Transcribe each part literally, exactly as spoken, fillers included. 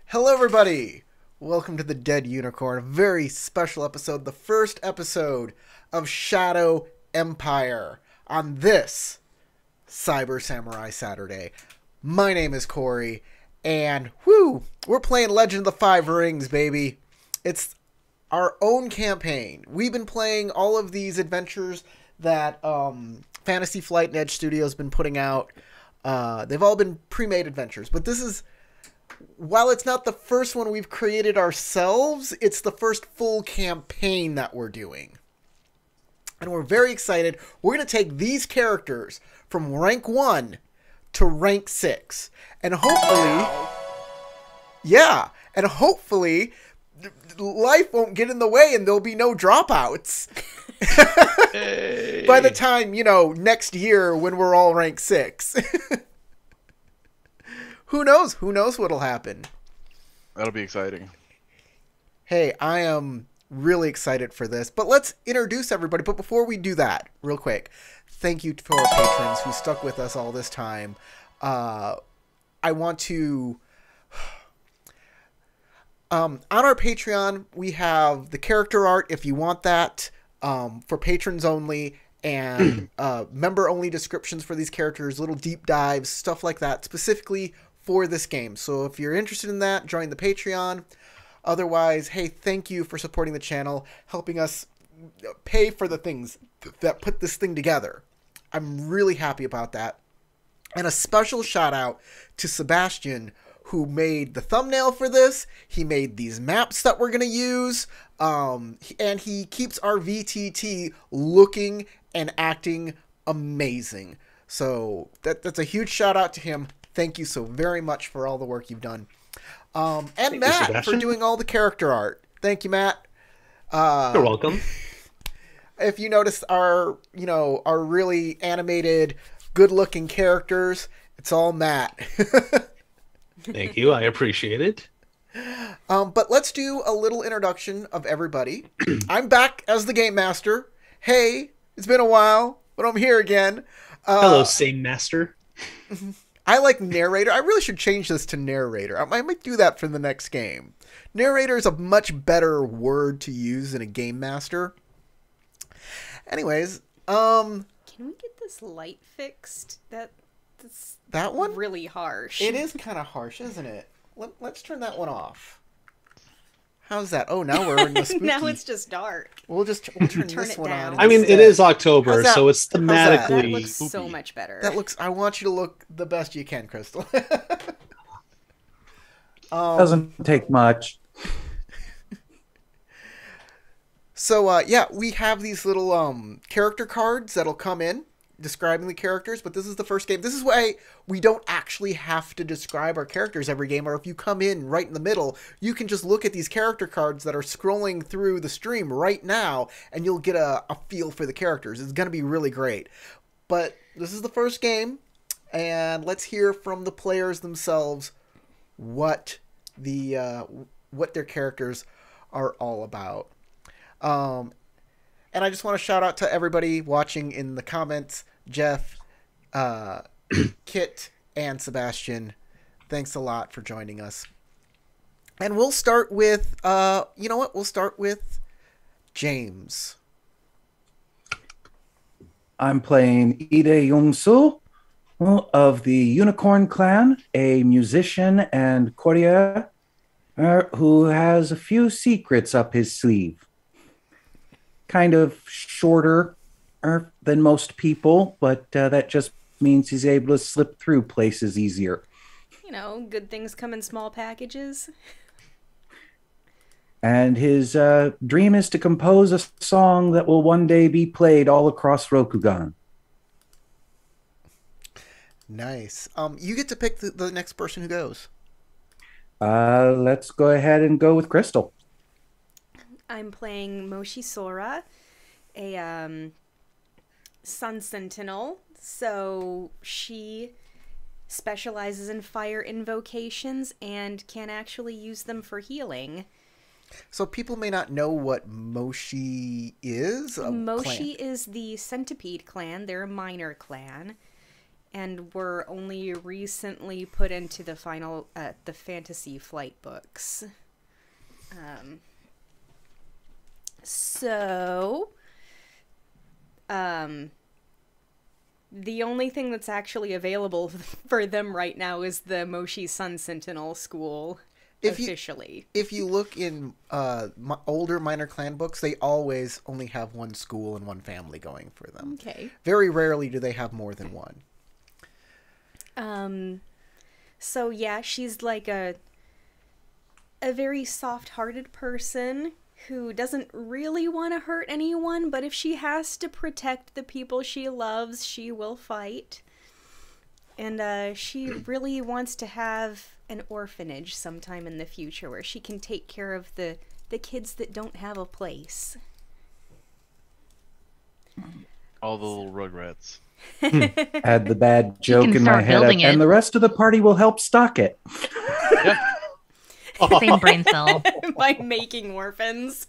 Hello, everybody! Welcome to the Dead Unicorn, a very special episode, the first episode of Shadow Empire on this Cyber Samurai Saturday. My name is Corey, and whoo, we're playing Legend of the Five Rings, baby. It's our own campaign. We've been playing all of these adventures that um, Fantasy Flight and Edge Studios been putting out. Uh, they've all been pre-made adventures, but this is, while it's not the first one we've created ourselves, it's the first full campaign that we're doing. And we're very excited. We're going to take these characters from rank one to rank six. And hopefully, yeah, and hopefully life won't get in the way and there'll be no dropouts. Hey. By the time, you know, next year when we're all rank six. Who knows? Who knows what'll happen? That'll be exciting. Hey, I am really excited for this. But let's introduce everybody. But before we do that, real quick, thank you to our patrons who stuck with us all this time. Uh, I want to... Um, on our Patreon, we have the character art, if you want that, um, for patrons only, and uh, member-only descriptions for these characters, little deep dives, stuff like that, specifically for this game. So if you're interested in that, join the Patreon. Otherwise, hey, thank you for supporting the channel, helping us pay for the things that put this thing together. I'm really happy about that. And a special shout out to Sebastian, who made the thumbnail for this. He made these maps that we're going to use. Um, and he keeps our V T T looking and acting amazing. So that, that's a huge shout out to him. Thank you so very much for all the work you've done. Um, and Thank Matt you, for doing all the character art. Thank you, Matt. Uh, You're welcome. If you notice our, you know, our really animated, good-looking characters, it's all Matt. Thank you. I appreciate it. Um, but let's do a little introduction of everybody. I'm back as the Game Master. Hey, it's been a while, but I'm here again. Uh, Hello, same master. I like narrator. I really should change this to narrator. I might do that for the next game. Narrator is a much better word to use than a game master. Anyways, um... Can we get this light fixed? That, that's that one? really harsh. It is kind of harsh, isn't it? Let, let's turn that one off. How's that? Oh, now we're in the spooky. Now it's just dark. We'll just we'll turn, turn this it one down. on. I mean, it is October, so it's thematically. That? that looks so much better. That looks. I want you to look the best you can, Crystal. um, Doesn't take much. So uh, yeah, we have these little um, character cards that'll come in describing the characters, but this is the first game. This is why we don't actually have to describe our characters every game, or if you come in right in the middle, you can just look at these character cards that are scrolling through the stream right now, and you'll get a, a feel for the characters. It's going to be really great. But this is the first game, and let's hear from the players themselves what the uh, what their characters are all about. Um, and I just want to shout out to everybody watching in the comments. Jeff, uh, Kit, and Sebastian, thanks a lot for joining us. And we'll start with, uh, you know what? We'll start with James. I'm playing Ide Yongsu of the Unicorn Clan, a musician and courtier uh, who has a few secrets up his sleeve. Kind of shorter than most people, but uh, that just means he's able to slip through places easier. You know, good things come in small packages. And his uh, dream is to compose a song that will one day be played all across Rokugan. Nice. Um, you get to pick the, the next person who goes. Uh, let's go ahead and go with Crystal. I'm playing Moshi Sora, a um, Sun Sentinel. So she specializes in fire invocations and can actually use them for healing. So people may not know what Moshi is. Moshi clan. is the Centipede clan. They're a minor clan. and were only recently put into the final, uh, the Fantasy Flight books. Um, so, um, the only thing that's actually available for them right now is the Moshi Sun Sentinel School, if officially. You, if you look in uh, m- older Minor Clan books, they always only have one school and one family going for them. Okay. Very rarely do they have more than one. Um, so yeah, she's like a a very soft-hearted person who doesn't really want to hurt anyone, but if she has to protect the people she loves, she will fight. And uh, she really wants to have an orphanage sometime in the future where she can take care of the, the kids that don't have a place. All the little rugrats. Had the bad joke can in my start head, building and it. the rest of the party will help stock it. Yeah. Same brain cell. By making orphans.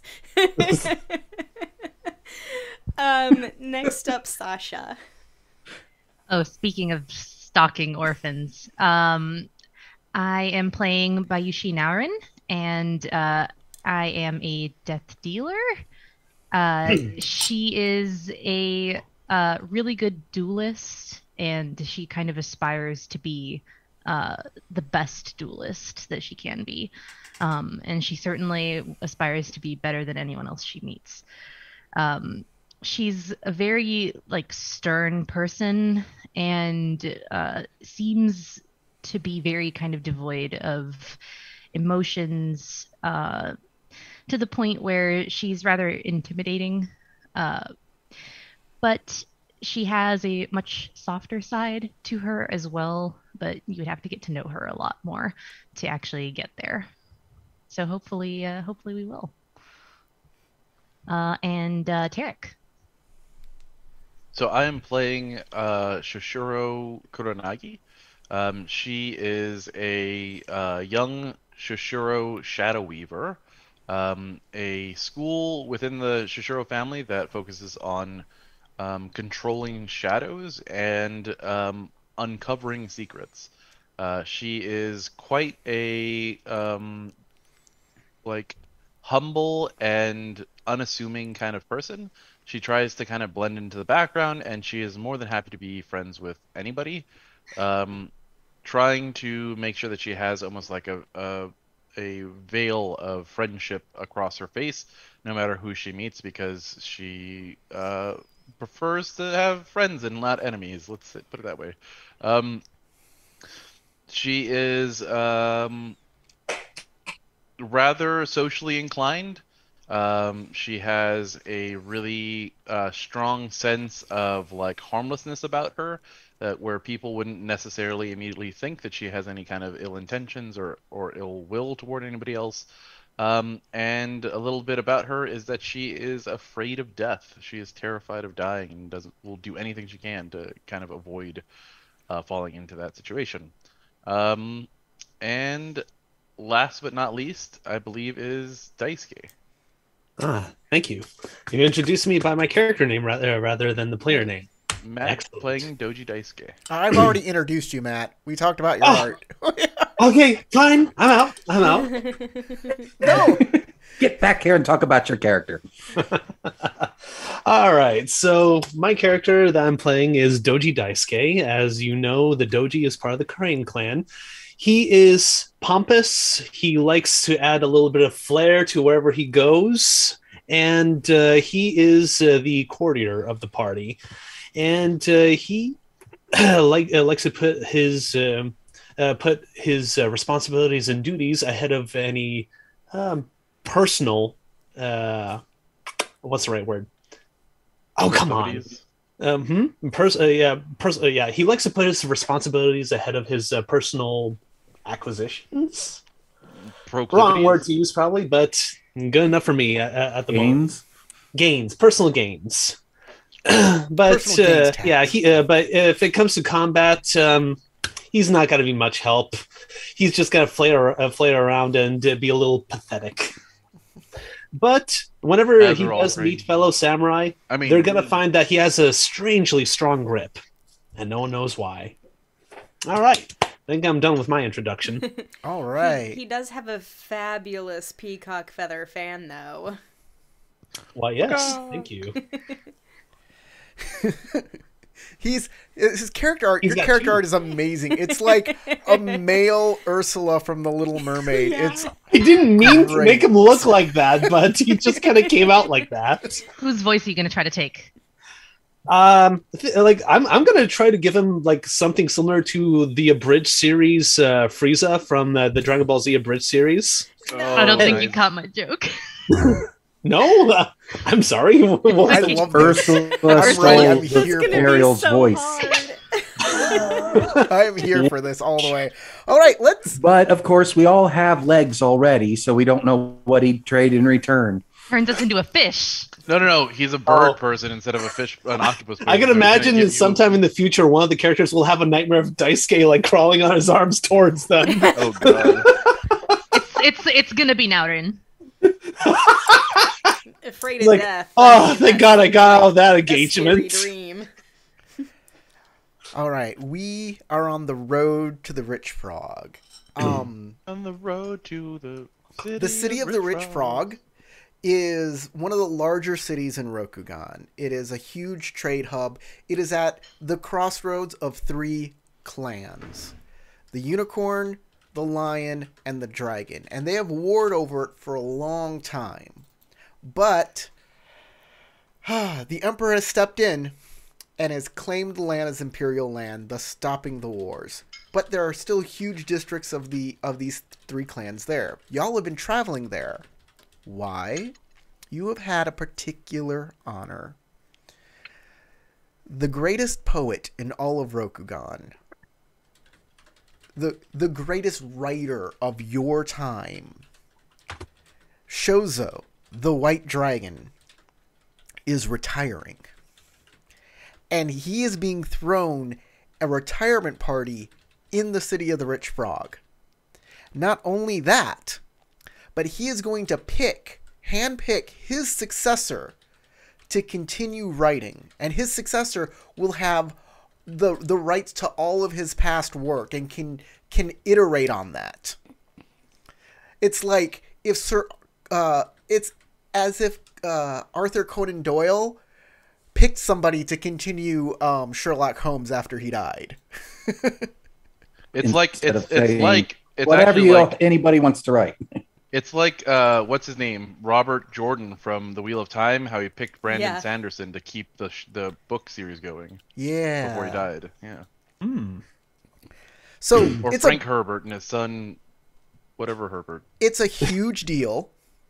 um, next up, Sasha. Oh, speaking of stalking orphans, um, I am playing Bayushi Naurin, and uh, I am a death dealer. Uh, she is a uh, really good duelist, and she kind of aspires to be uh, the best duelist that she can be. Um, and she certainly aspires to be better than anyone else she meets. Um, she's a very like stern person, and uh, seems to be very kind of devoid of emotions, uh, to the point where she's rather intimidating. Uh, but she has a much softer side to her as well, but you would have to get to know her a lot more to actually get there. So hopefully, uh, hopefully we will. Uh, and uh, Tarek. So I am playing uh, Shoshiro Kuronagi. Um, she is a uh, young Shoshiro Shadow Weaver, um, a school within the Shoshiro family that focuses on um, controlling shadows and um, uncovering secrets. Uh, she is quite a um, like humble and unassuming kind of person. She tries to kind of blend into the background, and she is more than happy to be friends with anybody. Um, trying to make sure that she has almost like a, a a veil of friendship across her face, no matter who she meets, because she uh, prefers to have friends and not enemies. Let's put it that way. Um, she is um, rather socially inclined. Um, she has a really uh, strong sense of like harmlessness about her, that where people wouldn't necessarily immediately think that she has any kind of ill intentions or, or ill will toward anybody else. Um, and a little bit about her is that she is afraid of death. She is terrified of dying and doesn't will do anything she can to kind of avoid uh, falling into that situation. Um, and last but not least, I believe, is Daisuke. Ah, thank you. You introduced me by my character name rather rather than the player name. Matt Excellent. playing Doji Daisuke. I've already introduced you, Matt. We talked about your Oh. art. Okay, fine. I'm out. I'm out. No. Get back here and talk about your character. All right. So my character that I'm playing is Doji Daisuke. As you know, the Doji is part of the Crane clan. He is pompous. He likes to add a little bit of flair to wherever he goes. And uh, he is uh, the courtier of the party. And uh, he like uh, likes to put his um, uh, put his uh, responsibilities and duties ahead of any um, personal. Uh, what's the right word? Oh, come on. Proclivities. Um, hmm? Pers- uh, yeah, pers- uh, yeah. He likes to put his responsibilities ahead of his uh, personal acquisitions. Proclivities. Wrong word to use, probably, but good enough for me at, at the moment. Gains. Gains, personal gains. but Personal gains uh, tax. yeah, he. Uh, but if it comes to combat, um, he's not going to be much help. He's just going to flail, uh, flail around and uh, be a little pathetic. But whenever As he are all does Crane. meet fellow samurai, I mean, they're going to find that he has a strangely strong grip, and no one knows why. All right. I think I'm done with my introduction. All right. He, he does have a fabulous peacock feather fan, though. Why, yes. Thank you. He's his character art. He's Your got character two. art is amazing. It's like a male Ursula from The Little Mermaid. Yeah. It's I didn't mean to Great. make him look like that, but he just kind of came out like that. Whose voice are you going to try to take? Um, th- like I'm, I'm gonna try to give him like something similar to the abridged series, uh, Frieza from uh, the Dragon Ball Z abridged series. I don't think nice. you caught my joke. No, uh, I'm sorry. What was I the- love this. Ursula I'm stole ready. I'm the here It's for gonna Ariel's be so voice. hard. I am here for this all the way. All right, let's. But of course, we all have legs already, so we don't know what he'd trade in return. Turns us into a fish. No, no, no. He's a bird Oh. person instead of a fish, an octopus person. I can so he's gonna imagine give that sometime in the future, one of the characters will have a nightmare of Daisuke like crawling on his arms towards them. Oh god. It's it's it's gonna be Naurin. Afraid of Like, death. oh, That's- thank God I got out of that that's a scary engagement. dream. All right, we are on the road to the Rich Frog. Um, On the road to the city the city of the Rich Frog is one of the larger cities in Rokugan. It is a huge trade hub. It is at the crossroads of three clans: the Unicorn, the Lion, and the Dragon. And they have warred over it for a long time. But the Emperor has stepped in and has claimed the land as imperial land, thus stopping the wars. But there are still huge districts of the of these three clans there. Y'all have been traveling there. Why? You have had a particular honor. The greatest poet in all of Rokugan, the the greatest writer of your time, Shozo, the White Dragon, is retiring. And he is being thrown a retirement party in the city of the Rich Frog. Not only that, but he is going to pick, handpick his successor to continue writing. And his successor will have the the rights to all of his past work and can can iterate on that. It's like if Sir uh it's as if uh Arthur Conan Doyle picked somebody to continue um Sherlock Holmes after he died. It's like Instead it's of it's saying, like it's Whatever actually you like anybody wants to write. it's like uh what's his name, Robert Jordan from The Wheel of Time, how he picked Brandon Yeah. Sanderson to keep the sh- the book series going Yeah. before he died. Yeah. Hmm. So Or it's Frank a Herbert and his son, whatever Herbert. it's a huge deal.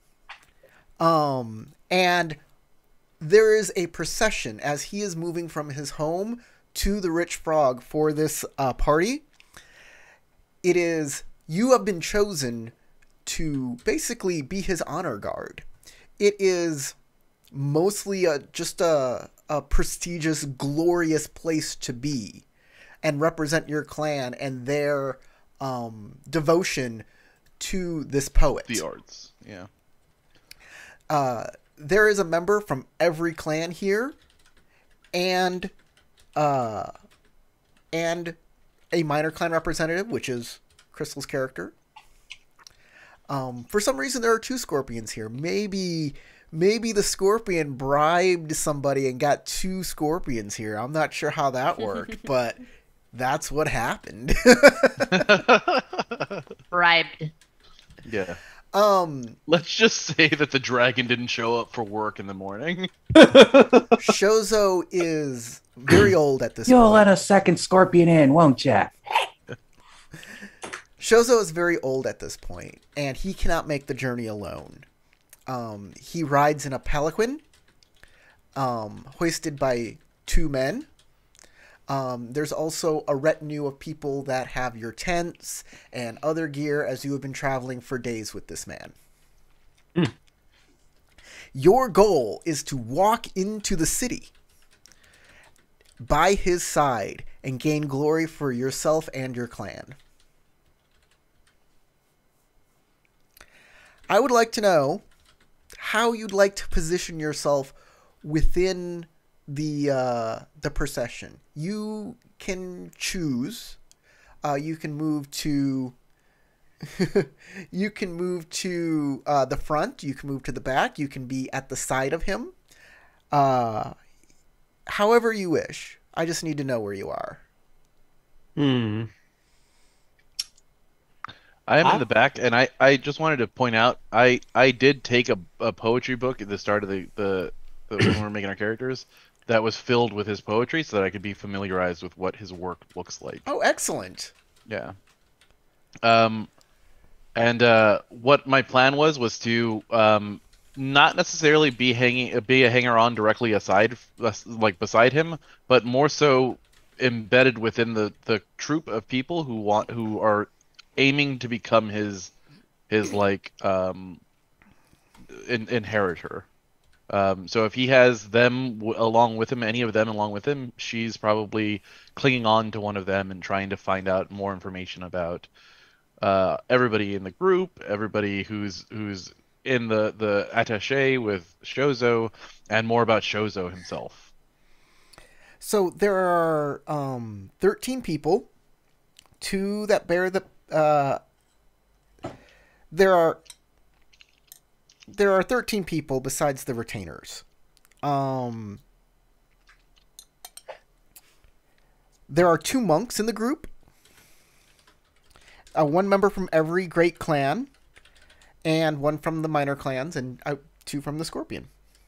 Um and there is a procession as he is moving from his home to the Rich Frog for this uh, party. It is, you have been chosen to basically be his honor guard. It is mostly a, just a, a prestigious, glorious place to be and represent your clan and their um, devotion to this poet. The arts. Yeah. Uh, there is a member from every clan here, and uh, and a minor clan representative, which is Crystal's character. Um, for some reason, there are two scorpions here. Maybe maybe the scorpion bribed somebody and got two scorpions here. I'm not sure how that worked, but that's what happened. Bribed. Yeah. um, Let's just say that the dragon didn't show up for work in the morning. Shozo is very old at this You'll point. let a second scorpion in, won't ya? Shozo is very old at this point, and he cannot make the journey alone. Um, he rides in a palanquin, um, hoisted by two men. Um, there's also a retinue of people that have your tents and other gear as you have been traveling for days with this man. Mm. Your goal is to walk into the city by his side and gain glory for yourself and your clan. I would like to know how you'd like to position yourself within the uh, the procession. You can choose Uh, you can move to. You can move to uh, the front. You can move to the back. You can be at the side of him. Uh, however you wish. I just need to know where you are. Hmm. I am in I- the back, and I, I just wanted to point out I, I did take a, a poetry book at the start of the, the, the when we were making our characters that was filled with his poetry so that I could be familiarized with what his work looks like. Oh, excellent. Yeah. Um, and uh, what my plan was was to um, not necessarily be hanging be a hanger on directly aside like beside him, but more so embedded within the, the troop of people who want who are aiming to become his his like um in, inheritor. Um, so if he has them w along with him, any of them along with him, she's probably clinging on to one of them and trying to find out more information about uh, everybody in the group, everybody who's who's in the the attaché with Shozo, and more about Shozo himself. So there are um, thirteen people. Two that bear the. Uh, there are. There are thirteen people besides the retainers. Um, there are two monks in the group. Uh, one member from every great clan, and one from the minor clans, and uh, two from the Scorpion.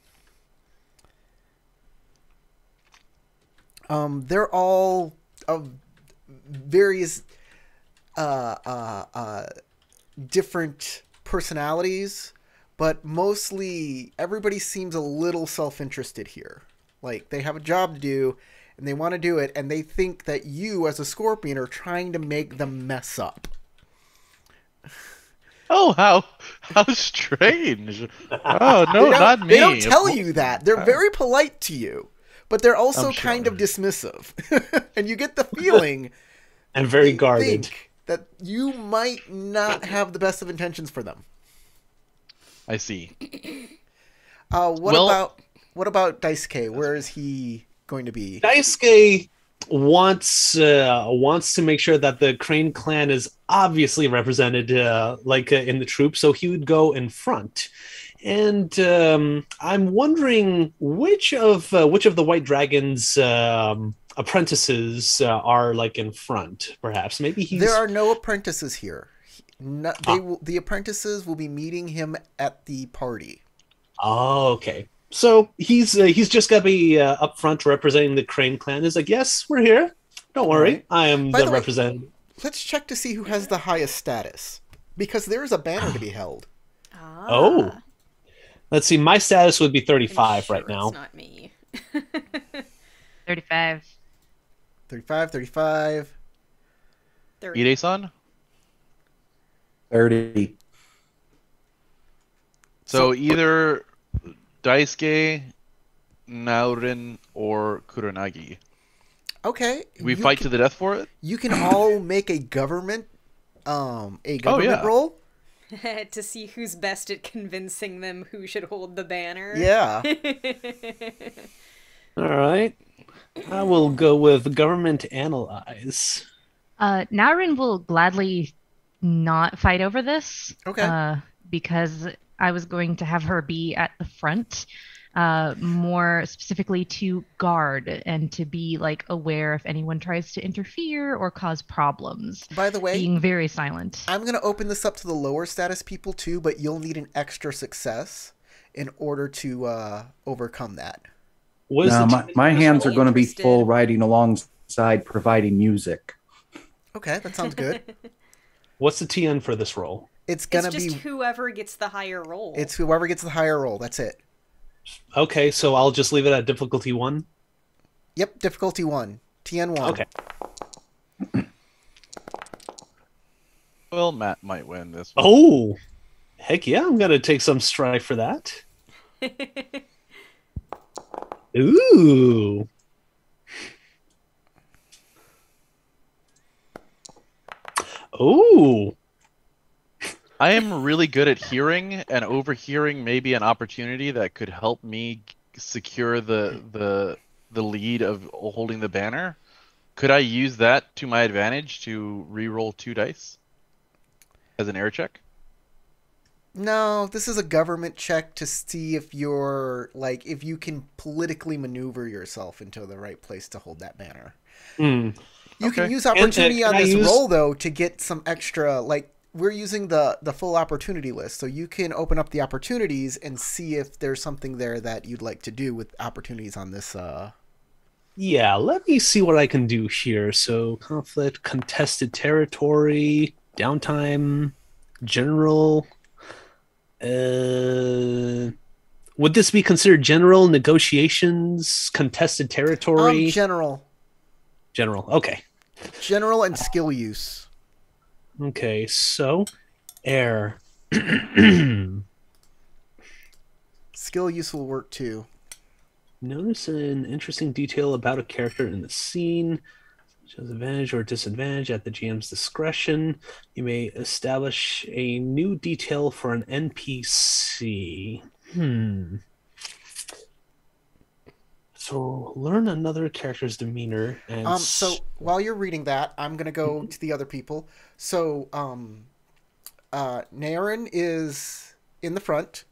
Um, they're all of various uh, uh, uh, different personalities, but mostly everybody seems a little self-interested here. Like, they have a job to do, and they want to do it, and they think that you, as a Scorpion, are trying to make them mess up. Oh, how how strange! Oh no, They don't, not me. they don't tell you that. They're very polite to you, but they're also I'm kind sure. of dismissive. And you get the feeling And very they guarded. think that you might not have the best of intentions for them. I see. Uh, what Well- about what about Daisuke? Where is he going to be? Daisuke wants uh, wants to make sure that the Crane clan is obviously represented, uh, like uh, in the troop, so he would go in front. And um, I'm wondering which of uh, which of the White Dragon's um, apprentices uh, are like in front. Perhaps maybe he's. There are no apprentices here. No, they Ah. will, the apprentices will be meeting him at the party. Oh, okay. So he's uh, he's just got to be uh, up front representing the Crane clan. He's like, yes, we're here. Don't worry, Right. I am By the, the way- representative. Let's check to see who has the highest status, because there is a banner to be held. Ah, Oh. Let's see. My status would be I'm thirty-five sure right now. It's not me. thirty-five. thirty-five, thirty-five. Thirty. Ide-san? thirty. So, So- either Daisuke, Naurin, or Kuronagi. Okay. We you fight can, to the death for it? You can all make a government, um, a government yeah. roll. To see who's best at convincing them who should hold the banner. Yeah. All right. I will go with government analyze. Uh, Narin will gladly not fight over this. Okay. Uh, because I was going to have her be at the front, uh, more specifically to guard and to be like aware if anyone tries to interfere or cause problems. By the way, Being very silent. I'm going to open this up to the lower status people too, but you'll need an extra success in order to uh, overcome that. What is No, the my, t- my hands are going to be Interested. full riding alongside providing music. Okay, that sounds good. What's the T N for this roll? It's going It's to just be whoever gets the higher roll. it's whoever gets the higher roll. That's it. Okay, so I'll just leave it at difficulty one. Yep, difficulty one. T N one. Okay. Well, Matt might win this one. Oh, heck yeah! I'm gonna take some strife for that. Ooh. Oh. I am really good at hearing, and overhearing may be an opportunity that could help me secure the the the lead of holding the banner. Could I use that to my advantage to re-roll two dice as an air check? No, this is a government check to see if you're like if you can politically maneuver yourself into the right place to hold that banner. Hmm. You Okay. can use And, uh, opportunity can on I this use- roll though to get some extra. Like we're using the the full opportunity list, so you can open up the opportunities and see if there's something there that you'd like to do with opportunities on this. Uh, Yeah, let me see what I can do here. So, conflict, contested territory, downtime, general. Uh, would this be considered general negotiations, contested um, territory? general, general. Okay. general, and skill use. Okay. So, air. Skill use will work too. Notice an interesting detail about a character in the scene. Shows advantage or disadvantage at the G M's discretion. You may establish a new detail for an N P C. Hmm. So learn another character's demeanor and Um, so while you're reading that, I'm gonna go to the other people. So, um, uh, Naren is in the front.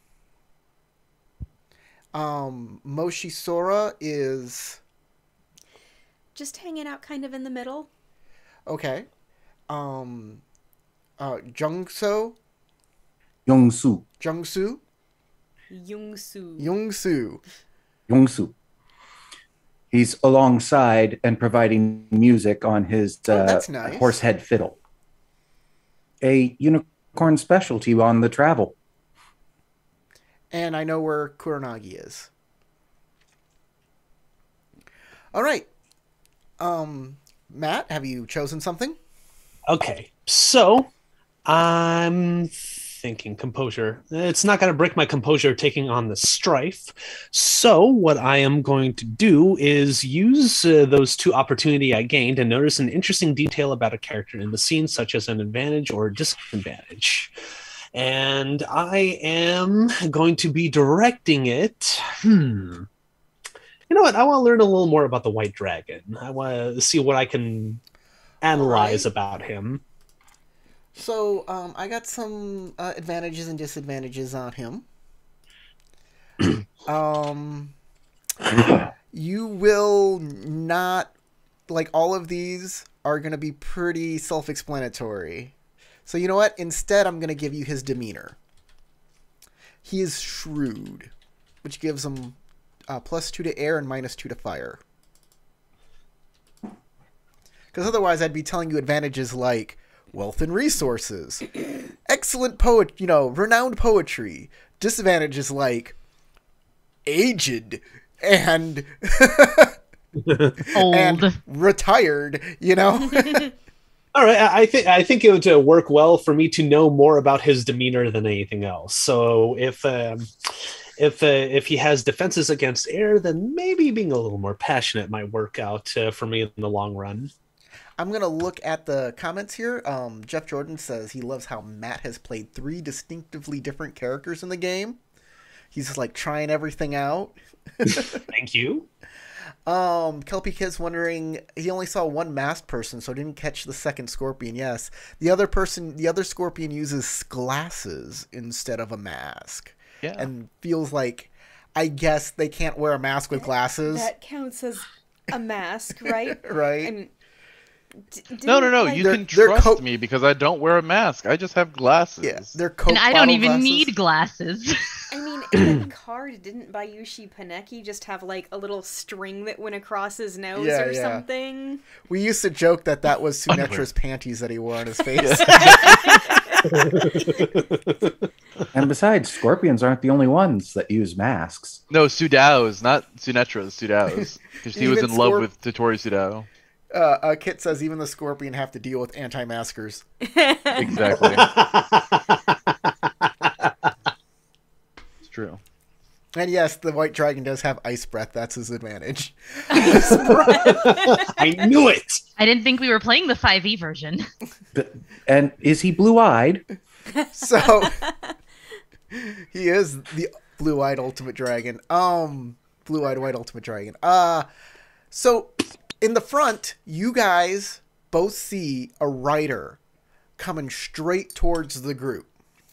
Um, Moshi Sora is Just hanging out kind of in the middle. okay. Um, uh, Jungso, Yongsu. Jungsu, Youngsu. Jungsu. Yongsu. He's alongside and providing music on his Oh, uh, that's nice. horsehead fiddle. A unicorn specialty on the travel. And I know where Kuronagi is. All right. Um, Matt, have you chosen something? Okay, so I'm thinking composure. It's not going to break my composure taking on the strife. So what I am going to do is use uh, those two opportunity I gained and notice an interesting detail about a character in the scene, such as an advantage or disadvantage. And I am going to be directing it. Hmm. You know what? I want to learn a little more about the White Dragon. I want to see what I can analyze Alright. about him. So, um, I got some uh, advantages and disadvantages on him. um, you will not like all of these are going to be pretty self-explanatory. So you know what? Instead, I'm going to give you his demeanor. He is shrewd, which gives him uh, plus two to air and minus two to fire. Because otherwise, I'd be telling you advantages like wealth and resources, excellent poet, you know, renowned poetry. Disadvantages like aged and Old. and retired. You know. All right, I I think I think it would uh, work well for me to know more about his demeanor than anything else. So if um, if uh, if he has defenses against air, then maybe being a little more passionate might work out uh, for me in the long run. I'm going to look at the comments here. Um, Jeff Jordan says he loves how Matt has played three distinctively different characters in the game. He's just like trying everything out. Thank you. Um, Kelpie Kid's wondering, he only saw one masked person, so didn't catch the second scorpion. Yes. The other person, the other scorpion uses glasses instead of a mask. Yeah. And feels like, I guess they can't wear a mask with glasses. That counts as a mask, right? Right? And d- No, no, didn't, no. like- You They're- can they're trust co- me because I don't wear a mask. I just have glasses. Yeah, they're Coke And I don't bottle even glasses. need glasses. I mean, in the card, didn't Bayushi Paneki just have like a little string that went across his nose Yeah, or yeah. something? We used to joke that that was Underwear. Sunetra's panties that he wore on his face. And besides, scorpions aren't the only ones that use masks. No, Sudao's, not Sunetra's, Sudao's. Because she was Even in love Scorp- with Totori Sudao. uh, uh, Kit says even the scorpion have to deal with anti-maskers. Exactly. It's true. And yes, the white dragon does have ice breath. That's his advantage. I knew it. I didn't think we were playing the five E version. But- And is he blue-eyed? So he is the blue-eyed ultimate dragon. Um, blue-eyed white ultimate dragon. Uh, so In the front, you guys both see a rider coming straight towards the group.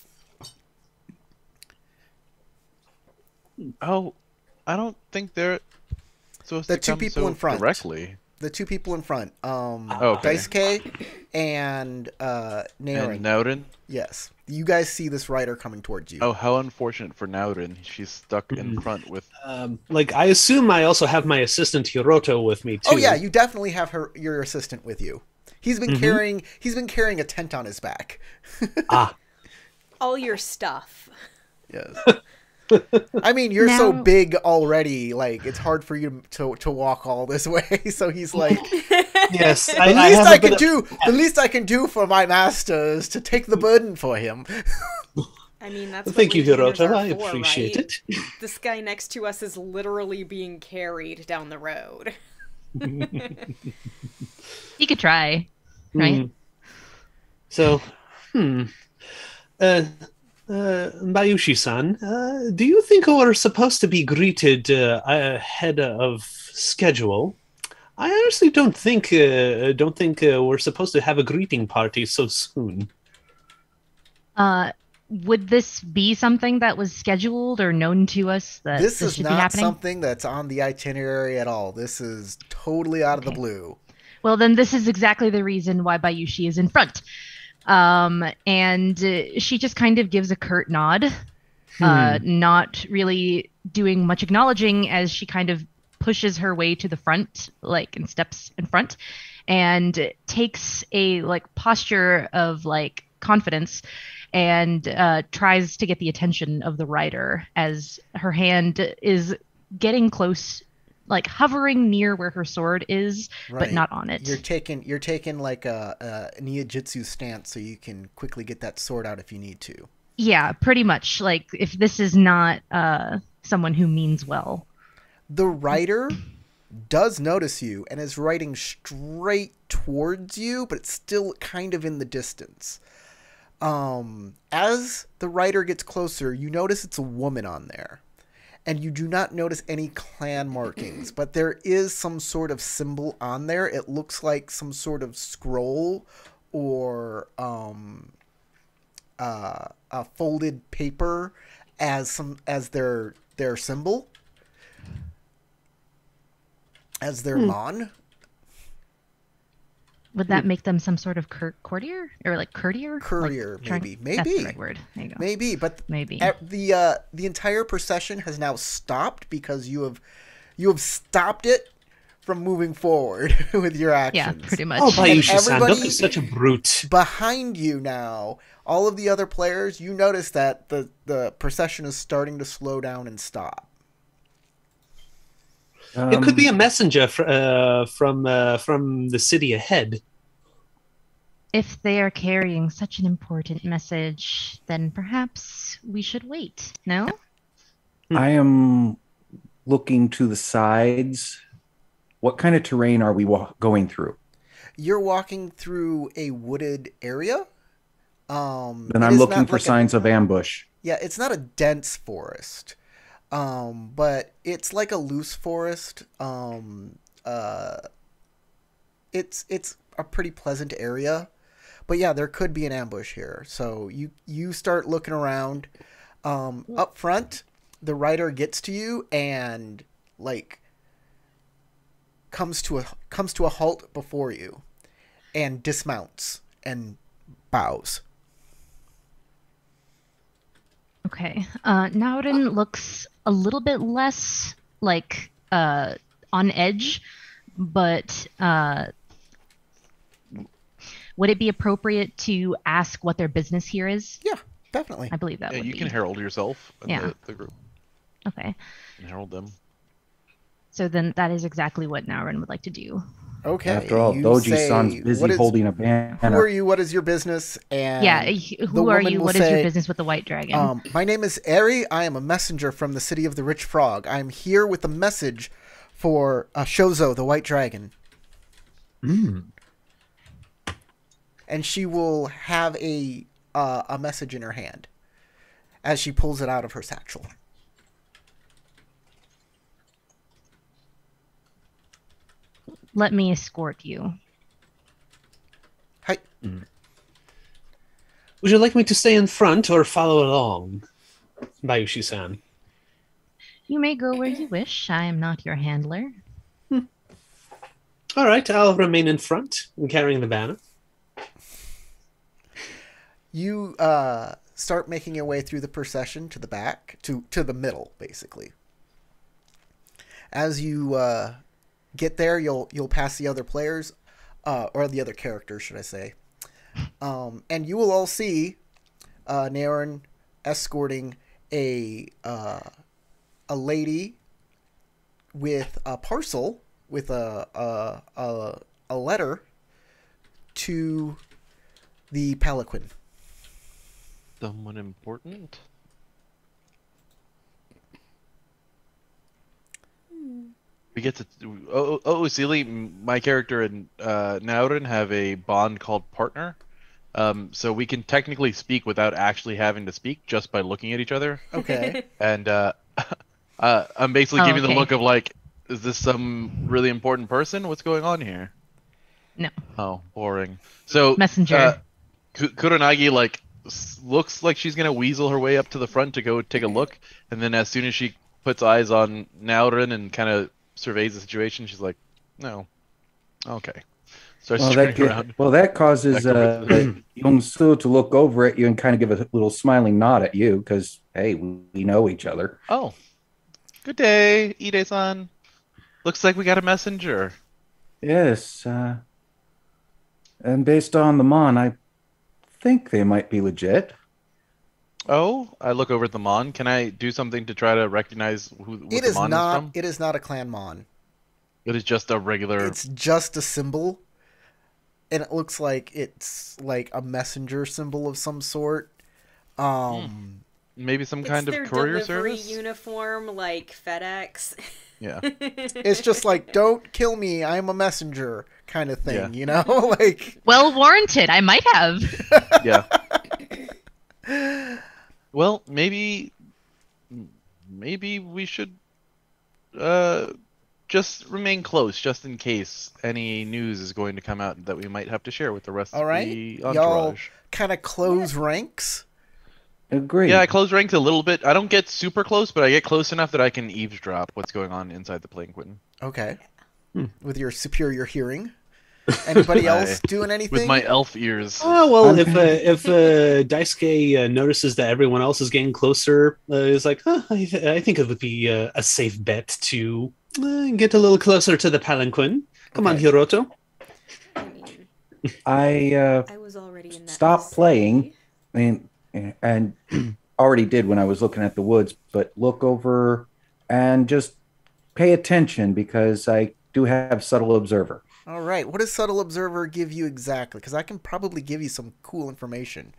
Oh, I don't think they're supposed The to two come people so in front. directly. The two people in front, um, Okay. Daisuke and uh, Naren. And Nauden? Yes, you guys see this rider coming towards you. Oh, how unfortunate for Nauden. She's stuck in Mhm. front with. Um, like, I assume I also have my assistant Hiroto with me too. Oh yeah, you definitely have her your assistant with you. He's been Mhm. carrying he's been carrying a tent on his back. Ah, All your stuff. Yes. I mean, you're so Now- big already, like it's hard for you to to walk all this way. So he's like, yes. the I, I least have I, a bit can of- do, the least I can do for my master is to take the burden for him. I mean, that's what Thank you, retainers Hiroto. are I for, appreciate right? it. This guy next to us is literally being carried down the road. You could try, right? Hmm. So, hmm. Uh, uh, Bayushi-san, uh, do you think we're supposed to be greeted uh, ahead of schedule? I honestly don't think uh, don't think uh, we're supposed to have a greeting party so soon. Uh, would this be something that was scheduled or known to us that This this, is should be not happening? something that's on the itinerary at all. This is totally out of the Okay. blue. Well, then this is exactly the reason why Bayushi is in front. Um, and uh, she just kind of gives a curt nod, uh, not really doing much acknowledging as she kind of pushes her way to the front, like, and steps in front, and takes a like posture of like confidence and uh, tries to get the attention of the rider as her hand is getting close, like hovering near where her sword is, Right. but not on it. You're taking you're taking like a, a Nijitsu stance so you can quickly get that sword out if you need to. Yeah, pretty much. Like, if this is not uh, someone who means well. The rider does notice you and is riding straight towards you, but it's still kind of in the distance. Um, as the rider gets closer, you notice it's a woman on there. And you do not notice any clan markings, but there is some sort of symbol on there. It looks like some sort of scroll or um, uh, a folded paper as some as their their symbol, as their mon. Would that make them some sort of cur- courtier or like courtier? Courier, Like, trying- maybe, That's maybe, the right word. There you go. maybe. But Maybe. at the uh, the entire procession has now stopped because you have you have stopped it from moving forward with your Yeah, actions. pretty much. Oh, Bayushi-san, don't everybody- be such a brute. Behind you now, all of the other players, you notice that the, the procession is starting to slow down and stop. It could be a Um, messenger fr- uh, from uh, from the city ahead. If they are carrying such an important message, then perhaps we should wait. No? I am looking to the sides. What kind of terrain are we wa- going through? You're walking through a wooded area. Um, And it I'm is looking not for like a- signs of ambush. Yeah, it's not a dense forest, um, but it's like a loose forest. Um, uh, it's it's a pretty pleasant area, but yeah, there could be an ambush here. So you you start looking around. Um, up front, the rider gets to you and like comes to a comes to a halt before you, and dismounts and bows. Okay. Uh, Nauden looks a little bit less like uh, on edge, but uh, would it be appropriate to ask what their business here is? Yeah, definitely. I believe that Yeah, would you be. can herald yourself in Yeah. the, the group. Okay. And herald them. So then that is exactly what Nauden would like to do. Okay. After all, you Doji-san's say, busy what is- holding a Who banner. are you? What is your business? And yeah. the Who are woman you? will What is your say, business with the White Dragon? Um, my name is Eri. I am a messenger from the city of the Rich Frog. I am here with a message for uh, Shozo, the White Dragon. Mm. And she will have a uh, a message in her hand as she pulls it out of her satchel. let me escort you. Hi. Would you like me to stay in front or follow along, Bayushi-san? You may go where you wish. I am not your handler. All right, I'll remain in front and carrying the banner. You uh, start making your way through the procession to the back, to, to the middle, basically. As you uh, get there, you'll you'll pass the other players, uh, or the other characters, should I say. Um, and you will all see uh, Naren escorting a uh, a lady with a parcel, with a a, a, a letter to the Pelican. Someone important? We get to oh oh Seely, my character and uh, Naurin have a bond called partner, um, so we can technically speak without actually having to speak just by looking at each other. Okay. And uh, uh, I'm basically Oh, giving okay. the look of like, is this some really important person? What's going on here? No. Oh, boring. So Messenger. Uh, Ku- Kuronagi like s- looks like she's gonna weasel her way up to the front to go take a look, and then as soon as she puts eyes on Naurin and kind of surveys the situation, she's like, "No, okay." Starts Well, turning that ge- around. well that causes back over uh, to the- Young Soo to look over at you and kind of give a little smiling nod at you because hey, we, we know each other. Oh, good day, Ide-san. Looks like we got a messenger. Yes, uh, and based on the mon, I think they might be legit. Oh, I look over at the Mon. Can I do something to try to recognize who what It the is Mon is not. from? It is not a clan mon. It is just a regular. It's just a symbol, and it looks like it's like a messenger symbol of some sort. Um, Maybe some It's kind their of courier delivery service. uniform, like FedEx. Yeah. it's just like, don't kill me, I'm a messenger kind of thing, Yeah. you know? Like, Well warranted. I might have. Yeah. Well, maybe maybe we should uh just remain close just in case any news is going to come out that we might have to share with the rest all of right, the y'all entourage. kind of close ranks. Agree. Yeah, I close ranks a little bit. I don't get super close, but I get close enough that I can eavesdrop what's going on inside the Palanquin. Okay. Hmm. With your superior hearing. Anybody My- else doing anything? With my elf ears. Oh well, I'm- if uh, if uh, Daisuke uh, notices that everyone else is getting closer, uh, he's like, huh, I, th- I think it would be uh, a safe bet to uh, get a little closer to the palanquin. Come on, Okay. Hiroto. I mean, I uh, I was already in that. Stop vicinity. playing. I mean, and already did when I was looking at the woods, but look over and just pay attention because I do have subtle observer. All right. What does subtle observer give you exactly? Because I can probably give you some cool information.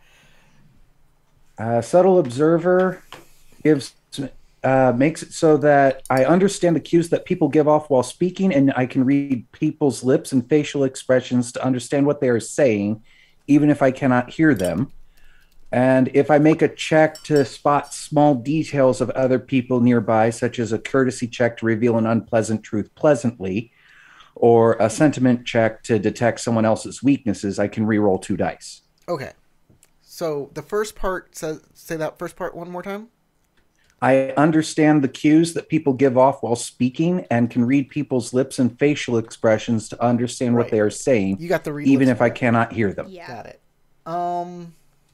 Uh, subtle observer gives uh, makes it so that I understand the cues that people give off while speaking, and I can read people's lips and facial expressions to understand what they are saying, even if I cannot hear them. And if I make a check to spot small details of other people nearby, such as a courtesy check to reveal an unpleasant truth pleasantly, or a sentiment check to detect someone else's weaknesses, I can reroll two dice. Okay. So the first part says, say that first part one more time. I understand the cues that people give off while speaking and can read people's lips and facial expressions to understand Right. what they are saying, You got the read even lips if I part. cannot hear them. Yeah. Got it. Um,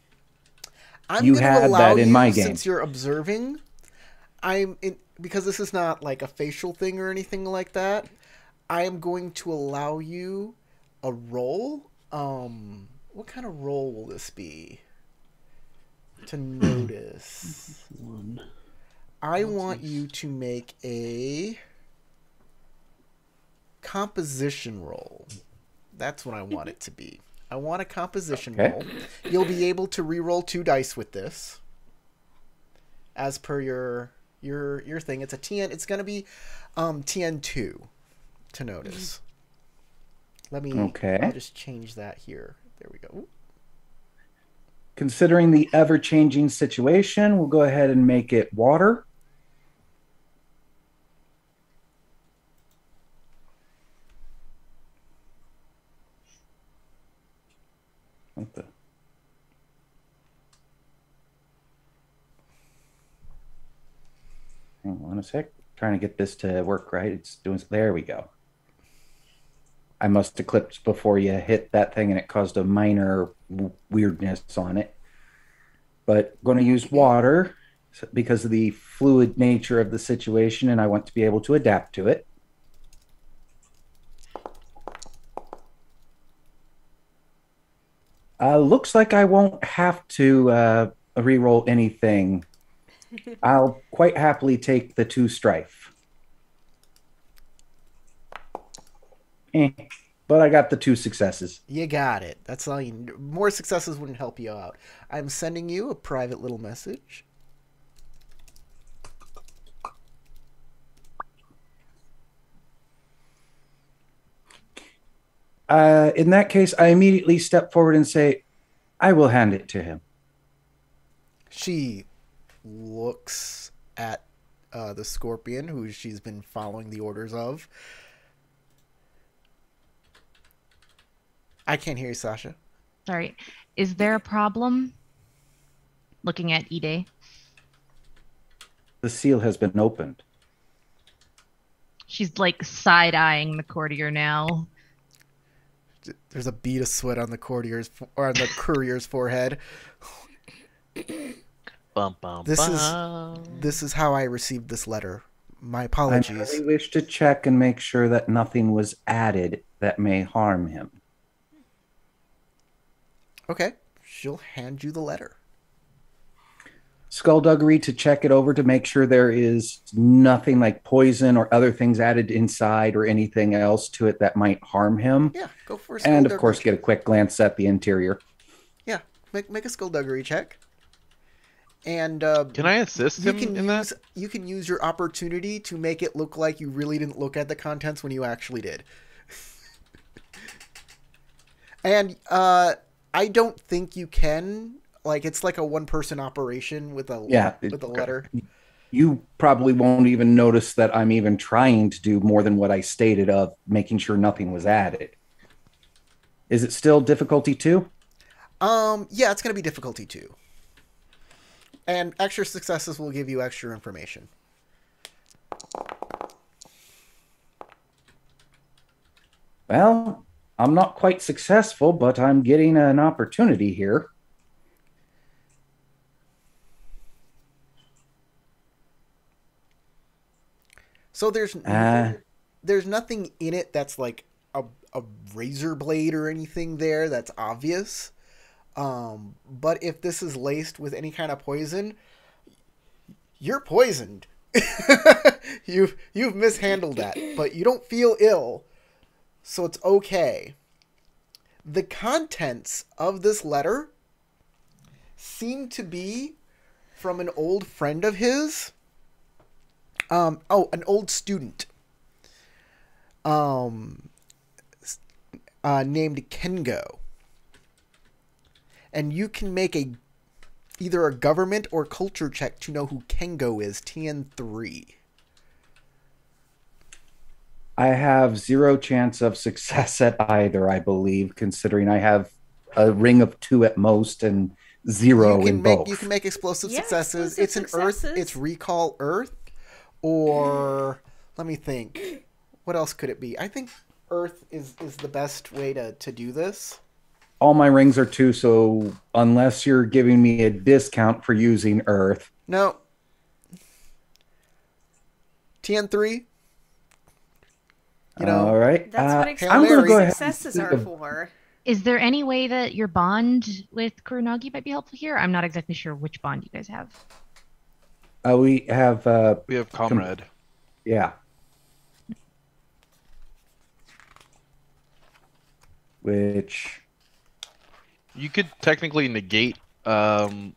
I'm You going to had allow that in you, my game. since you're observing, I'm in, because this is not like a facial thing or anything like that, I am going to allow you a roll. Um, what kind of roll will this be? To notice. One. I want you to make a composition roll. That's what I want it to be. I want a composition Okay. roll. You'll be able to re-roll two dice with this, as per your your your thing. It's a T N. It's going to be um, T N two to notice. Let me. Okay. I'll just change that here. There we go. Considering the ever-changing situation, we'll go ahead and make it water. Hold on a sec. Trying to get this to work right. It's doing. There we go. I must have clipped before you hit that thing, and it caused a minor weirdness on it. But going to use water because of the fluid nature of the situation, and I want to be able to adapt to it. Uh, looks like I won't have to uh, re-roll anything. I'll quite happily take the two strife. Eh, but I got the two successes. You got it. That's all you. More successes wouldn't help you out. I'm sending you a private little message. Uh, in that case, I immediately step forward and say, I will hand it to him. She looks at uh, the scorpion who she's been following the orders of. I can't hear you, Sasha. Sorry. Is there a problem looking at Ide? The seal has been opened. She's like side-eyeing the courtier now. There's a bead of sweat on the courtier's or on the courier's forehead. Bum, bum, This is bum. this is how I received this letter. My I apologies. merely wish to check and make sure that nothing was added that may harm him. Okay, she'll hand you the letter. Skullduggery to check it over to make sure there is nothing like poison or other things added inside or anything else to it that might harm him. Yeah, go for a And skullduggery of course, check. get a quick glance at the interior. Yeah, make make a skullduggery check. And uh, Can I assist you him can in use that? you can use your opportunity to make it look like you really didn't look at the contents when you actually did. And uh, I don't think you can. Like it's like a one-person operation with a Yeah, it- with a letter. You probably won't even notice that I'm even trying to do more than what I stated of making sure nothing was added. Is it still difficulty two? Um, yeah, it's gonna be difficulty two. And extra successes will give you extra information. Well, I'm not quite successful, but I'm getting an opportunity here. So there's Uh, there's nothing in it that's like a, a razor blade or anything there that's obvious. Um, but if this is laced with any kind of poison, you're poisoned. you've you've mishandled that, but you don't feel ill, so it's okay. The contents of this letter seem to be from an old friend of his. Um, oh, an old student. Um, uh, named Kengo. And you can make a either a government or culture check to know who Kengo is. T N three. I have zero chance of success at either, I believe, considering I have a ring of two at most and zero You can in make both. you can make explosive Yeah, successes. explosive It's an Earth. successes. It's recall Earth, or let me think. What else could it be? I think Earth is is the best way to to do this. All my rings are two, so unless you're giving me a discount for using Earth, No. T N three. You know, all right. That's uh, what Hail explosive I'm going to go ahead. successes and are think of- for. Is there any way that your bond with Kuronagi might be helpful here? I'm not exactly sure which bond you guys have. Uh, we have, uh, We have comrade. yeah. Which, You could technically negate um,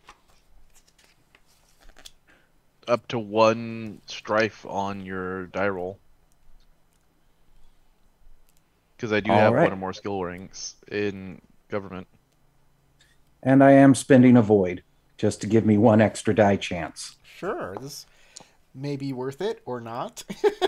up to one strife on your die roll. Because I do All have right. one or more skill rings in government. and I am spending a void just to give me one extra die chance. sure, this may be worth it or not.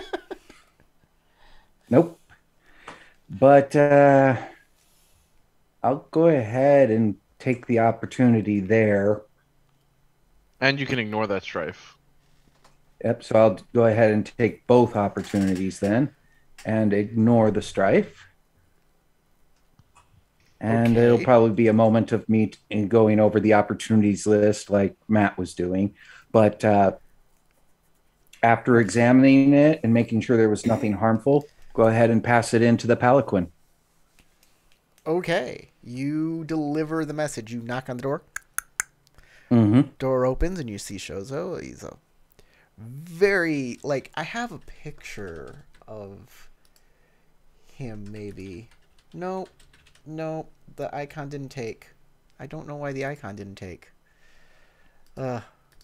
Nope. But uh, I'll go ahead and take the opportunity there. And you can ignore that strife. Yep, so I'll go ahead and take both opportunities then and ignore the strife. And Okay. it'll probably be a moment of me t- going over the opportunities list like Matt was doing. But uh, after examining it and making sure there was nothing harmful, go ahead and pass it into the palanquin. Okay. You deliver the message. You knock on the door. Mm-hmm. Door opens and you see Shozo. He's a very, like, I have a picture of him maybe. No, no, the icon didn't take. I don't know why the icon didn't take. Uh,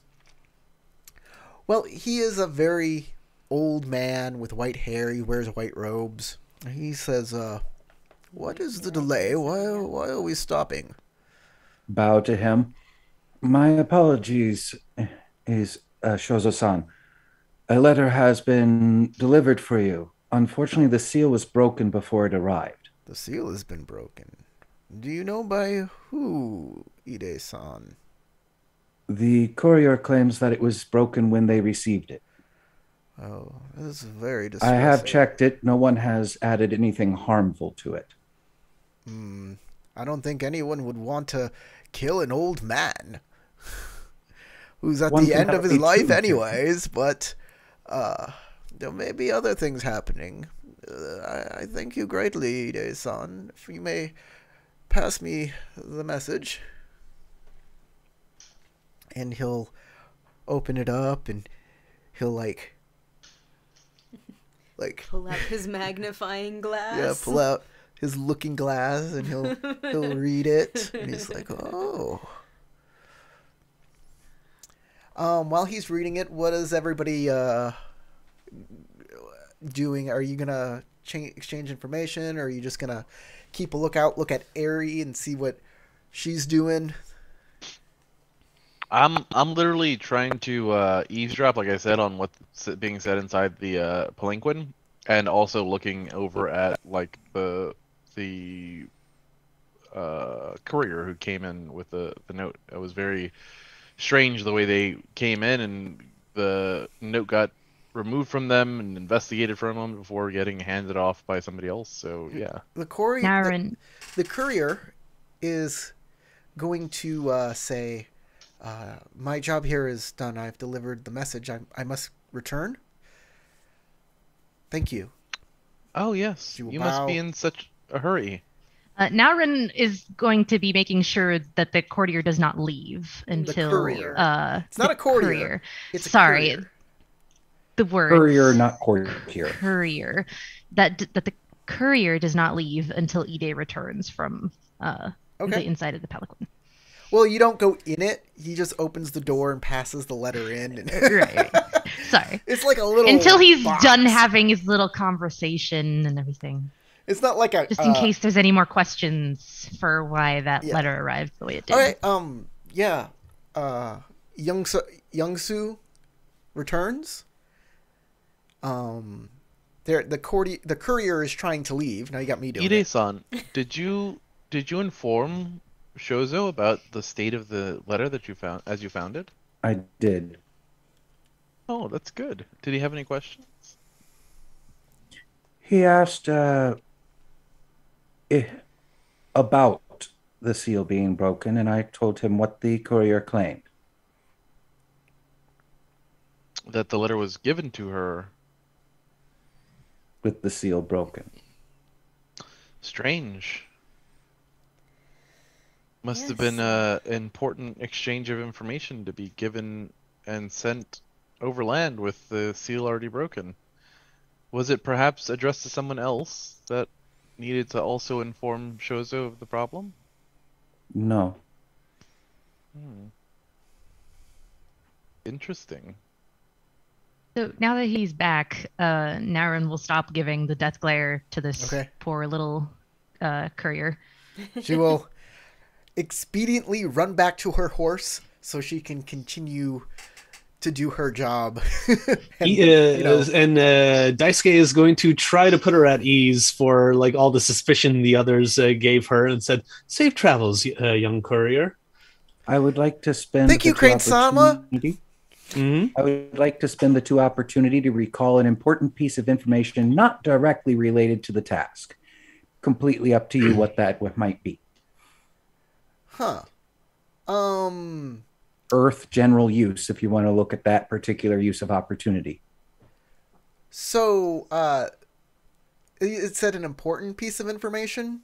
well, he is a very old man with white hair. He wears white robes. He says, uh, what is the delay? Why, why are we stopping? Bow to him. My apologies, is uh, Shozo-san. A letter has been delivered for you. Unfortunately, the seal was broken before it arrived. The seal has been broken. Do you know by who, Ide-san? The courier claims that it was broken when they received it. Oh, this is very I distressing. have checked it. No one has added anything harmful to it. Hmm. I don't think anyone would want to kill an old man who's at One the can end of never his be life too anyways, but uh, there may be other things happening. Uh, I, I thank you greatly, Ide-san. If you may pass me the message. And he'll open it up and he'll like like Pull out his magnifying glass. yeah, pull out his looking glass and he'll he'll read it and he's like, "Oh." Um while he's reading it, what is everybody uh doing? Are you going to cha- exchange information, or are you just going to keep a lookout, look at Aerie and see what she's doing? I'm I'm literally trying to uh, eavesdrop, like I said, on what's being said inside the uh, palanquin, and also looking over at like the the uh, courier who came in with the the note. It was very strange the way they came in, and the note got removed from them and investigated for a moment before getting handed off by somebody else. So yeah, The courier the, Naren, the courier is going to uh, say, uh, my job here is done. I've delivered the message. I, I must return. Thank you. oh yes, She will you must be bow. in such a hurry. uh, Naren is going to be making sure that the courtier does not leave until courier. uh It's not the a courier. It's a Sorry, courier. the word Courier, not courtier. courier. That d- that the courier does not leave until Ide returns from uh Okay. the inside of the palanquin. Well, you don't go in it. He just opens the door and passes the letter in. And Right, right. Sorry. It's like a little Until he's box. done having his little conversation and everything. It's not like a Just in uh, case there's any more questions for why that Yeah. letter arrived the way it did. All right. Um. Yeah. Uh. Youngsu Youngsu returns. Um. There. The courtier. The courier is trying to leave. Now you got me doing it. Ide-san, did you did you inform Shozo about the state of the letter that you found as you found it? I did. Oh, that's good. Did he have any questions? He asked uh, eh, about the seal being broken, and I told him what the courier claimed. That the letter was given to her. With the seal broken. Strange. Must have Yes. been a important exchange of information to be given and sent overland with the seal already broken. Was it perhaps addressed to someone else that needed to also inform Shozo of the problem? No. Hmm. Interesting. So now that he's back, uh, Naren will stop giving the death glare to this Okay. poor little uh, courier. She will expediently run back to her horse so she can continue to do her job. And, He is, you know, and uh, Daisuke is going to try to put her at ease for like all the suspicion the others uh, gave her, and said, "Safe travels, uh, young courier." I would like to spend Thank you, the Crane-sama. opportunity Hmm. I would like to spend the two opportunity to recall an important piece of information not directly related to the task. Completely up to you what that what might be. Huh. Um. Earth general use, if you want to look at that particular use of opportunity. So, uh, it said an important piece of information.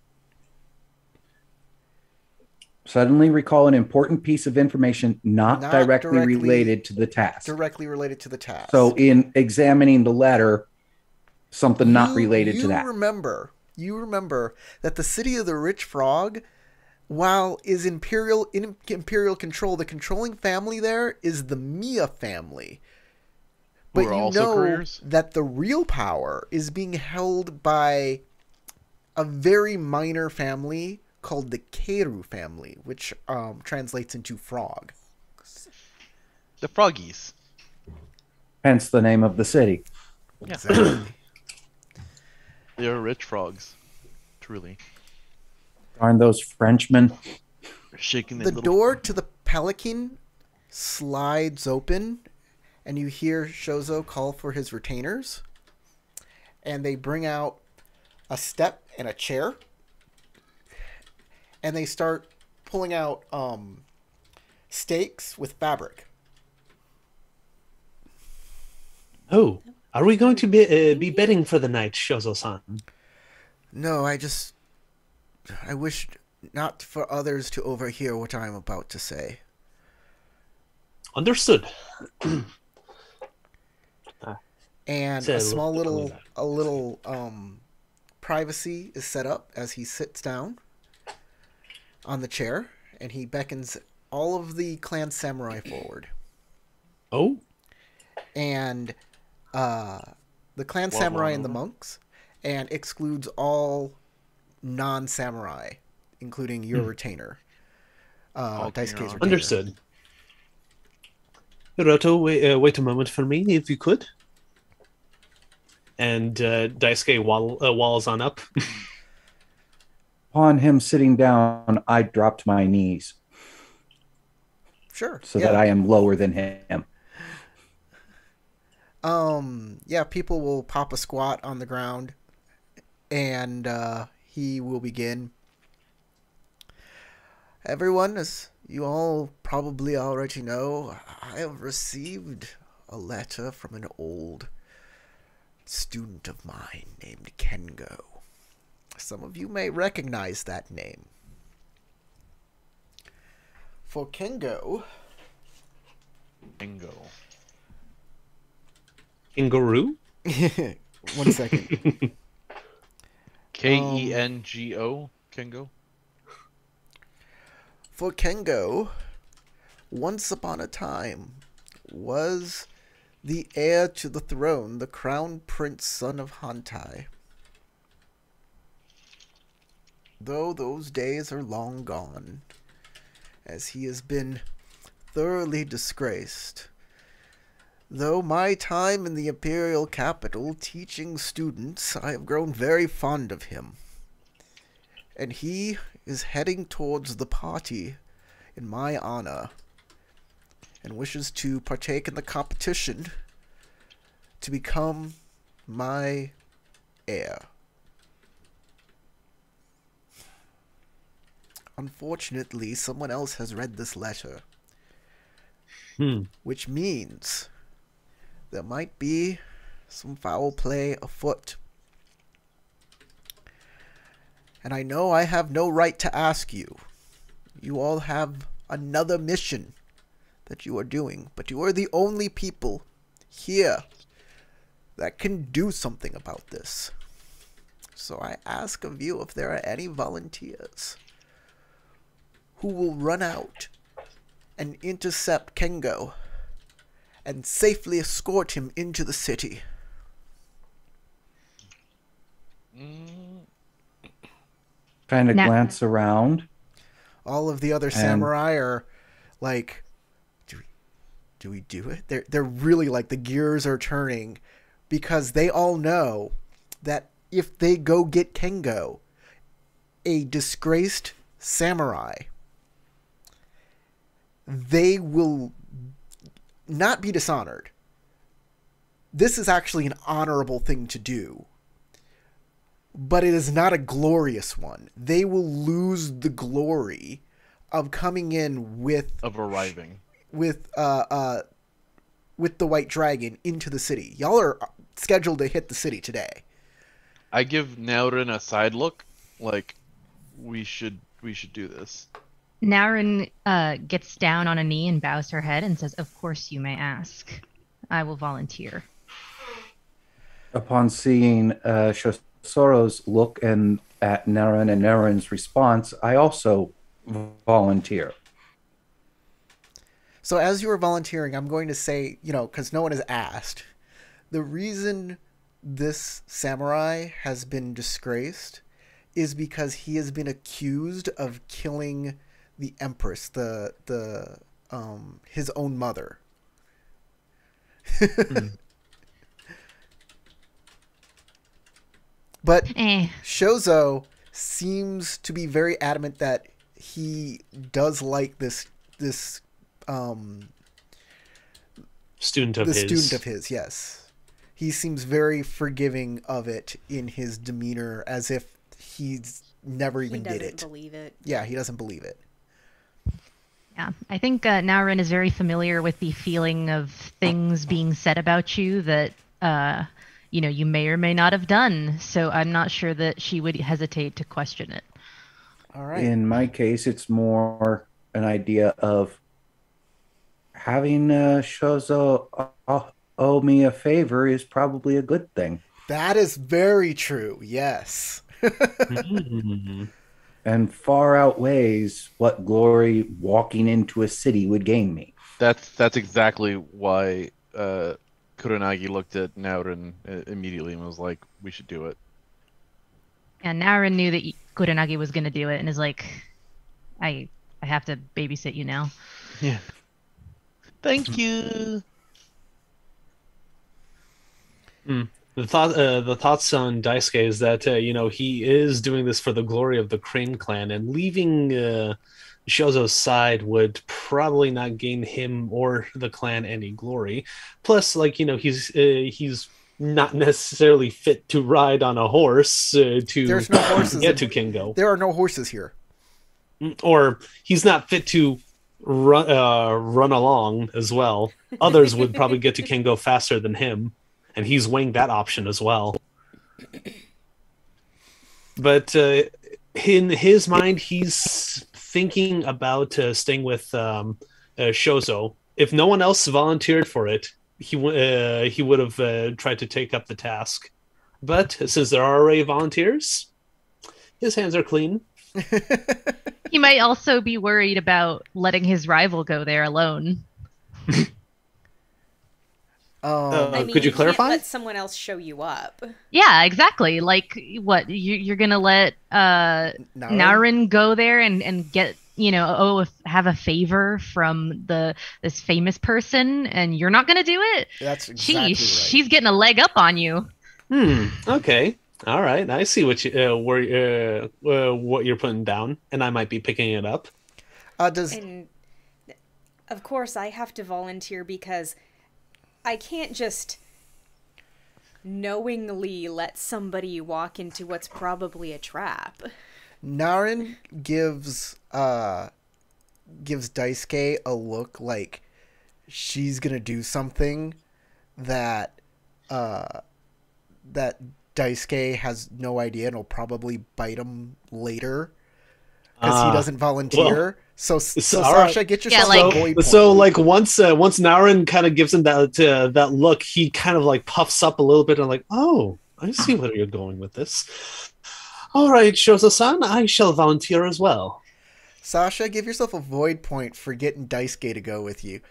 Suddenly recall an important piece of information not, Not directly, directly- related to the task. Directly related to the task. So, in examining the letter, something not You- related to you that. remember, you remember that the city of the Rich Frog, while is imperial in imperial control, the controlling family there is the Mia family. Who But are you also know couriers? that the real power is being held by a very minor family called the Keru family, which um, translates into frog. The Froggies. Hence the name of the city. Yeah. Exactly. They are rich frogs. Truly. Darn those Frenchmen. Shaking their The little... door to the Pelican slides open, and you hear Shozo call for his retainers. And they bring out a step and a chair. And they start pulling out um, stakes with fabric. Oh, are we going to be uh, be betting for the night, Shozo-san? No, I just... I wish not for others to overhear what I am about to say. Understood. And Say a a small little- little a little um privacy is set up as he sits down on the chair, and he beckons all of the clan samurai forward. Oh, And uh the clan What, samurai one and the over? monks, and excludes all non-samurai, including your retainer. Uh, All Daisuke's clear on. retainer. understood. Hiroto, wait, uh, wait a moment for me, if you could. And uh, Daisuke wall, uh, walls on up. Upon him sitting down, I dropped my knees Sure. so yeah. that I am lower than him. Um, yeah, people will pop a squat on the ground, and uh, he will begin. Everyone, as you all probably already know, I have received a letter from an old student of mine named Kengo. Some of you may recognize that name. For Kengo, Bingo. Kangaroo? one second. K E N G O? Kengo? For Kengo, once upon a time, was the heir to the throne, the crown prince son of Hantai. Though those days are long gone, as he has been thoroughly disgraced. Though my time in the imperial capital teaching students, I have grown very fond of him. And he is heading towards the party in my honor, and wishes to partake in the competition to become my heir. Unfortunately, someone else has read this letter, Hmm. which means there might be some foul play afoot. And I know I have no right to ask you. You all have another mission that you are doing, but you are the only people here that can do something about this. So I ask of you if there are any volunteers who will run out and intercept Kengo and safely escort him into the city. Mm, Kind of Now- glance around. All of the other And- samurai are like, do we, do we do it? They're they're really like, the gears are turning, because they all know that if they go get Kengo, a disgraced samurai, they will not be dishonored. This is actually an honorable thing to do. But it is not a glorious one. They will lose the glory of coming in with Of arriving. with uh uh with the White Dragon into the city. Y'all are scheduled to hit the city today. I give Naurin a side look, like we should we should do this. Naurin uh, gets down on a knee and bows her head and says, "Of course you may ask. I will volunteer." Upon seeing uh, Shosoro's look and at Naren and Naren's response, I also volunteer. So as you are volunteering, I'm going to say, you know, because no one has asked, the reason this samurai has been disgraced is because he has been accused of killing the Empress, the the um his own mother. mm. But Eh. Shozo seems to be very adamant that he does like this this um Student of the his. student of his, yes. He seems very forgiving of it in his demeanor, as if he's never even he did doesn't it. believe it. Yeah, he doesn't believe it. Yeah, I think uh, Naurin is very familiar with the feeling of things being said about you that, uh, you know, you may or may not have done. So I'm not sure that she would hesitate to question it. All right. In my case, it's more an idea of having uh, Shozo uh, owe me a favor is probably a good thing. That is very true, yes. mm. And far outweighs what glory walking into a city would gain me. That's that's exactly why uh, Kuronagi looked at Naurin immediately and was like, "We should do it." And Naurin knew that Kurenagi was going to do it and is like, I I have to babysit you now. Yeah. Thank you. Mm. The thought, uh, the thoughts on Daisuke is that uh, you know he is doing this for the glory of the Crane clan, and leaving uh, Shozo's side would probably not gain him or the clan any glory. Plus, like you know, he's uh, he's not necessarily fit to ride on a horse uh, to There's no horses get in- to Kingo, There are no horses here. or he's not fit to run uh, run along as well. Others would probably get to Kingo faster than him. And he's weighing that option as well. But uh, in his mind, he's thinking about uh, staying with um, uh, Shozo. If no one else volunteered for it, he w- uh, he would have uh, tried to take up the task. But since there are already volunteers, his hands are clean. He might also be worried about letting his rival go there alone. Um, Uh, I mean, could you can't clarify? let someone else show you up. Yeah, exactly. Like, what, you, you're going to let uh, Naurin? Naurin go there and, and get, you know, oh, if, have a favor from the this famous person, and you're not going to do it? That's exactly Sheesh, right. she's getting a leg up on you. Hmm. Okay. All right. I see what you uh, where uh, uh, what you're putting down, and I might be picking it up. Uh, does And of course, I have to volunteer because I can't just knowingly let somebody walk into what's probably a trap. Naren gives uh gives Daisuke a look like she's gonna do something that uh that Daisuke has no idea and will probably bite him later because Ah, he doesn't volunteer. well, so so so, all right. Sasha, get Yeah, yourself like- a boy point. So, like once uh, once Naurin kind of gives him that uh, that look, he kind of like puffs up a little bit and like, oh, I see where you're going with this. All right, Shozo-san, I shall volunteer as well. Sasha, give yourself a void point for getting Daisuke to go with you.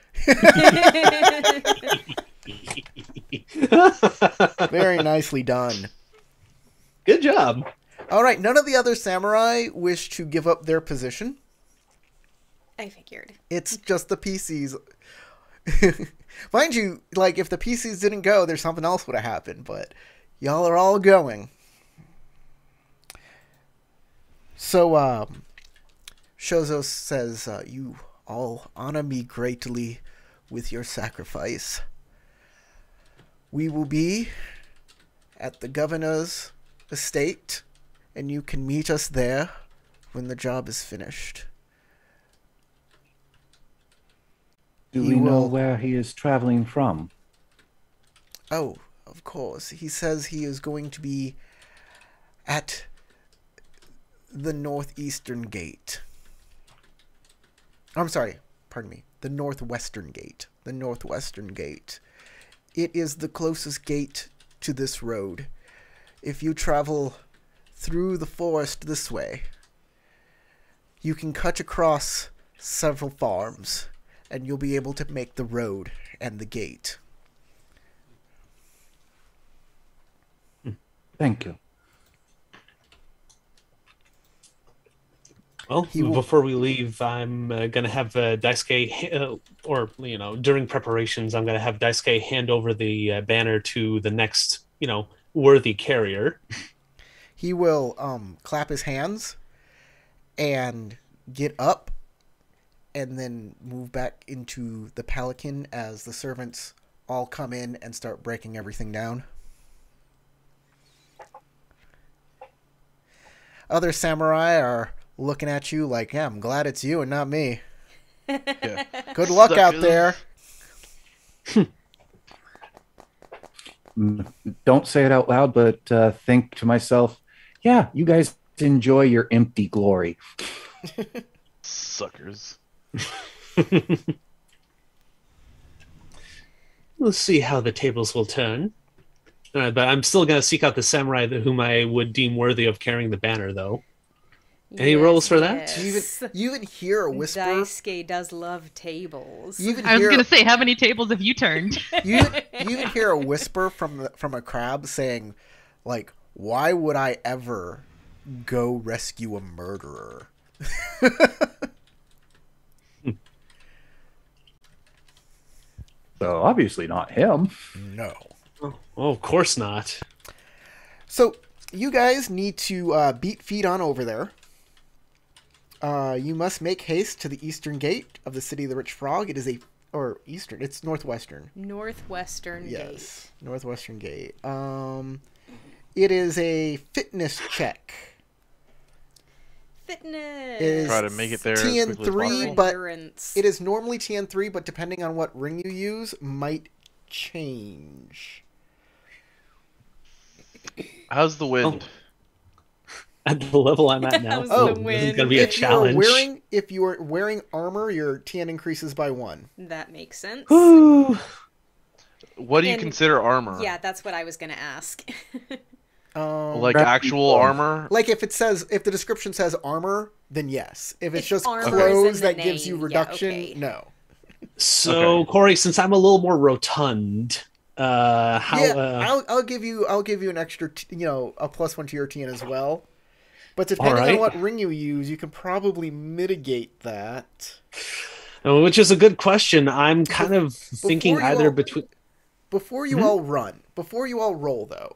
Very nicely done. Good job. All right, none of the other samurai wish to give up their position. I figured. It's just the P Cs. Mind you, like, if the P Cs didn't go, there's something else would have happened, but y'all are all going. So, um, Shozo says, uh, you all honor me greatly with your sacrifice. We will be at the governor's estate, and you can meet us there when the job is finished. Do He we know will- where he is traveling from? Oh, of course. He says he is going to be at the northeastern gate. I'm sorry, pardon me. The northwestern gate. The northwestern gate. It is the closest gate to this road. If you travel through the forest this way, you can cut across several farms, and you'll be able to make the road and the gate. Thank you. Well, He will- before we leave, I'm uh, going to have uh, Daisuke, uh, or, you know, during preparations, I'm going to have Daisuke hand over the uh, banner to the next, you know, worthy carrier. He will um, clap his hands and get up and then move back into the pelican as the servants all come in and start breaking everything down. Other samurai are looking at you like, yeah, I'm glad it's you and not me. Yeah. Good luck out Suckers. there. Mm, Don't say it out loud, but uh, think to myself, yeah, you guys enjoy your empty glory. Suckers. We'll see how the tables will turn. Uh, but I'm still going to seek out the samurai that, whom I would deem worthy of carrying the banner, though. Any rolls for that? You even, you even hear a whisper. Daisuke does love tables. You even I was hear, gonna say, how many tables have you turned? you, you even hear a whisper from the, from a crab saying, like, why would I ever go rescue a murderer? So obviously not him. No. Oh, of course not. So you guys need to uh, beat feet on over there. Uh, you must make haste to the eastern gate of the city of the Rich Frog. It is a or eastern. It's northwestern. Northwestern Yes, northwestern gate. Um, it is a fitness check. gate. Fitness. Is Try to make it there as T N quickly as three, possible. but Endurance. it is normally T N three, but depending on what ring you use, might change. How's the wind? At the level I'm at now, How's the this is wind? going to be a if you are challenge. wearing if you are wearing armor, your T N increases by one. That makes sense. Whew. What do you And- consider armor? Yeah, that's what I was gonna ask. Um, Like Wrap actual people. armor? Like if it says, if the description says armor, then yes. If it's If just armor is in clothes the that gives you name, yeah, reduction, okay. no. So, Okay. Corey, since I'm a little more rotund, uh, how? yeah, uh, I'll I'll give you I'll give you an extra, t- you know, a plus one to your T N as well. But depending Alright. on what ring you use, you can probably mitigate that. uh, which is a good question. I'm kind of thinking you either all- between. Before you Mhm. all run, before you all roll though,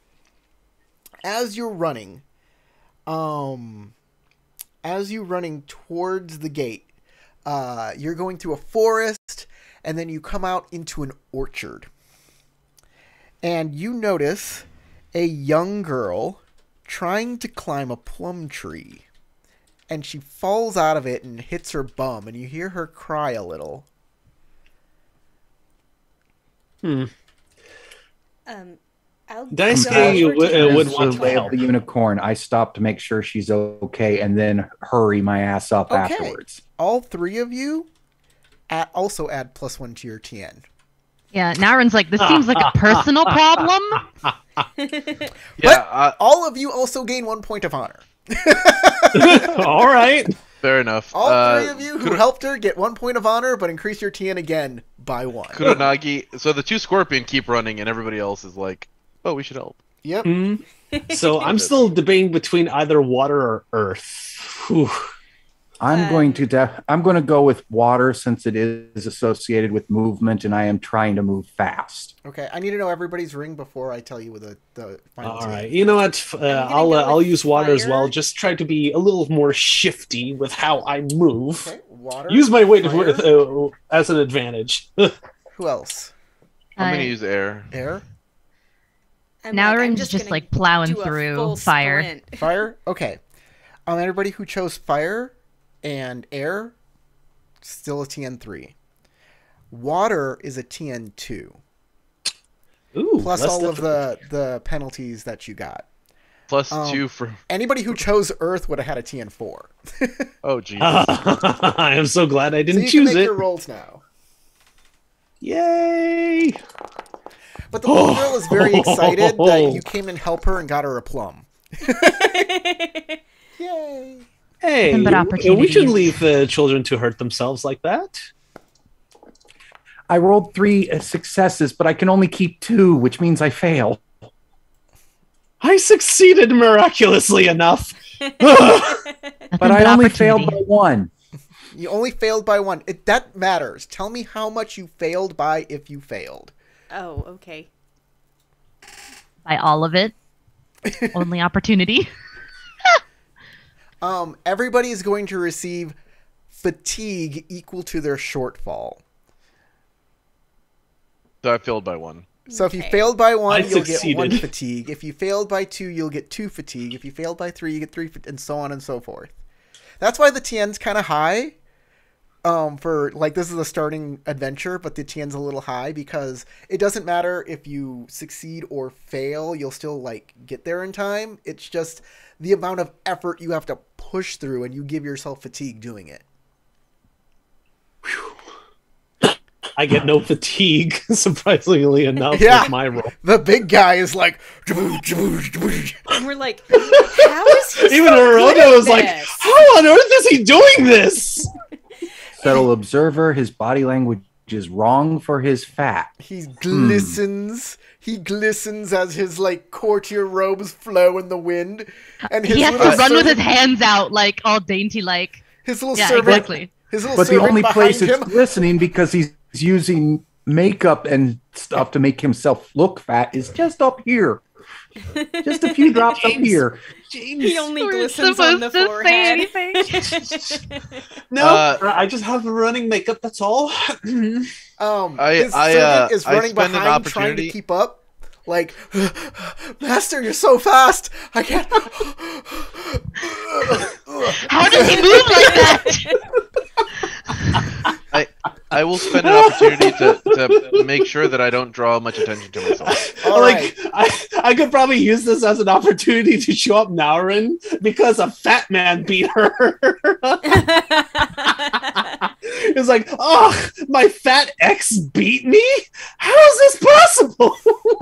as you're running, um, as you're running towards the gate, uh, you're going through a forest, and then you come out into an orchard. And you notice a young girl trying to climb a plum tree. And she falls out of it and hits her bum, and you hear her cry a little. Hmm. Um, I'll Daisuke go over would- to uh, her. would As want the to way help. of the unicorn, I stop to make sure she's okay and then hurry my ass up Okay. afterwards. All three of you add, also add plus one to your T N. Yeah, Naren's like, this seems like a personal problem. Yeah, uh, All of you also gain one point of honor. All right. fair enough. All Uh, three of you who Kuro- helped her get one point of honor, but increase your T N again by one. Kuronagi. So the two scorpion keep running, and everybody else is like, "Oh, we should help." Yep. Hmm. So I'm still debating between either water or earth. Whew. I'm going Um, to def- I'm going to go with water since it is associated with movement, and I am trying to move fast. Okay, I need to know everybody's ring before I tell you the the final. All right, team. you know what? Uh, gonna I'll go uh, I'll with use water as well. fire. Just try to be a little more shifty with how I move. Okay, water. Use my weight fire. with, uh, as an advantage. Who else? I'm gonna Uh, use air. Air. I'm Now like, I'm Rin's just, just gonna like plowing do a through full fire. sprint. Fire. Okay. Um, everybody who chose fire and air, still a T N three. Water is a T N two. Ooh, Plus less all of difficult. the the penalties that you got. Plus Um, two for. Anybody who chose Earth would have had a T N four. Oh Jesus. I am so glad I So didn't you can choose make it. your rolls now. Yay! But the little girl is very excited that you came and help her and got her a plum. Yay! Hey, Nothing but we opportunities. shouldn't leave the children to hurt themselves like that. I rolled three uh, successes, but I can only keep two, which means I fail. I succeeded miraculously enough. But Nothing I only opportunity. failed by one. You only failed by one. It, that matters. Tell me how much you failed by if you failed. Oh, okay. By all of it. Only opportunity. Um, everybody is going to receive fatigue equal to their shortfall. So I failed by one. So if you Okay. failed by one, I you'll get succeeded. one fatigue. If you failed by two, you'll get two fatigue. If you failed by three, you get three, fat- and so on and so forth. That's why the T N's kind of high. Um, for like this is a starting adventure, but the T N's a little high because it doesn't matter if you succeed or fail, you'll still like get there in time. It's just the amount of effort you have to push through, and you give yourself fatigue doing it. I get no fatigue, surprisingly enough, Yeah. with my roll. The big guy is like, And we're like, how is he Even so good at Hiroto is like, this? how on earth is he doing this? Subtle observer, his body language is wrong for his fat. he glistens. He glistens as his like courtier robes flow in the wind, and his He has to little run with his servant- hands out, like all dainty, like. his little Yeah, servant. exactly. His little But the servant only behind place it's him. glistening because he's using makeup and stuff to make himself look fat is just up here. Just a few drops up here. He only We're glistens on the supposed to say forehead. No, Uh, I just have running makeup, that's all. Um, I- his I, servant uh, is I running spend an behind, trying to opportunity- keep up. Like, Master, you're so fast. I can't. How does he move like that? I I will spend an opportunity to, to make sure that I don't draw much attention to myself. All like, right. I, I could probably use this as an opportunity to show up Naurin because a fat man beat her. It's like, oh, my fat ex beat me? How is this possible?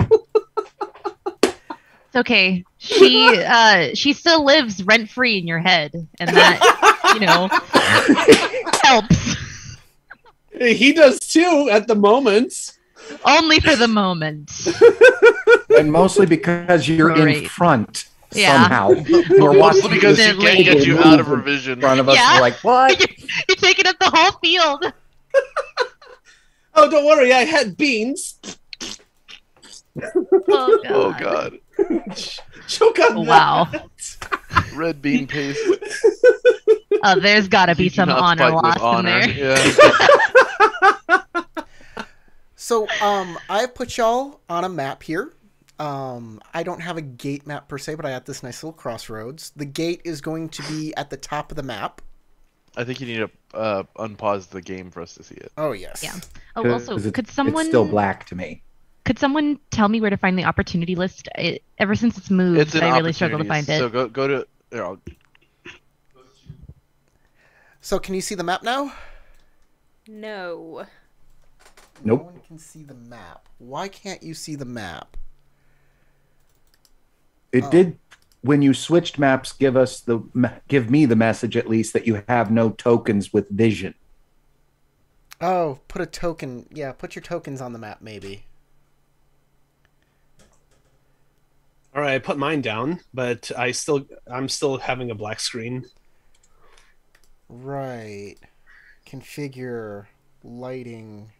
It's okay. She uh she still lives rent free in your head, and that, you know, helps. He does too at the moment. Only for the moment. And mostly because you're in Great. front Yeah. somehow. We're Mostly watching because she Instantly. can't get you out of her vision. in front of us. Yeah. We're like, what? You're taking up the whole field. Oh, don't worry, I had beans. Oh god. Oh god. Choke on Oh, that. wow. Red bean paste. Oh, there's got to be You do some not honor spike with lost in honor. there. Yeah. So, um, I've put y'all on a map here. Um, I don't have a gate map per se, but I have this nice little crossroads. The gate is going to be at the top of the map. I think you need to uh, unpause the game for us to see it. Oh, yes. Yeah. Oh, also, 'Cause it's- could someone It's still black to me. could someone tell me where to find the opportunity list? It, ever since it's moved, It's an I really struggle to find opportunities. it. So go go to. Here, I'll, So, can you see the map now? No. No Nope. one can see the map. Why can't you see the map? It Oh. did when you switched maps. Give us the give me the message at least that you have no tokens with vision. Oh, put a token. Yeah, put your tokens on the map, maybe. All right, I put mine down, but I still, I'm still having a black screen. Right. Configure lighting.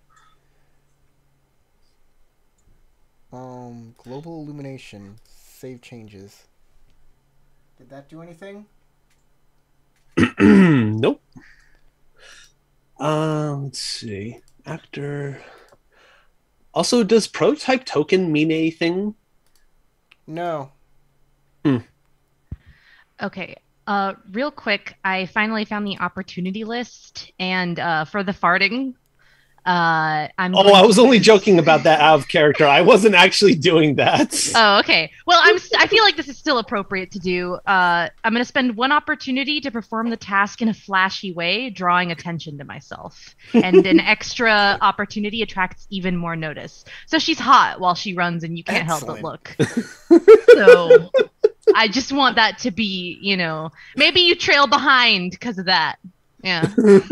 Um, global illumination. Save changes. Did that do anything? Nope. Uh, let's see. Actor. Also, does prototype token mean anything? No. Hmm. Okay. Uh, real quick, I finally found the opportunity list, and uh, for the farting, uh, I'm. Oh, going I to was only use- joking about that out of character. I wasn't actually doing that. Oh, okay. Well, I'm. s- I feel like this is still appropriate to do. Uh, I'm going to spend one opportunity to perform the task in a flashy way, drawing attention to myself, and an extra opportunity attracts even more notice. So she's hot while she runs, and you can't help but Excellent. look. So I just want that to be, you know, maybe you trail behind because of that. Yeah.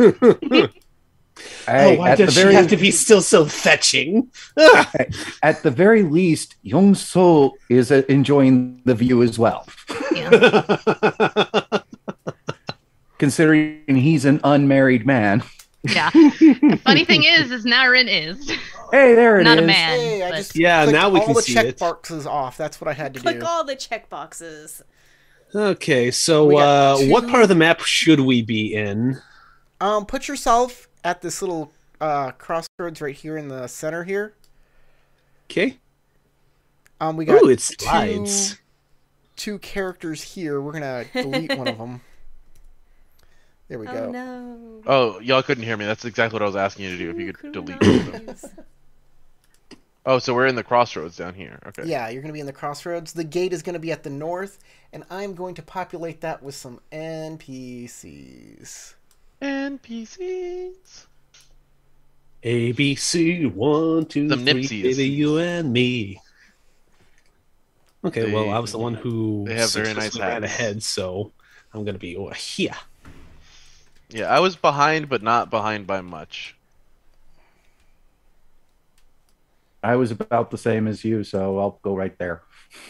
Hey, Oh, why at does the she very have to be still so fetching? Ugh. at the very least, Young So is uh, enjoying the view as well, Yeah. considering he's an unmarried man. Yeah. The funny thing is, is Naren is. Hey, there it Not a is. man. Hey, I but- just Yeah, clicked now we all can the see check it. boxes off. That's what I had to Click do. all the checkboxes. Okay, so We got uh, two- what part of the map should we be in? Um, put yourself at this little uh, crossroads right here in the center here. Okay. Um, we got Ooh, it two, slides. two characters here. We're gonna delete one of them. There we Oh go. no. Oh, y'all couldn't hear me. That's exactly what I was asking you to do. If you could delete Kunoi's. them. Oh, so we're in the crossroads down here. Okay. Yeah, you're gonna be in the crossroads. The gate is gonna be at the north, and I'm going to populate that with some N P Cs. N P Cs. A, B, C, one, two, Some three, Nipsies. baby, you and me. Okay, They- well, I was the one who they have very nice successfully ran hats. ahead, so I'm gonna be over here. Yeah, I was behind, but not behind by much. I was about the same as you, so I'll go right there.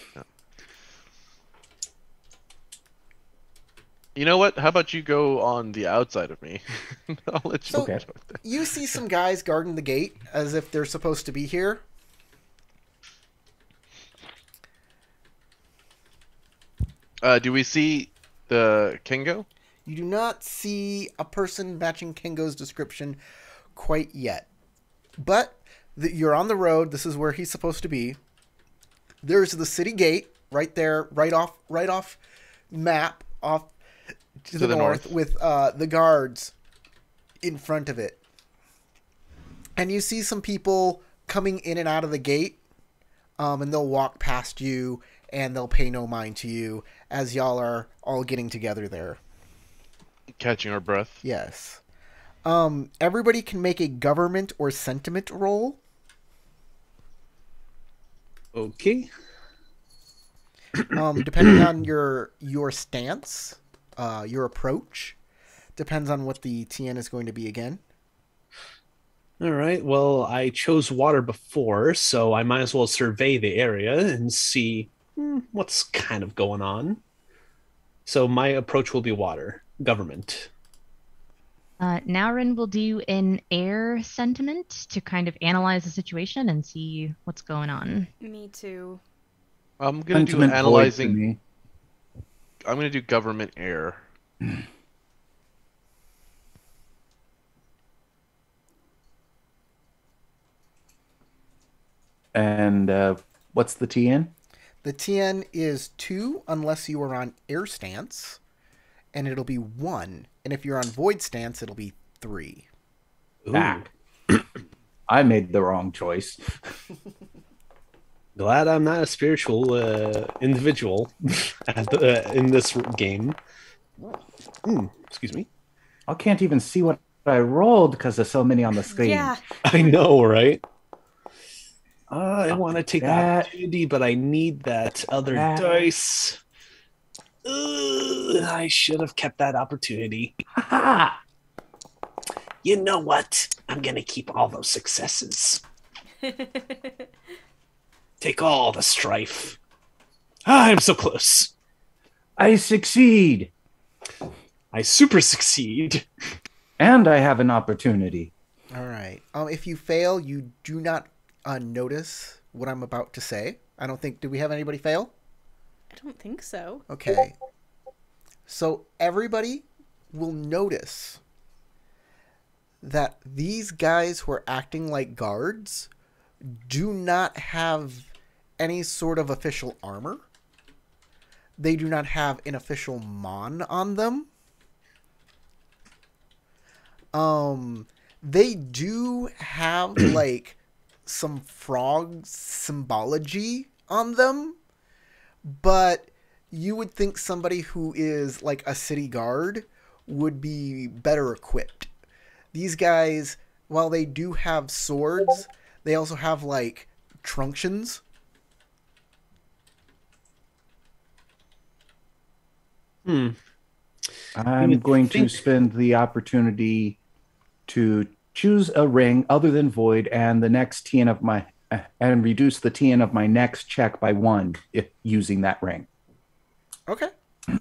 You know what? How about you go on the outside of me? I'll let you. So- Okay. You see some guys guarding the gate as if they're supposed to be here. Uh, do we see the Kingo? You do not see a person matching Kengo's description quite yet. But the, you're on the road. This is where he's supposed to be. There's the city gate right there, right off, right off map, off to, the, the north, north. with uh, the guards in front of it. And you see some people coming in and out of the gate, um, and they'll walk past you, and they'll pay no mind to you as y'all are all getting together there. Catching our breath. Yes. Um, everybody can make a government or sentiment roll. Okay. Um, depending on your your stance, uh, your approach, depends on what the T N is going to be again. All right. Well, I chose water before, so I might as well survey the area and see hmm, what's kind of going on. So my approach will be water, government. Uh, Naren will do an air sentiment to kind of analyze the situation and see what's going on. Me too. I'm gonna do Sentiment void to analyzing. me. I'm gonna do government air. And uh, what's the T N? The T N is two unless you are on air stance, and it'll be one. And if you're on void stance, it'll be three. Ooh, Ah. I made the wrong choice. glad I'm not a spiritual uh, individual at the, uh, in this game. Hmm, excuse me. I can't even see what I rolled because there's so many on the screen. Yeah. I know, right? Uh, I want to take the That- opportunity, but I need that other That- dice. Ugh, I should have kept that opportunity. Ha You know what? I'm gonna keep all those successes. Take all the strife. Ah, I'm so close. I succeed. I super succeed. And I have an opportunity. All right. Um, if you fail, you do not uh, notice what I'm about to say. I don't think. Do we have anybody fail? I don't think so. Okay. So everybody will notice that these guys who are acting like guards do not have any sort of official armor. They do not have an official mon on them. Um, they do have like some frog symbology on them, but you would think somebody who is like a city guard would be better equipped. These guys, while they do have swords, they also have like truncheons. Hmm. I'm would going think- to spend the opportunity to choose a ring other than void and the next T N of my uh, and reduce the T N of my next check by one if using that ring. Okay.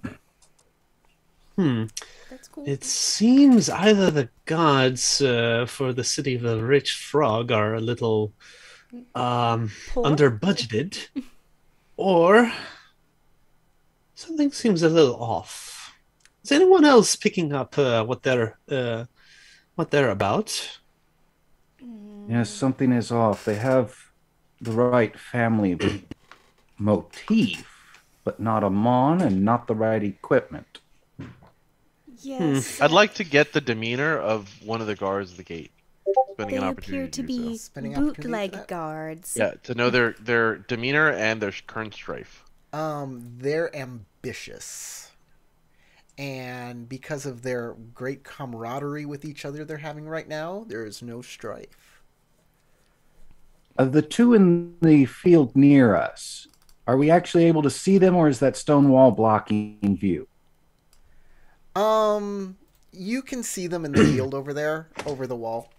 Hmm. That's cool. It seems either the gods uh, for the city of the rich frog are a little um, Poor? under budgeted, or something seems a little off. Is anyone else picking up uh, what they're uh, what they're about? Yes, something is off. They have the right family motif, but not a mon and not the right equipment. Yes. I'd like to get the demeanor of one of the guards at the gate. Spending They an appear opportunity to do be so. Spending opportunity for bootleg that? guards. Yeah, to know their their demeanor and their current strife. Um, they're ambitious. And because of their great camaraderie with each other they're having right now, there is no strife. Of the two in the field near us, are we actually able to see them, or is that stone wall blocking view? Um, you can see them in the field over there, over the wall.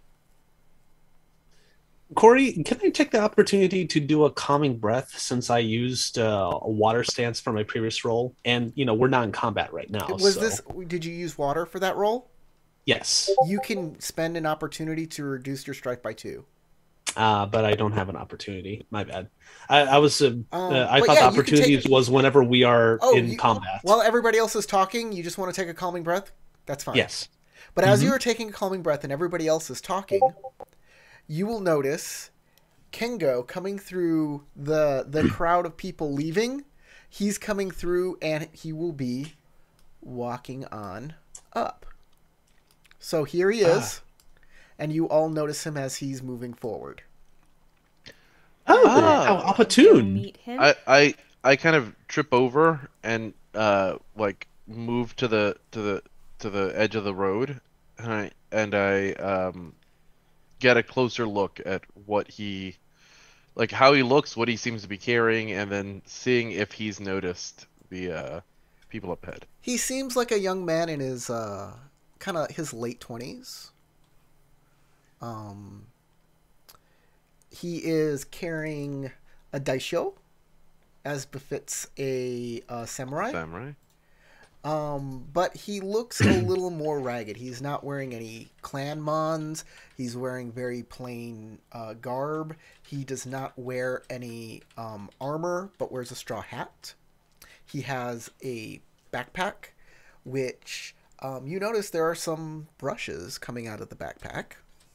Corey, can I take the opportunity to do a calming breath since I used uh, a water stance for my previous role? And, you know, we're not in combat right now. Was so- this? Did you use water for that roll? Yes, You can spend an opportunity to reduce your strife by two. uh, but I don't have an opportunity. My bad. I, I was. Uh, Um, uh, I but thought yeah, the you can take- opportunities was whenever we are Oh, in you- combat. While everybody else is talking, you just want to take a calming breath? That's fine. Yes. But as Mhm. you are taking a calming breath and everybody else is talking, you will notice Kengo coming through the the crowd of people leaving. He's coming through and he will be walking on up. So here he is, and you all notice him as he's moving forward. Oh, Ah. how Go opportune! meet him. I, I I kind of trip over and uh like move to the to the to the edge of the road, and I and I um get a closer look at what he like how he looks, what he seems to be carrying, and then seeing if he's noticed the uh people up ahead. He seems like a young man in his uh kind of his late twenties. Um he is carrying a daisho as befits a uh, samurai. Samurai. Um, but he looks a little more ragged. He's not wearing any clan mons. He's wearing very plain uh, garb. He does not wear any um, armor, but wears a straw hat. He has a backpack, which um, you notice there are some brushes coming out of the backpack.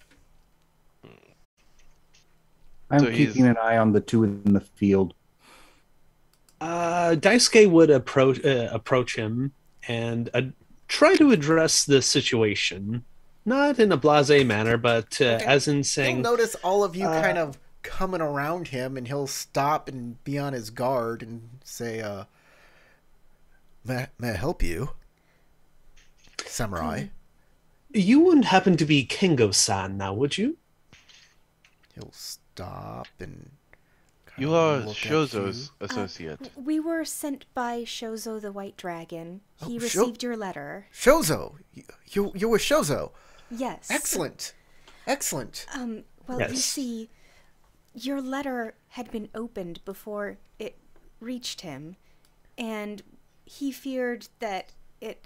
I'm So he's- keeping an eye on the two in the field. Uh, Daisuke would approach uh, approach him and uh, try to address the situation, not in a blasé manner, but uh, Okay. as in You'll saying, notice all of you uh, kind of coming around him, and he'll stop and be on his guard and say, uh, may, may I help you, samurai? "You wouldn't happen to be Kengo-san, now, would you?" He'll stop and kind You of are look at Shozo's you. associate. We were sent by Shozo the White Dragon. He Oh, Sho- received your letter. Shozo! You, you, you were Shozo! Yes. Excellent! Excellent! Um, well, you Yes. see, your letter had been opened before it reached him, and he feared that it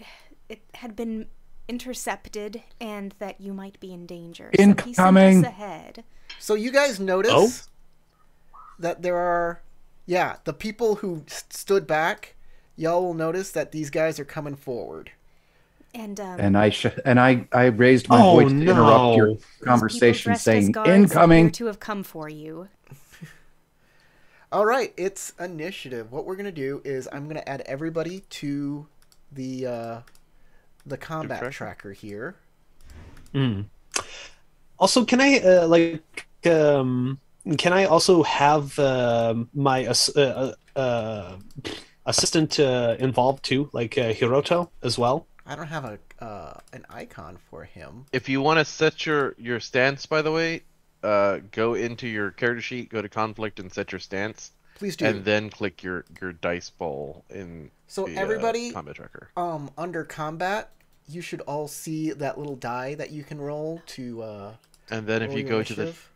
it had been intercepted and that you might be in danger. Incoming. So he sent us ahead. So you guys notice Oh? that there are, yeah, the people who st- stood back. Y'all will notice that these guys are coming forward. And um, And I sh- and I, I raised my Oh, voice to interrupt your no. these people conversation, dressed as saying, guards appear "Incoming." to have come for you. All right, it's initiative. What we're gonna do is I'm gonna add everybody to the uh, the combat tracker? tracker here. Mm. Also, can I uh, like um, can I also have uh, my ass- uh, uh, uh, assistant uh, involved too, like uh, Hiroto as well? I don't have a uh, an icon for him. If you want to set your your stance, by the way, uh, go into your character sheet, go to conflict, and set your stance, Please do. and then click your your dice bowl in So the everybody- uh, combat tracker. Um, under combat, you should all see that little die that you can roll to. Uh, And then if roll you your go to the initiative.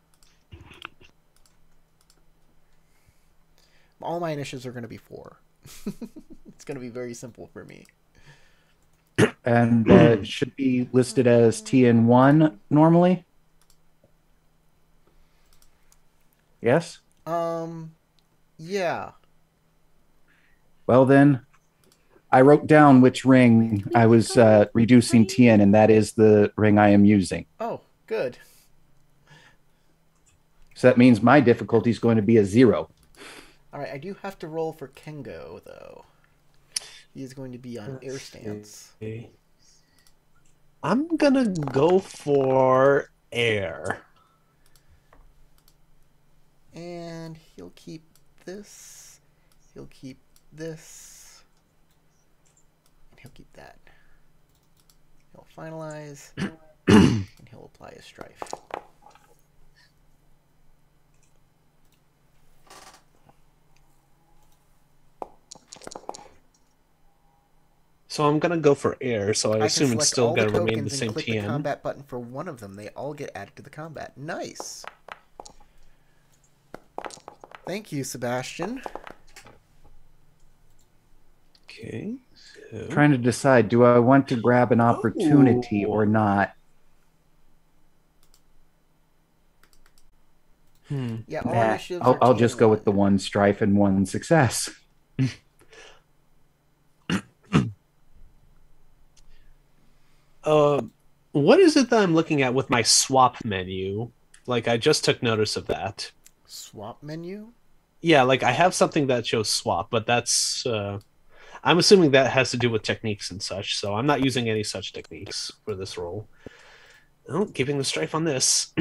All my initiatives are going to be four. It's going to be very simple for me. And uh, it should be listed as T N one normally. Yes? Um, yeah. Well, then, I wrote down which ring I was uh, reducing T N, and that is the ring I am using. Oh, good. So that means my difficulty is going to be a zero. All right, I do have to roll for Kengo, though. He is going to be on air stance. Okay. I'm gonna go for air. And he'll keep this. He'll keep this. And he'll keep that. He'll finalize. And he'll apply a strife. So I'm gonna go for air. So I, I assume can it's select still all the gonna remain the tokens and same click T the N. combat button for one of them. They all get added to the combat. Nice. Thank you, Sebastian. Okay. So... Trying to decide, do I want to grab an opportunity Ooh. or not? Hmm. Yeah, all Nah, initiatives I'll, are I'll just go with the T N one. one strife and one success. Uh, what is it that I'm looking at with my swap menu? Like, I just took notice of that. Swap menu? Yeah, like I have something that shows swap, but that's uh, I'm assuming that has to do with techniques and such. So I'm not using any such techniques for this role. Oh, keeping the strife on this.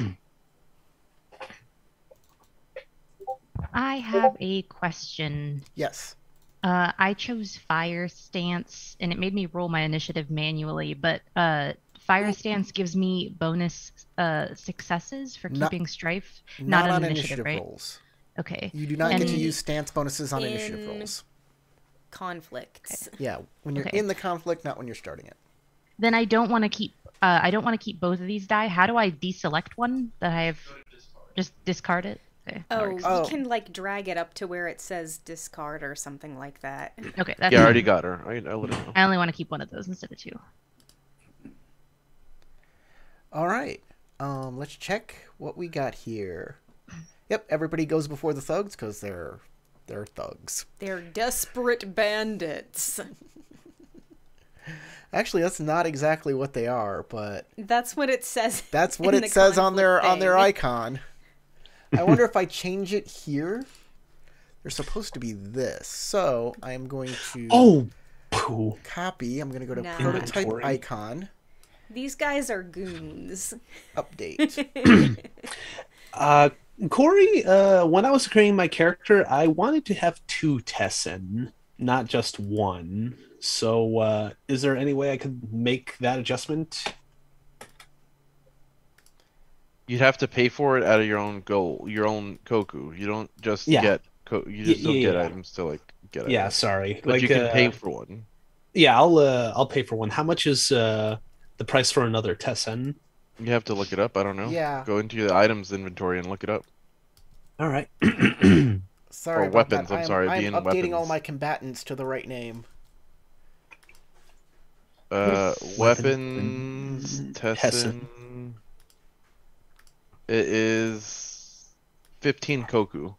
I have a question. Yes. Uh, I chose fire stance, and it made me roll my initiative manually. But uh, fire stance gives me bonus uh, successes for Not- keeping strife, Not, not, on an initiative, right? rolls. Okay. You do not get to And- use stance bonuses on initiative In- rolls. Conflicts. Yeah, when you're Okay. in the conflict, not when you're starting it. Then I don't want to keep. Uh, I don't want to keep both of these die. How do I deselect one that I have? Just discard it. Okay. that Oh, works. Oh. you can like drag it up to where it says discard or something like that. Okay. That's Yeah, I fine. already got her. I, I let her know. I only want to keep one of those instead of two. All right. Um, let's check what we got here. Yep, everybody goes before the thugs because they're they're thugs. They're desperate bandits. Actually, that's not exactly what they are, but That's what it says. that's what in it the says on their conflict on their thing. icon. I wonder if I change it here. They're supposed to be this, so I am going to Oh, poo. copy. I'm going to go to No. prototype Inventory. icon, These guys are goons. update. Uh, Corey, uh, when I was creating my character, I wanted to have two Tessen, not just one. So, uh, is there any way I could make that adjustment? You'd have to pay for it out of your own goal, your own koku. You don't just Yeah. get ko- you just Y- don't get yeah. items to like get Yeah, items. sorry. But like, you can uh, pay for one. Yeah, I'll uh, I'll pay for one. How much is uh, the price for another Tessen? You have to look it up. I don't know. Yeah. Go into the items inventory and look it up. All right. Sorry Or about weapons, that. I'm I'm, sorry, I'm being updating all weapons. my combatants to the right name. Uh, Yes. weapons, Tessin. Tessin. It is fifteen koku.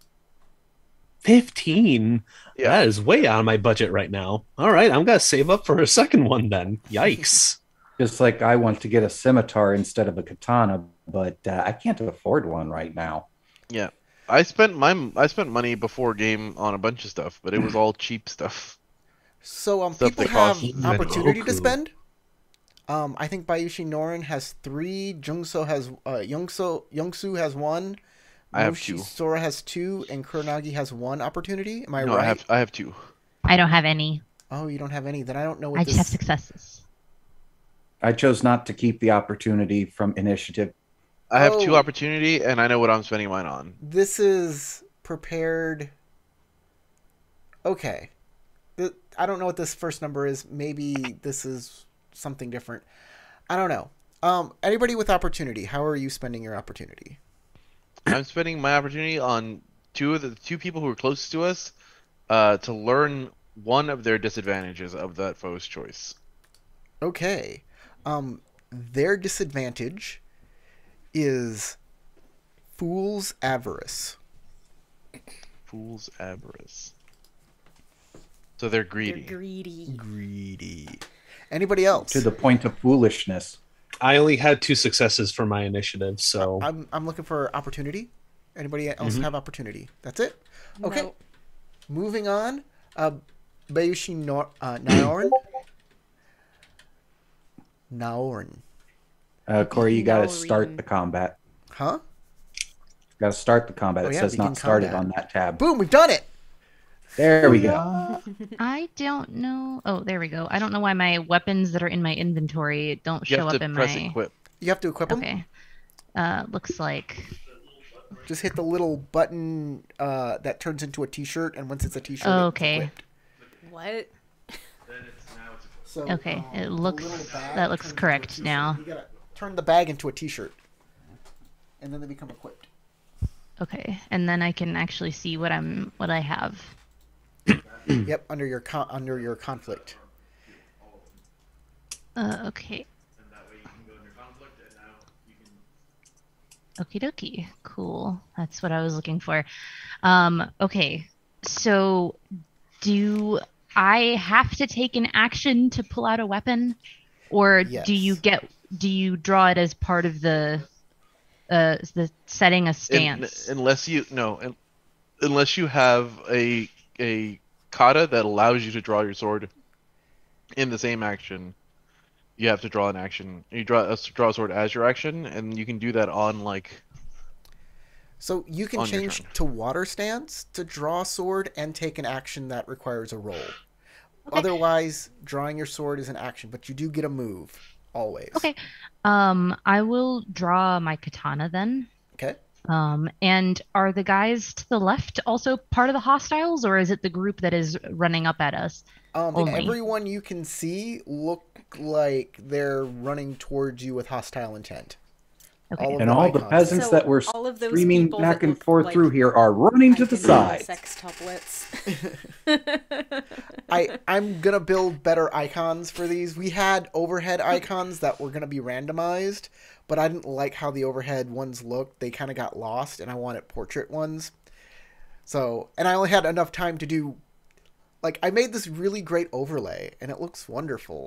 fifteen. Yeah. That is way out of my budget right now. All right, I'm gonna save up for a second one then. Yikes. Just like I want to get a scimitar instead of a katana, but uh, I can't afford one right now. Yeah. I spent my I spent money before game on a bunch of stuff, but it was all cheap stuff. So um, Stuff people that have costs- Even opportunity to Goku. spend. Um, I think Bayushi Norin has three. Jungso has uh, Youngso Youngsu has one. I have two. Sora has two, and Kuronagi has one opportunity. Am I No, right? I have I have two. I don't have any. Oh, you don't have any. Then I don't know what I this. just have successes. I chose not to keep the opportunity from initiative. I have two Oh. opportunity, and I know what I'm spending mine on. This is prepared. Okay. Th- I don't know what this first number is. Maybe this is something different. I don't know. Um, anybody with opportunity, how are you spending your opportunity? I'm spending my opportunity on two of the two people who are closest to us, uh, to learn one of their disadvantages of that foe's choice. Okay. Um, their disadvantage is fool's avarice. Fool's avarice. So they're They're greedy. greedy. Greedy. Anybody else? To the point of foolishness. I only had two successes for my initiative, so I'm I'm looking for opportunity. Anybody else Mhm. have opportunity? That's it. Okay. No. Moving on. Uh, Bayushi Nor- uh, Naorin. Naorin. Uh, Corey, you got to start Naorin. the combat. Huh? Got to start the combat. Oh, It yeah, says begin not started combat. on that tab. Boom! We've done it. There we go. I don't know. Oh, there we go. I don't know why my weapons that are in my inventory don't You show have up to in press my. equip. You have to equip them. Okay. Uh, looks like. Just hit the little button uh, that turns into a T-shirt, and once it's a T-shirt, Oh, it's okay. equipped. What? So, Okay, um, it the looks- little bag that looks turns into a correct T-shirt. now. You gotta turn the bag into a T-shirt, and then they become equipped. Okay, and then I can actually see what I'm what I have. Yep, under your con- under your conflict. Uh, okay. Okie dokie. Cool. That's what I was looking for. Um, okay. So do I have to take an action to pull out a weapon? Or do you Yes. get do you draw it as part of the uh the setting a In- stance? unless you no, un- unless you have a a kata that allows you to draw your sword in the same action, you have to draw an action. You draw a draw a sword as your action, and you can do that on like So you can On your change turn. to water stance to draw a sword and take an action that requires a roll. Okay. Otherwise, drawing your sword is an action, but you do get a move always. Okay. Um, I will draw my katana then. Okay. Um, and are the guys to the left also part of the hostiles, or is it the group that is running up at us? Um, Only. everyone you can see look like they're running towards you with hostile intent. Okay. All of And the all the icons. peasants So, that were all of those streaming people back that and look forth like through here are running to the identical side. Sextuplets. I I'm gonna build better icons for these. We had overhead icons that were gonna be randomized, but I didn't like how the overhead ones looked. They kind of got lost, and I wanted portrait ones. So, and I only had enough time to do. Like, I made this really great overlay, and it looks wonderful.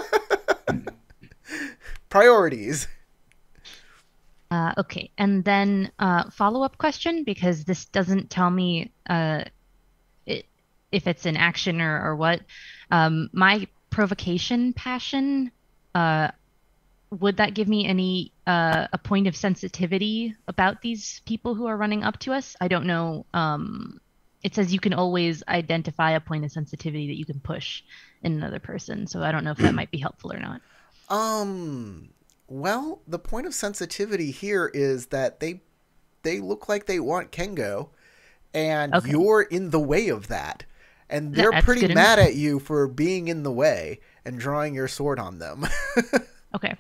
Priorities. Uh, okay, and then uh, follow-up question, because this doesn't tell me uh, it, if it's an action or, or what. Um, my provocation passion, uh, would that give me any uh, a point of sensitivity about these people who are running up to us? I don't know. Um, it says you can always identify a point of sensitivity that you can push in another person, so I don't know if that might be helpful or not. Um. Well, the point of sensitivity here is that they they look like they want Kengo, and Okay. you're in the way of that. And Th- they're that's pretty good mad enough. at you for being in the way and drawing your sword on them. Okay.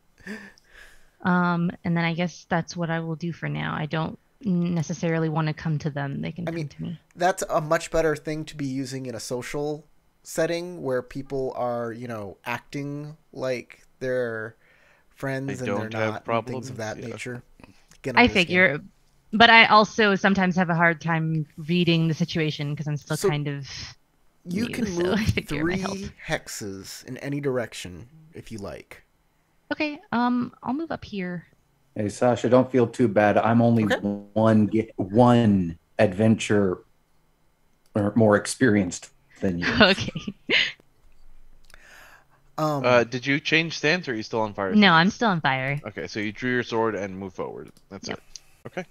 Um, and then I guess that's what I will do for now. I don't necessarily want to come to them. They can I come mean, to me. That's a much better thing to be using in a social setting where people are, you know, acting like they're friends They and they're don't have not, and things of that problems, yeah. nature. Can I understand. figure, but I also sometimes have a hard time reading the situation because I'm still So kind of You new, can so move I figure it might help. three hexes in any direction if you like. Okay, um, I'll move up here. Hey, Sasha, don't feel too bad. I'm only Okay. one ge- one adventure or more experienced than you. Okay. Um, Uh, did you change stance, or are you still on fire No, I'm stance? still on fire. Okay, so you drew your sword and move forward. That's Yep. it. Okay.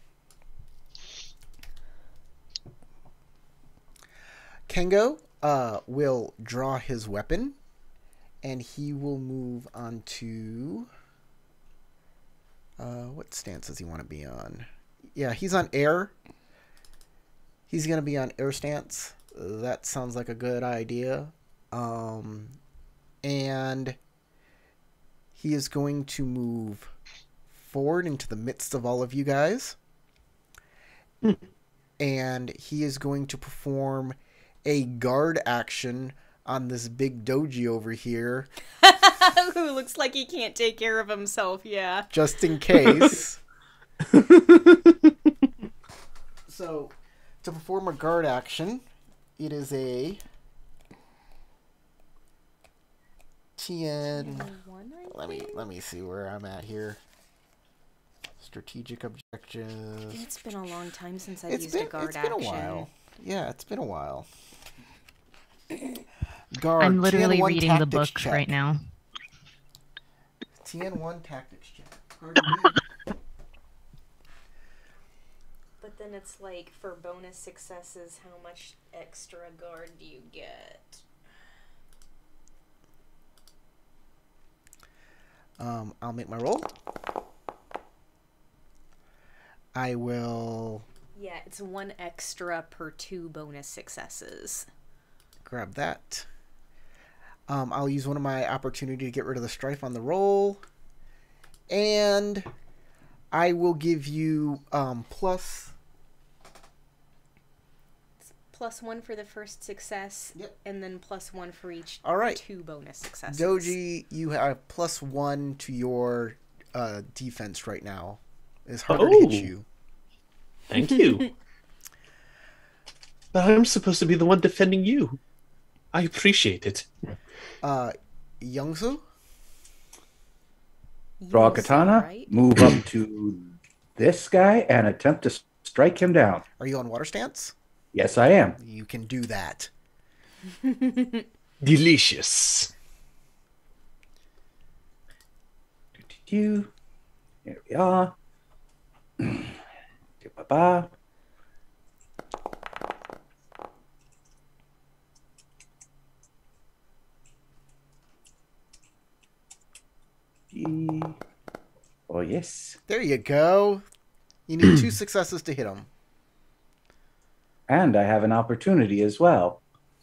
Kengo uh, will draw his weapon, and he will move on to... Uh, what stance does he want to be on? Yeah, he's on air. He's going to be on air stance. That sounds like a good idea. Um, and he is going to move forward into the midst of all of you guys. And he is going to perform a guard action on this big doji over here, Who looks like he can't take care of himself, yeah. just in case. So, to perform a guard action, it is a T N. Let me let me see where I'm at here. Strategic objectives. It's been a long time since I've It's used been a guard it's been action. a while. Yeah, it's been a while. Guard. I'm literally T N one reading the tactics book check. right now. T N one tactics check. Pardon me. But then it's like, for bonus successes, how much extra guard do you get? Um, I'll make my roll. I will Yeah, it's one extra per two bonus successes. grab that. Um, I'll use one of my opportunity to get rid of the strife on the roll. And I will give you um, plus... Plus one for the first success, Yep. and then plus one for each All right. two bonus successes. Doji, you have plus one to your uh, defense right now. It's harder to Oh. hit you. Thank you. But I'm supposed to be the one defending you. I appreciate it. Uh, Youngsu? Draw a Yes, katana, right? move up to this guy, and attempt to strike him down. Are you on water stance? Yes, I am. You can do that. Delicious. Here we are. Ba-ba. Oh, yes. There you go. You need two successes to hit him. And I have an opportunity as well.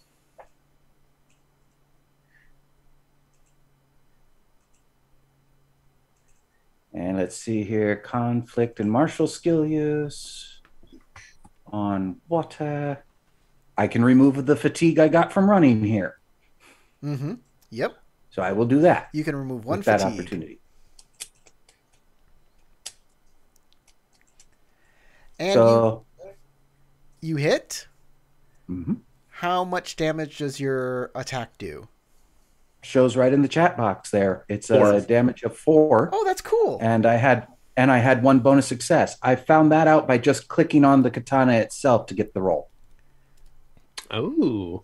And let's see here. Conflict and martial skill use. On water. I can remove the fatigue I got from running here. Mm-hmm. Yep. So I will do that. You can remove one with that fatigue. opportunity. And So, you, you hit? mhm. How much damage does your attack do? Shows right in the chat box there. It's Four. a damage of four. Oh, that's cool. And I had and I had one bonus success. I found that out by just clicking on the katana itself to get the roll. Oh.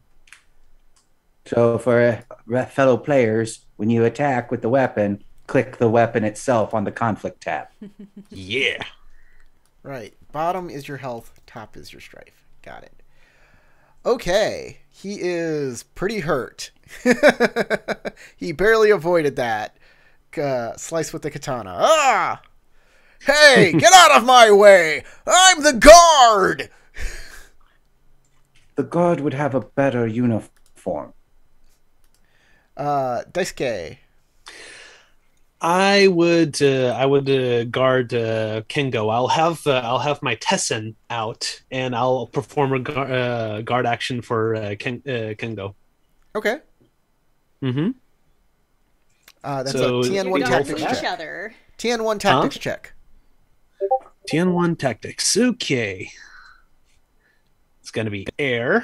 So for uh, fellow players, when you attack with the weapon, click the weapon itself on the conflict tab. Yeah. Right. Bottom is your health, top is your strife. Got it. Okay. He is pretty hurt. He barely avoided that. Uh, slice with the katana. Ah! Hey, get out of my way! I'm the guard! The guard would have a better uniform. Uh, Daisuke. I would uh, I would uh, guard uh, Kengo. I'll have uh, I'll have my Tessen out, and I'll perform a guard, uh, guard action for uh, Ken, uh, Kengo. Okay. Mm-hmm. Uh, that's So a you T N can one roll tactics for that. each check. other. T N one tactics check. T N one tactics. Okay. It's gonna be air.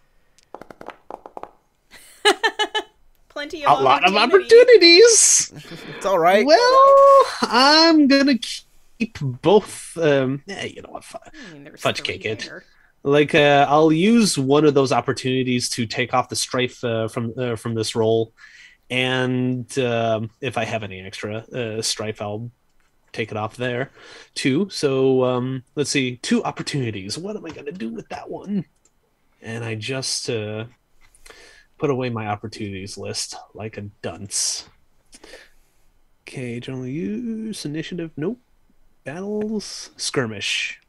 Plenty of A lot of opportunity. opportunities. It's all right. Well, I'm gonna keep both. Um, eh, you know what? fu- I mean, there's Fudge three cake it. there. Like, uh, I'll use one of those opportunities to take off the strife uh, from uh, from this roll, and um, if I have any extra uh, strife, I'll take it off there too. So um, let's see, two opportunities. What am I gonna do with that one? And I just uh, put away my opportunities list like a dunce. Okay, general use, initiative, nope. Battles, skirmish.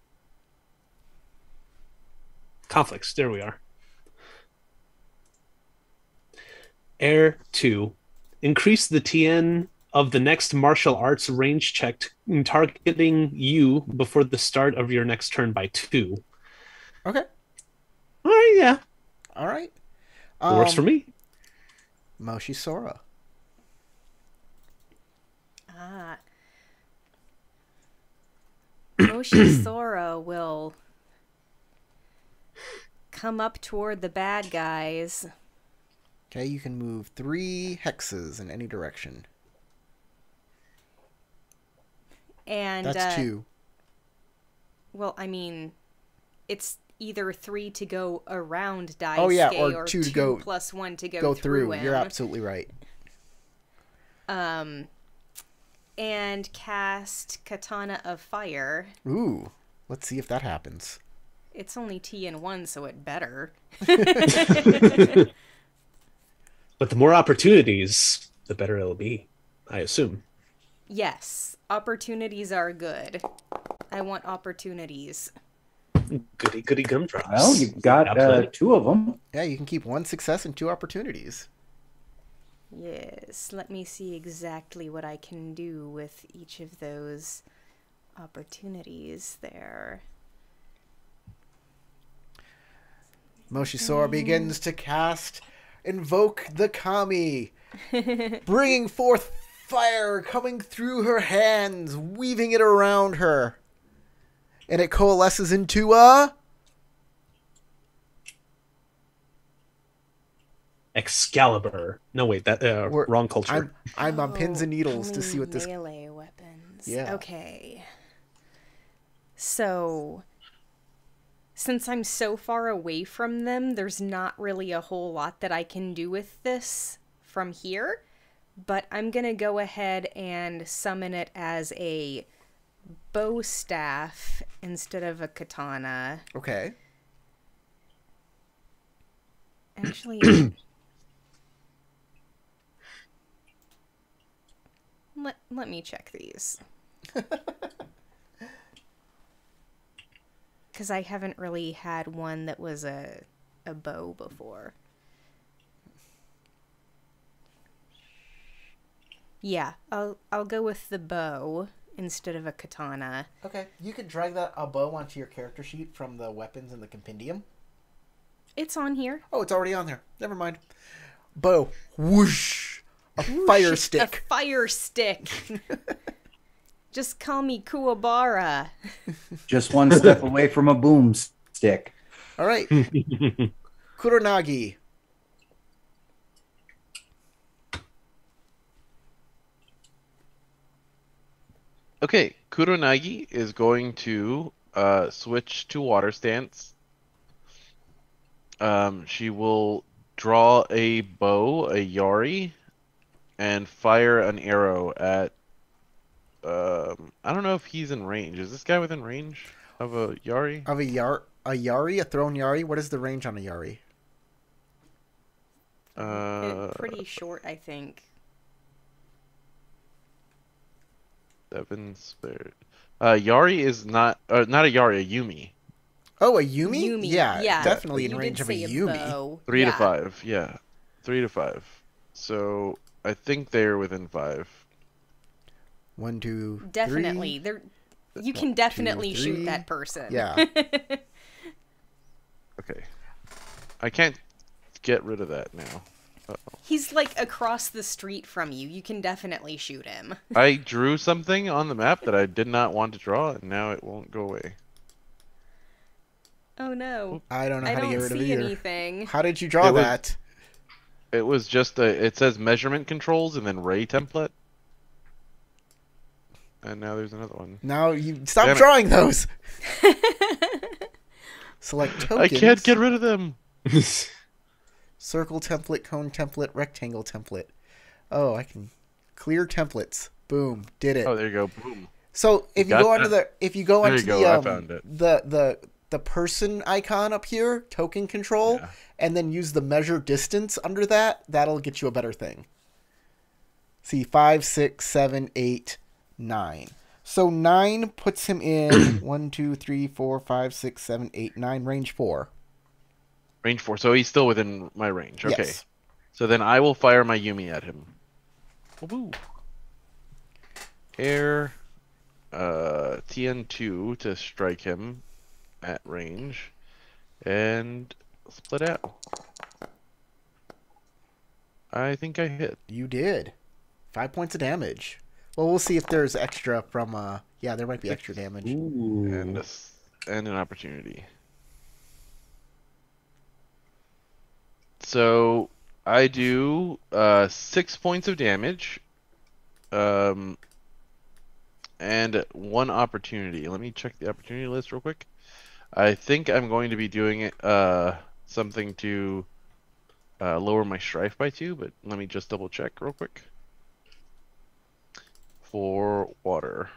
Conflicts, there we are. Air two. Increase the T N of the next martial arts range check targeting you before the start of your next turn by two. Okay. All right, yeah. All right. It works for Um, me. Moshi Sora. Ah. Moshi Sora will come up toward the bad guys. Okay, you can move three hexes in any direction. And That's uh, two. Well, I mean, it's either three to go around Daisuke Oh, yeah, or or two two to go- plus one to go, Go through, through. him. You're absolutely right. Um, and cast Katana of Fire. Ooh. Let's see if that happens. It's only T N one, so it better. But the more opportunities, the better it'll be, I assume. Yes, opportunities are good. I want opportunities. Goody goody gumdrops. Well, you've got uh, Absolutely. two of them. Yeah, you can keep one success and two opportunities. Yes, let me see exactly what I can do with each of those opportunities there. Moshi Sora begins to cast Invoke the Kami, bringing forth fire coming through her hands, weaving it around her. And it coalesces into a... Excalibur. No, wait, that uh, We're- wrong culture. I'm, I'm on pins and Oh, needles to only see what this... melee weapons. Yeah. Okay. So, since I'm so far away from them, there's not really a whole lot that I can do with this from here. But I'm gonna go ahead and summon it as a bow staff instead of a katana. Okay. Actually, let, let me check these. Because I haven't really had one that was a, a bow before. Yeah, I'll, I'll go with the bow instead of a katana. Okay. You can drag that a bow onto your character sheet from the weapons in the compendium. It's on here. Oh, it's already on there. Never mind. Bow. Whoosh. A Whoosh, fire it's stick. A fire stick. Just call me Kuwabara. Just one step away from a boomstick. All right. Kuronagi. Okay, Kuronagi is going to uh, switch to water stance. Um, she will draw a bow, a yari, and fire an arrow at. Um, I don't know if he's in range. Is this guy within range of a yari? Of a yar, a yari, a thrown yari. What is the range on a yari? Uh, Pretty short, I think. seven spared. Uh, yari is not, uh, not a yari, a yumi. Oh, a yumi? Yumi, Yeah, yeah. definitely in You range did of a say yumi. bow. Three to Yeah. five, yeah, three to five. So I think they're within five. One, two, three. Definitely. There you can One, definitely two, shoot three. that person. Yeah. Okay. I can't get rid of that now. Uh-oh. He's like across the street from you. You can definitely shoot him. I drew something on the map that I did not want to draw, and now it won't go away. Oh no. I don't know I how to don't get rid of see either. anything. How did you draw It was- that? It was just a. It says measurement controls and then ray template. And now there's another one. Now you stop Damn it. drawing those. Select tokens. I can't get rid of them. Circle template, cone template, rectangle template. Oh, I can clear templates. Boom, did it. Oh, there you go. Boom. So if you got go onto that? the if you go There onto you go, the I um, found it. the the the person icon up here, token control, Yeah. and then use the measure distance under that, that'll get you a better thing. See, five, six, seven, eight, nine. So nine puts him in one, two, three, four, five, six, seven, eight, nine, range four. Range four. So he's still within my range. Okay. Yes. So then I will fire my Yumi at him. Woo. Air uh, T N two to strike him at range. And split out. I think I hit. You did. Five points of damage. Well, we'll see if there's extra from, uh, yeah, there might be extra damage. Ooh. And, a s and an opportunity. So I do uh, six points of damage. Um, and one opportunity. Let me check the opportunity list real quick. I think I'm going to be doing uh, something to uh, lower my strife by two, but let me just double check real quick. For water.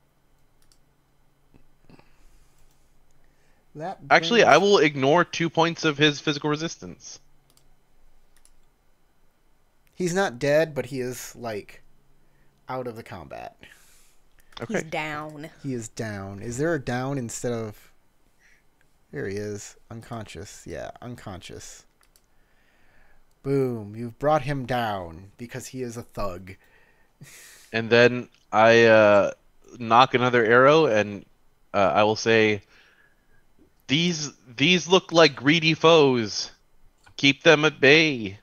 That Actually, brings- I will ignore two points of his physical resistance. He's not dead, but he is, like, out of the combat. Okay. He's down. He is down. Is there a down instead of... There he is. Unconscious. Yeah, unconscious. Boom. You've brought him down because he is a thug. And then I uh, knock another arrow, and uh, I will say, "These these look like greedy foes. Keep them at bay."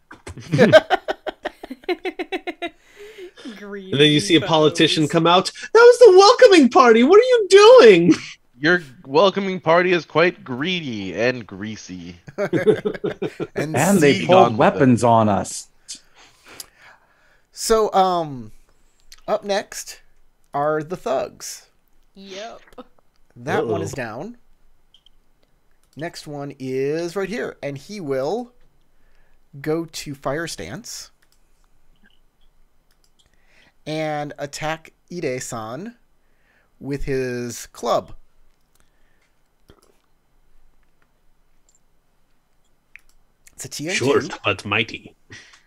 Greedy And then you see a foes. politician come out. That was the welcoming party. What are you doing? Your welcoming party is quite greedy and greasy. And, And they Siege pulled on with weapons on us. So, um, up next are the thugs. Yep. That one Uh-oh. is down. Next one is right here, and he will go to fire stance and attack Ide-san with his club. It's a T N two. Short but mighty.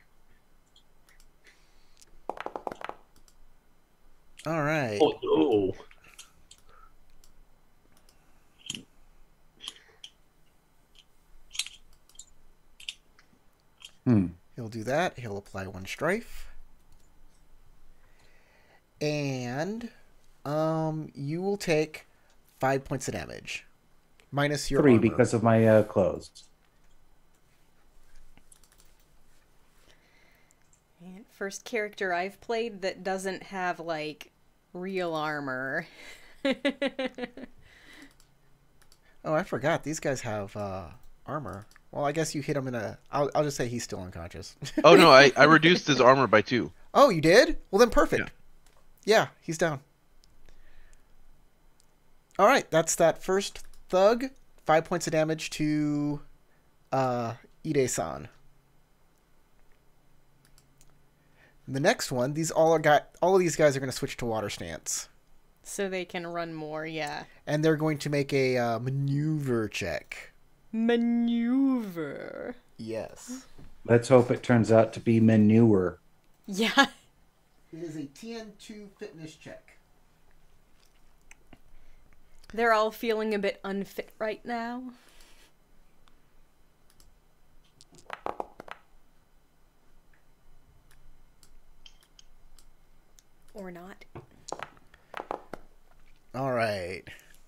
All right. Oh no. Hmm. He'll do that. He'll apply one strife. And um, you will take five points of damage. Minus your Three armor. because of my uh, clothes. And first character I've played that doesn't have, like, real armor. Oh, I forgot. These guys have uh, armor. Well, I guess you hit him in a... I'll, I'll just say he's still unconscious. Oh no, I, I reduced his armor by two. Oh, you did? Well, then perfect. Yeah, he's down. All right, that's that first thug. Five points of damage to uh, Ide-san. The next one, these all are got all of these guys are going to switch to water stance, So they can run more, yeah. and they're going to make a uh, maneuver check. Maneuver. Yes, Let's hope it turns out to be manure. Yeah. it is a T N two fitness check. They're all feeling a bit unfit right now. Or not. right.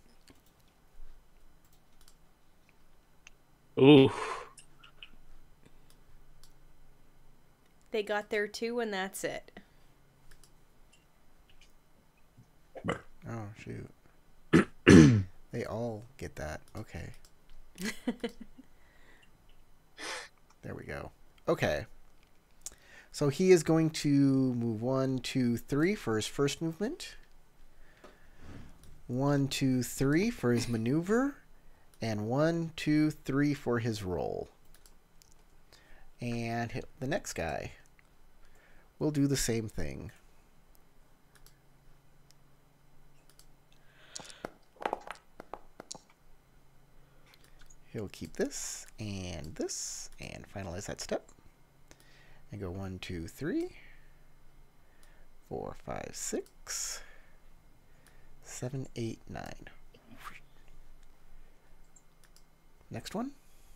Ooh. They got there too, and that's it. Oh, shoot. They all get that. Okay. There we go. Okay. So he is going to move one, two, three for his first movement. One, two, three for his maneuver. And one, two, three for his roll. And hit the next guy. We'll do the same thing. He'll keep this and this and finalize that step. And go one, two, three, four, five, six, seven, eight, nine. Next one.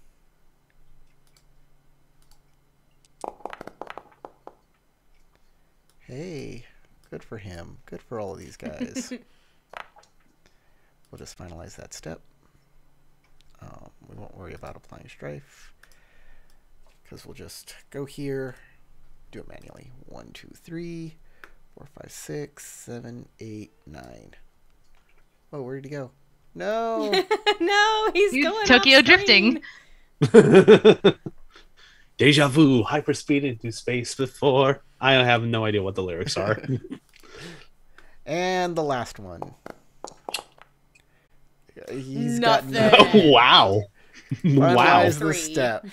Hey, good for him. Good for all of these guys. We'll just finalize that step. Um, we won't worry about applying strife because we'll just go here, do it manually. One, two, three, four, five, six, seven, eight, nine. Oh, where did he go? No. No, he's You- going Tokyo off drifting. screen. Deja vu, hyperspeed into space before. I have no idea what the lyrics are. And the last one. He's got Nothing. no. Wow. Wow. Finalize the Three. step.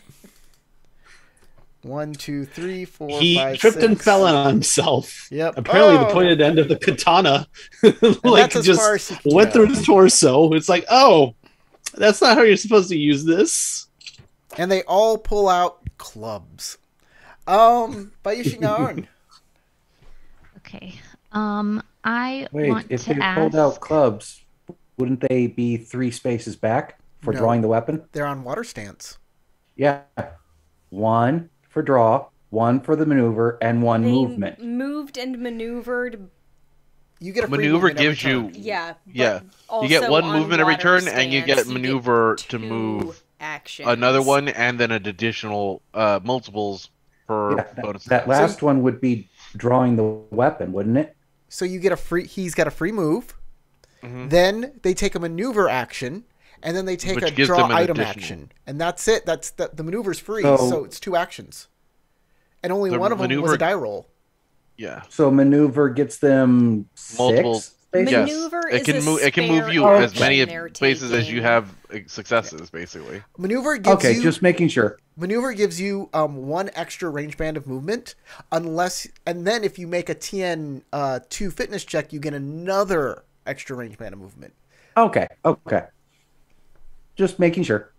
One, two, three, four, He five, tripped and six. fell on himself. Yep. Apparently, Oh! the pointed end of the katana like that's as just far as he can went go. through his torso. It's like, oh, that's not how you're supposed to use this. And they all pull out clubs. Um, Bayushi Naon. Okay. Um, I Wait, want if to they ask. pulled out clubs, wouldn't they be three spaces back for No. drawing the weapon? They're on water stance. Yeah. One for draw, one for the maneuver, and one They movement. moved and maneuvered. You get a free Maneuver movement every gives you- turn. Yeah. but Yeah. You get also one on movement every water turn, and you get stance, maneuver to two move actions. another one, and then an additional uh, multiples per Yeah, that, bonus. that attack. last one would be drawing the weapon, wouldn't it? So you get a free. He's got a free move. Mhm. Then they take a maneuver action, and then they take Which a gives draw them an item additional. action, and that's it. That's the, the maneuver's free, so, So- it's two actions, and only The one of them was maneuver- a die roll. Yeah. So maneuver gets them Multiple- six spaces? Yes. Maneuver It is can a move. It can move spare you as action many they're places as you taking. have uh, successes, basically. Maneuver gives Okay, you just making sure. maneuver gives you um, one extra range band of movement, unless and then if you make a T N uh, two fitness check, you get another extra range band of movement. Okay, okay. Just making sure.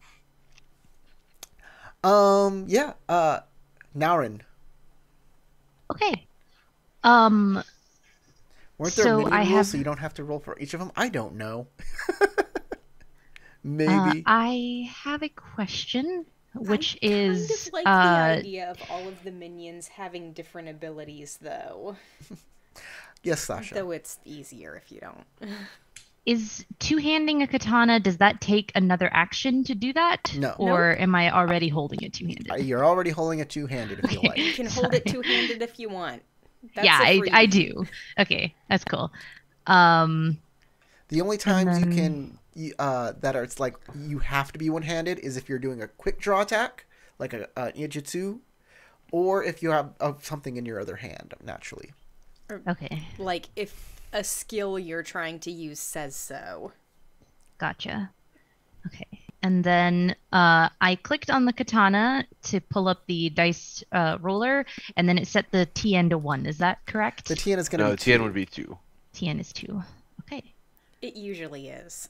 Um, yeah. Uh, Naurin, Okay. Um, weren't there So mini I rules have- so you don't have to roll for each of them? I don't know. uh, Maybe. I have a question, which I is kind of like uh, the idea of all of the minions having different abilities, though. Yes, Sasha. Though it's easier if you don't. is two-handing a katana, does that take another action to do that? No. Or am I already holding it two-handed? Uh, You're already holding it two-handed if you Okay. like. You can hold it Sorry. two-handed if you want. That's yeah, a I, I freebie. do. Okay, that's cool. Um, The only times then- you can you- uh, that are it's like you have to be one-handed is if you're doing a quick draw attack, like a, a Ijutsu, or if you have uh, something in your other hand naturally. okay, Like if a skill you're trying to use says so. gotcha. Okay, and then uh, I clicked on the katana to pull up the dice uh, roller, and then it set the T N to one. Is that correct? The T N is going to No, be the T N two. would be two. T N is two. Okay. It usually is.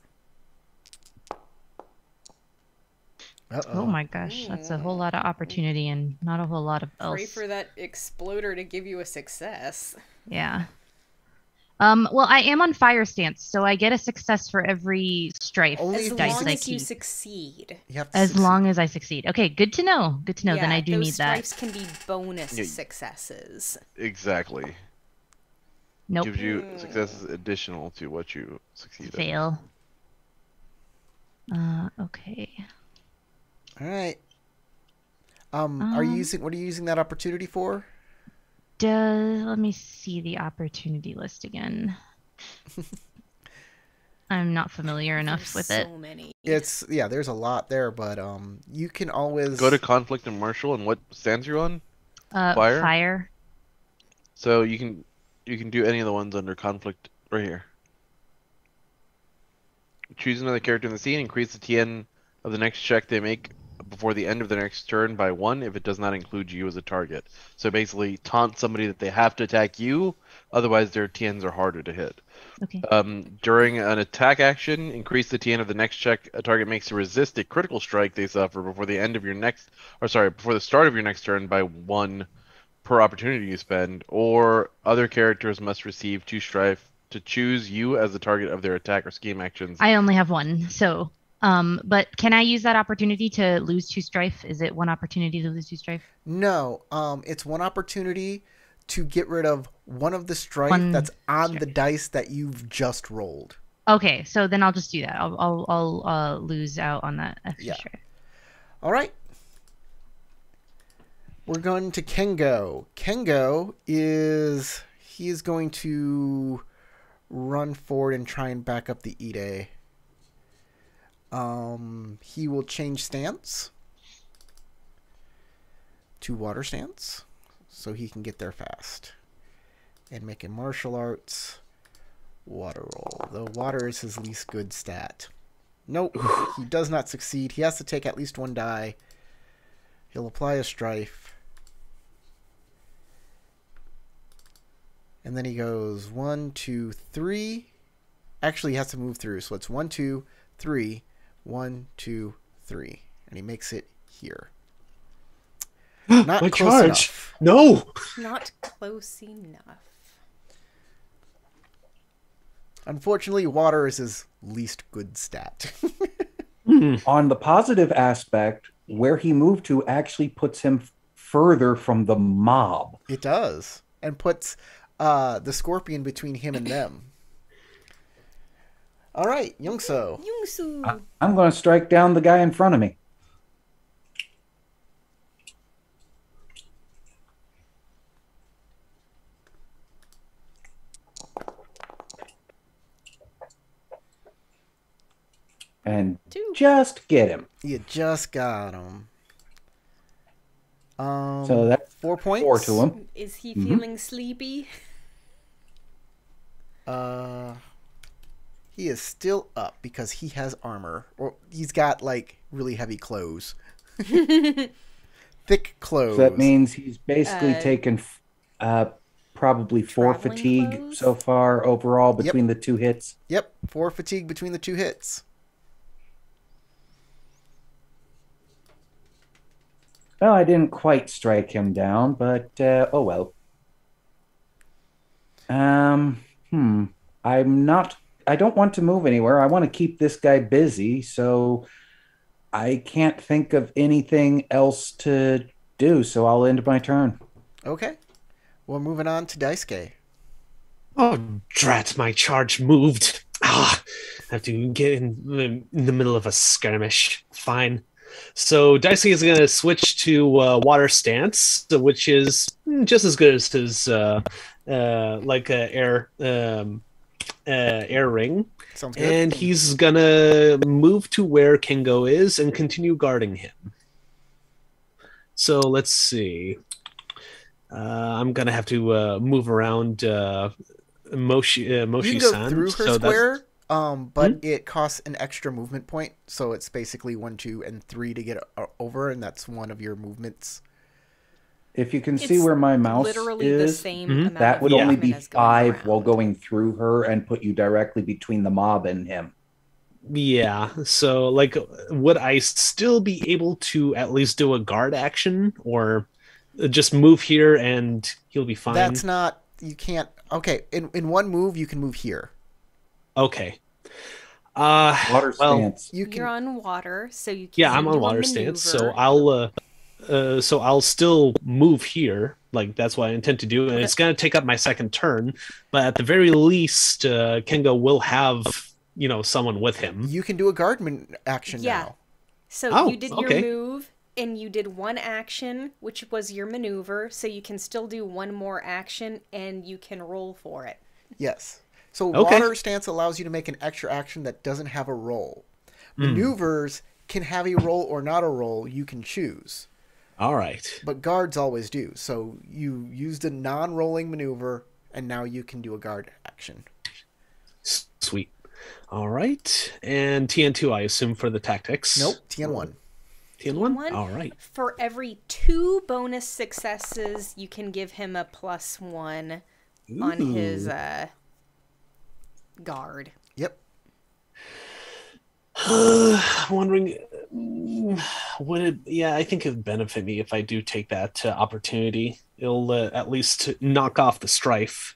Uh-oh. Oh my gosh, that's a whole lot of opportunity and not a whole lot of else. Pray for that exploder to give you a success. Yeah. Um, well, I am on fire stance, so I get a success for every strife Only As if you dice long I as you keep. succeed. You have to As succeed. long as I succeed. Okay, good to know. Good to know. yeah, then I do those need that. strifes can be bonus Yeah. successes. Exactly. Nope. Gives you successes additional to what you succeeded. Fail. Uh, okay. All right. Um, are you Um, using? What are you using that opportunity for? Does let me see the opportunity list again. I'm not familiar enough There's with so it. many. It's yeah. There's a lot there, but um, you can always Go to conflict and martial, and what stands you're on? Uh, Fire? fire. So you can you can do any of the ones under conflict right here. Choose another character in the scene. Increase the T N of the next check they make before the end of the next turn by one if it does not include you as a target. So basically, taunt somebody that they have to attack you, otherwise their T Ns are harder to hit. Okay. Um, during an attack action, increase the T N of the next check a target makes to resist a critical strike they suffer before the end of your next, or sorry, before the start of your next turn by one per opportunity you spend, or other characters must receive two strife to choose you as the target of their attack or scheme actions. I only have one, so um, but can I use that opportunity to lose two strife? Is it one opportunity to lose two strife? No, um, it's one opportunity to get rid of one of the strife One that's on strife. the dice that you've just rolled. Okay, so then I'll just do that. I'll I'll, I'll uh, lose out on that extra Yeah. strife. All right. We're going to Kengo. Kengo is he is going to run forward and try and back up the Ide. Um, he will change stance to water stance so he can get there fast. And make a martial arts water roll. Though water is his least good stat. Nope, he does not succeed. He has to take at least one die. He'll apply a strife. And then he goes one, two, three. Actually, he has to move through. So it's one, two, three. One, two, three. And he makes it here. Not My close charge. enough. No. Not close enough. Unfortunately, water is his least good stat. On the positive aspect, where he moved to actually puts him f- further from the mob. It does. And puts uh, the scorpion between him and them. All right, Youngso. Yungsu. I- I'm going to strike down the guy in front of me. And Two. just get him. You just got him. Um, So that's four points. four to him. Is he Mhm. feeling sleepy? Uh, he is still up because he has armor, or he's got like really heavy clothes, thick clothes. So that means he's basically Uh, taken f- uh, probably four traveling fatigue clothes? so far overall between the two hits. Yep, four fatigue between the two hits. Well, I didn't quite strike him down, but uh, oh well. Um, hmm. I'm not. I don't want to move anywhere. I want to keep this guy busy, so I can't think of anything else to do. So I'll end my turn. Okay, well, moving on to Daisuke. Oh, drat, my charge moved. Ah, I have to get in, in the middle of a skirmish. Fine. So Dicey is going to switch to uh, water stance, which is mm, just as good as his uh, uh, like a air um, uh, air ring. Sounds good. And he's going to move to where Kingo is and continue guarding him. So let's see. Uh, I'm going to have to uh, move around uh, Moshi uh, you Moshi can go San. through her so that's- square, um, but Hmm? it costs an extra movement point, so it's basically one, two, and three to get o- over, and that's one of your movements. If you can see It's where my mouse literally the is, same Mhm. amount that of would Yeah. only movement be as going five around. while going through her and put you directly between the mob and him. Yeah, so like, would I still be able to at least do a guard action, or just move here and he'll be fine? That's not. You can't. Okay, in in one move you can move here. Okay. Uh, Water well, stance. You can. You're on water, so you can't yeah, I'm do on a water stance, so maneuver. I'll uh, uh, so I'll still move here. Like that's what I intend to do, and Okay. it's gonna take up my second turn. But at the very least, uh, Kengo will have you know someone with him. You can do a guardman action Yeah. now. So Oh, you did okay. your move, and you did one action, which was your maneuver, so you can still do one more action, and you can roll for it. Yes. So Okay. water stance allows you to make an extra action that doesn't have a roll. Hmm. Maneuvers can have a roll or not a roll. You can choose. All right. But guards always do. So you used a non-rolling maneuver, and now you can do a guard action. S- Sweet. All right. And T N two, I assume, for the tactics. Nope, T N one. T N one? T N one? All right. For every two bonus successes, you can give him a plus one on his Ooh. uh, guard. Yep. I'm wondering, mm, would it? Yeah, I think it'd benefit me if I do take that uh, opportunity. It'll uh, at least knock off the strife.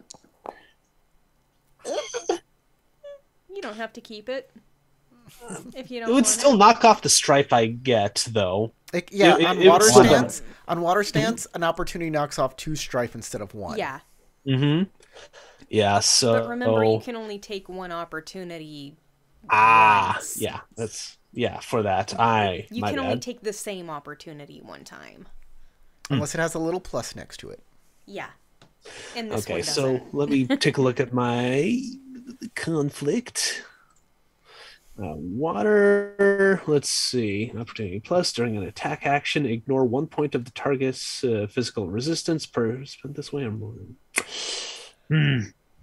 You don't have to keep it if you don't It would want still it. knock off the strife I get, though. It, yeah, It- it- on it water would- stance, on water stance, an opportunity knocks off two strife instead of one. Yeah, Mm-hmm. Yeah. So. but remember, you can only take one opportunity. Ah, once. yeah. That's yeah. For that, I You my can bad. only take the same opportunity one time. Unless it has a little plus next to it. Yeah. And this Okay, one so doesn't. let me take a look at my conflict. Uh, water. Let's see. Opportunity plus during an attack action, ignore one point of the target's uh, physical resistance per spent this way or more. Hmm.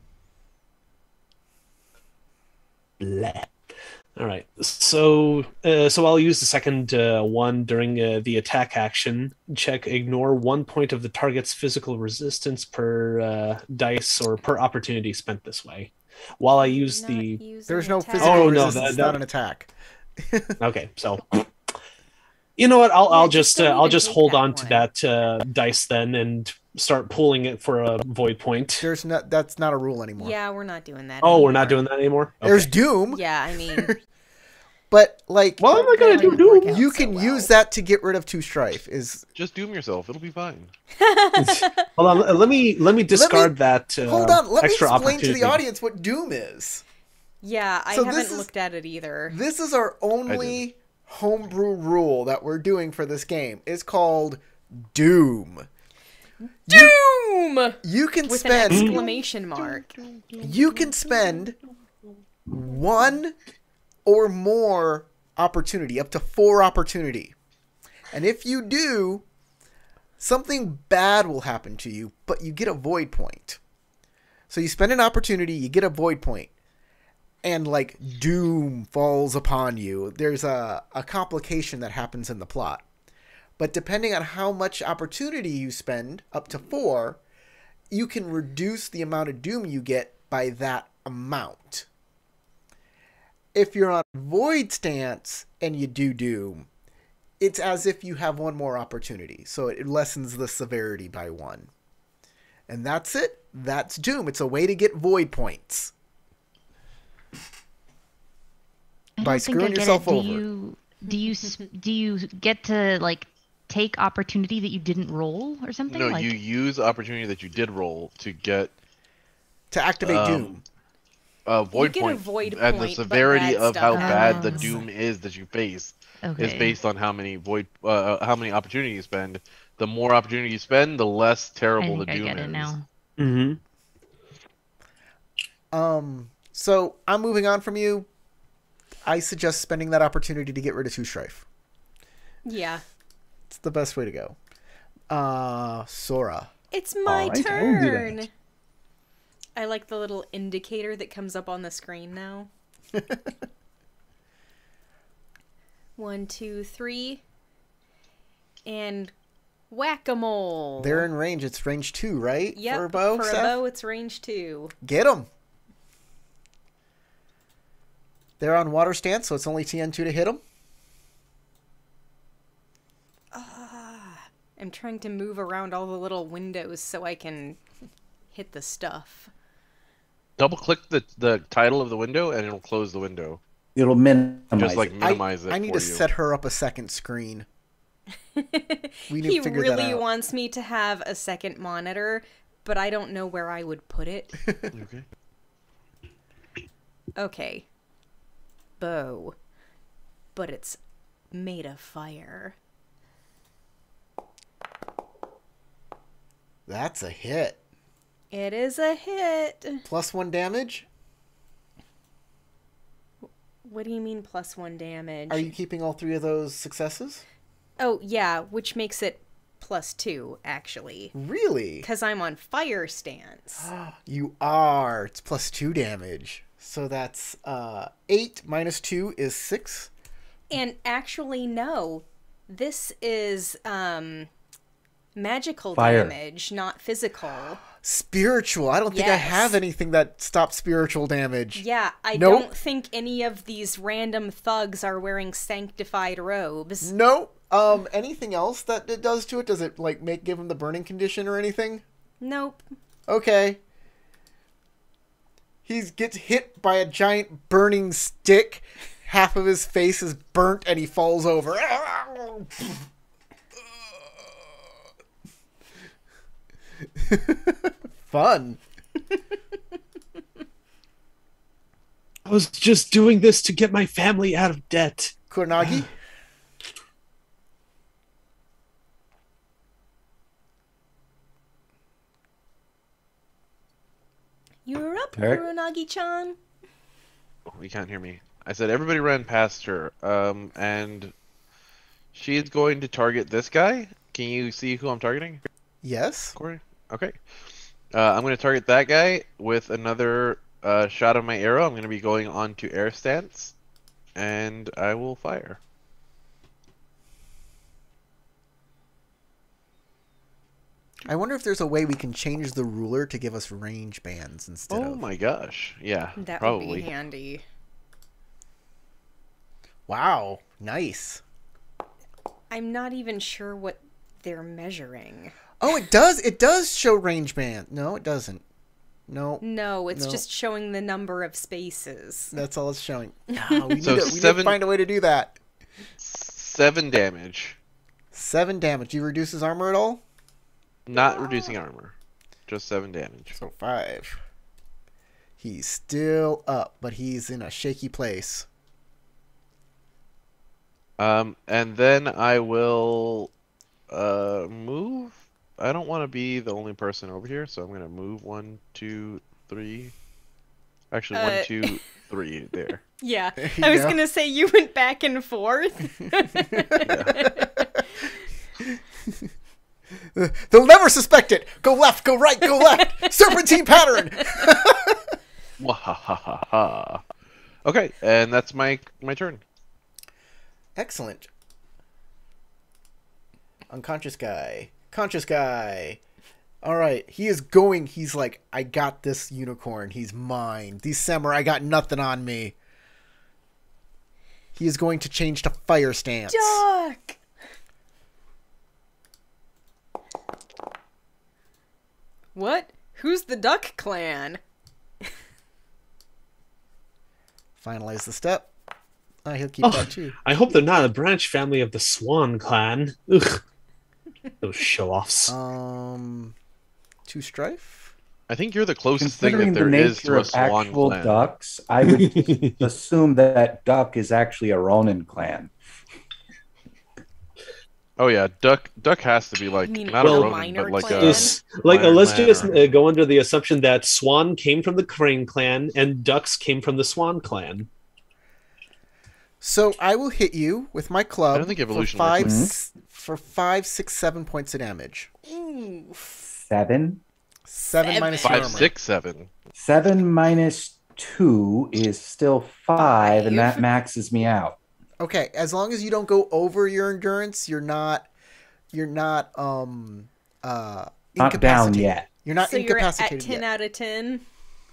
Bleh. All right. So, uh, so I'll use the second uh, one during uh, the attack action. Check ignore one point of the target's physical resistance per uh, dice or per opportunity spent this way. While I use Not the use There's an no attack. physical Oh, no, resistance. that- It's that- not an attack. okay, so you know what? I'll Yeah, I'll just just uh, don't I'll even just take hold that on to one. that uh, dice then and start pulling it for a void point. There's not. That's not a rule anymore. Yeah, we're not doing that. Oh, we're not anymore. doing that anymore. There's Okay. Doom, Yeah, I mean, but like Well, I'm not gonna That do didn't work Doom. out. you so can well. use that to get rid of two strife. Is Just doom yourself. It'll be fine. Hold on. Let me let me discard that. Uh, hold on. Let me extra explain to opportunity. the audience what Doom is. yeah, I So this haven't is- looked at it either. This is our only homebrew rule that we're doing for this game. It's called Doom. Doom! You can With an spend exclamation mark. you can spend one or more opportunity, up to four opportunity. And if you do, something bad will happen to you, but you get a void point. So you spend an opportunity, you get a void point, and like doom falls upon you. There's a, a complication that happens in the plot. But depending on how much opportunity you spend, up to four, you can reduce the amount of doom you get by that amount. If you're on void stance and you do doom, it's as if you have one more opportunity. So it lessens the severity by one. And that's it. That's doom. It's a way to get void points. I By don't think I screwing get yourself it. Do over. you do you s- do you get to like take opportunity that you didn't roll or something? No, like, you use opportunity that you did roll to get To activate Um, doom. a void get a point, void and the point, but severity bad of how stuff bad the happens. doom is that you face okay. is based on how many void, uh, how many opportunity you spend. The more opportunity you spend, the less I terrible the think I doom get is. it now. Mm-hmm. Um, so I'm moving on from you. I suggest spending that opportunity to get rid of two strife. Yeah. It's the best way to go. Uh, Sora. It's my Alright, I will do turn. that. I like the little indicator that comes up on the screen now. One, two, three. And whack-a-mole. They're in range. It's range two, right? Yep, For a bow, for a Steph? bow, it's range two. Get them. They're on water stance, so it's only T N two to hit them. I'm trying to move around all the little windows so I can hit the stuff. Double click the the title of the window, and it'll close the window. It'll minimize Just like it. minimize I, it I need for to you. set her up a second screen. We need he to figure that really out. wants me to have a second monitor, but I don't know where I would put it. Okay. Okay. Bow. But it's made of fire. That's a hit. It is a hit. Plus one damage? What do you mean plus one damage? Are you keeping all three of those successes? Oh, yeah, which makes it plus two, actually. Really? Because I'm on fire stance. You are. It's plus two damage. So that's uh, eight minus two is six. And actually, no. This is um, magical Fire. damage, not physical. Spiritual. I don't think I Yes. have anything that stops spiritual damage. Yeah, I Nope. don't think any of these random thugs are wearing sanctified robes. No. Um. Anything else that it does to it? Does it like make give him the burning condition or anything? Nope. Okay. He gets hit by a giant burning stick. Half of his face is burnt and he falls over. Fun. I was just doing this to get my family out of debt. Kuronagi? You're up, Eric? Kuronagi-chan. Oh, you can't hear me. I said everybody ran past her, um, and she is going to target this guy. Can you see who I'm targeting, Yes. Corey? Okay. Uh, I'm going to target that guy with another uh, shot of my arrow. I'm going to be going on to air stance, and I will fire. I wonder if there's a way we can change the ruler to give us range bands instead Oh of... my gosh. Yeah, That probably. would be handy. Wow. Nice. I'm not even sure what they're measuring. Oh, it does. It does show range band. No, it doesn't. No. No, it's No. just showing the number of spaces. That's all it's showing. No, we, need, So to, we need to seven- find a way to do that. Seven damage. Seven damage. Do you reduce his armor at all? Not reducing armor. Just seven damage. So five. He's still up, but he's in a shaky place. Um, and then I will uh, move. I don't want to be the only person over here, so I'm going to move one, two, three. Actually, Uh, one, two, three. There. Yeah, There you I was go. gonna say you went back and forth. They'll never suspect it. Go left, go right, go left. Serpentine pattern. Wahahaha. Okay, and that's my my turn. Excellent. Unconscious guy. Conscious guy. All right. He is going. He's like, I got this unicorn. He's mine. These samurai got nothing on me. He is going to change to fire stance. Duck. What? Who's the Duck Clan? Finalize the step. Uh, he'll keep Oh, that too. I hope they're not a branch family of the Swan clan. Ugh. Those show-offs. Um, two strife. I think you're the closest thing Considering that the there is nature to a of swan actual clan. ducks, I would assume that duck is actually a Ronin clan. Oh yeah, duck duck has to be like You mean not Well, a Ronin, minor but like clan? a This- like, uh, Iron let's Man just or- uh, go under the assumption that Swan came from the Crane clan and ducks came from the Swan clan. So I will hit you with my club. I don't think evolution for five, works like s- for five, six, seven points of damage. Ooh. Seven. Seven, Seven. minus your five, armor. six, seven. Seven minus two is still five, and that Five. maxes me out. Okay, as long as you don't go over your endurance, you're not, you're not, um, uh, Not down incapacitated. yet. You're not So you're at incapacitated ten yet. out of ten.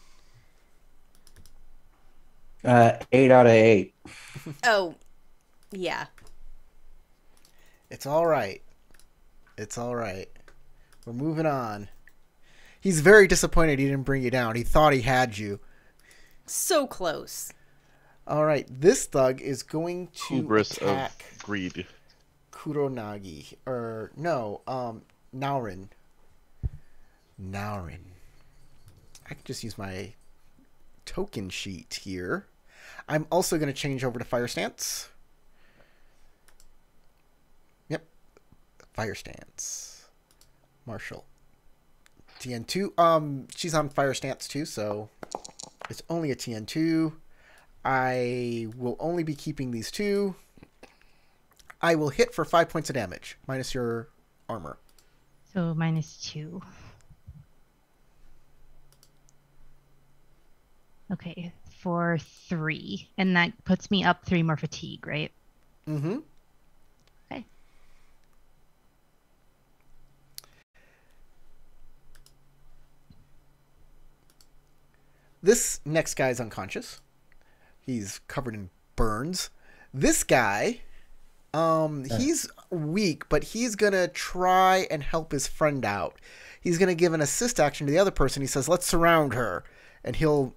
Uh, eight out of eight. Oh, yeah. It's all right. It's all right. We're moving on. He's very disappointed he didn't bring you down. He thought he had you. So close. All right, this thug is going to Hubris attack of greed. Kuronagi. Or, no, um, Naurin. Naurin. I can just use my token sheet here. I'm also going to change over to Fire Stance. Yep. Fire Stance. Marshall. T N two. Um, she's on Fire Stance too, so it's only a T N two. I will only be keeping these two. I will hit for five points of damage, minus your armor. So minus two. Okay, for three. And that puts me up three more fatigue, right? Mm-hmm. Okay. This next guy's unconscious. He's covered in burns. This guy, um, he's weak, but he's gonna try and help his friend out. He's gonna give an assist action to the other person. He says, "Let's surround her," and he'll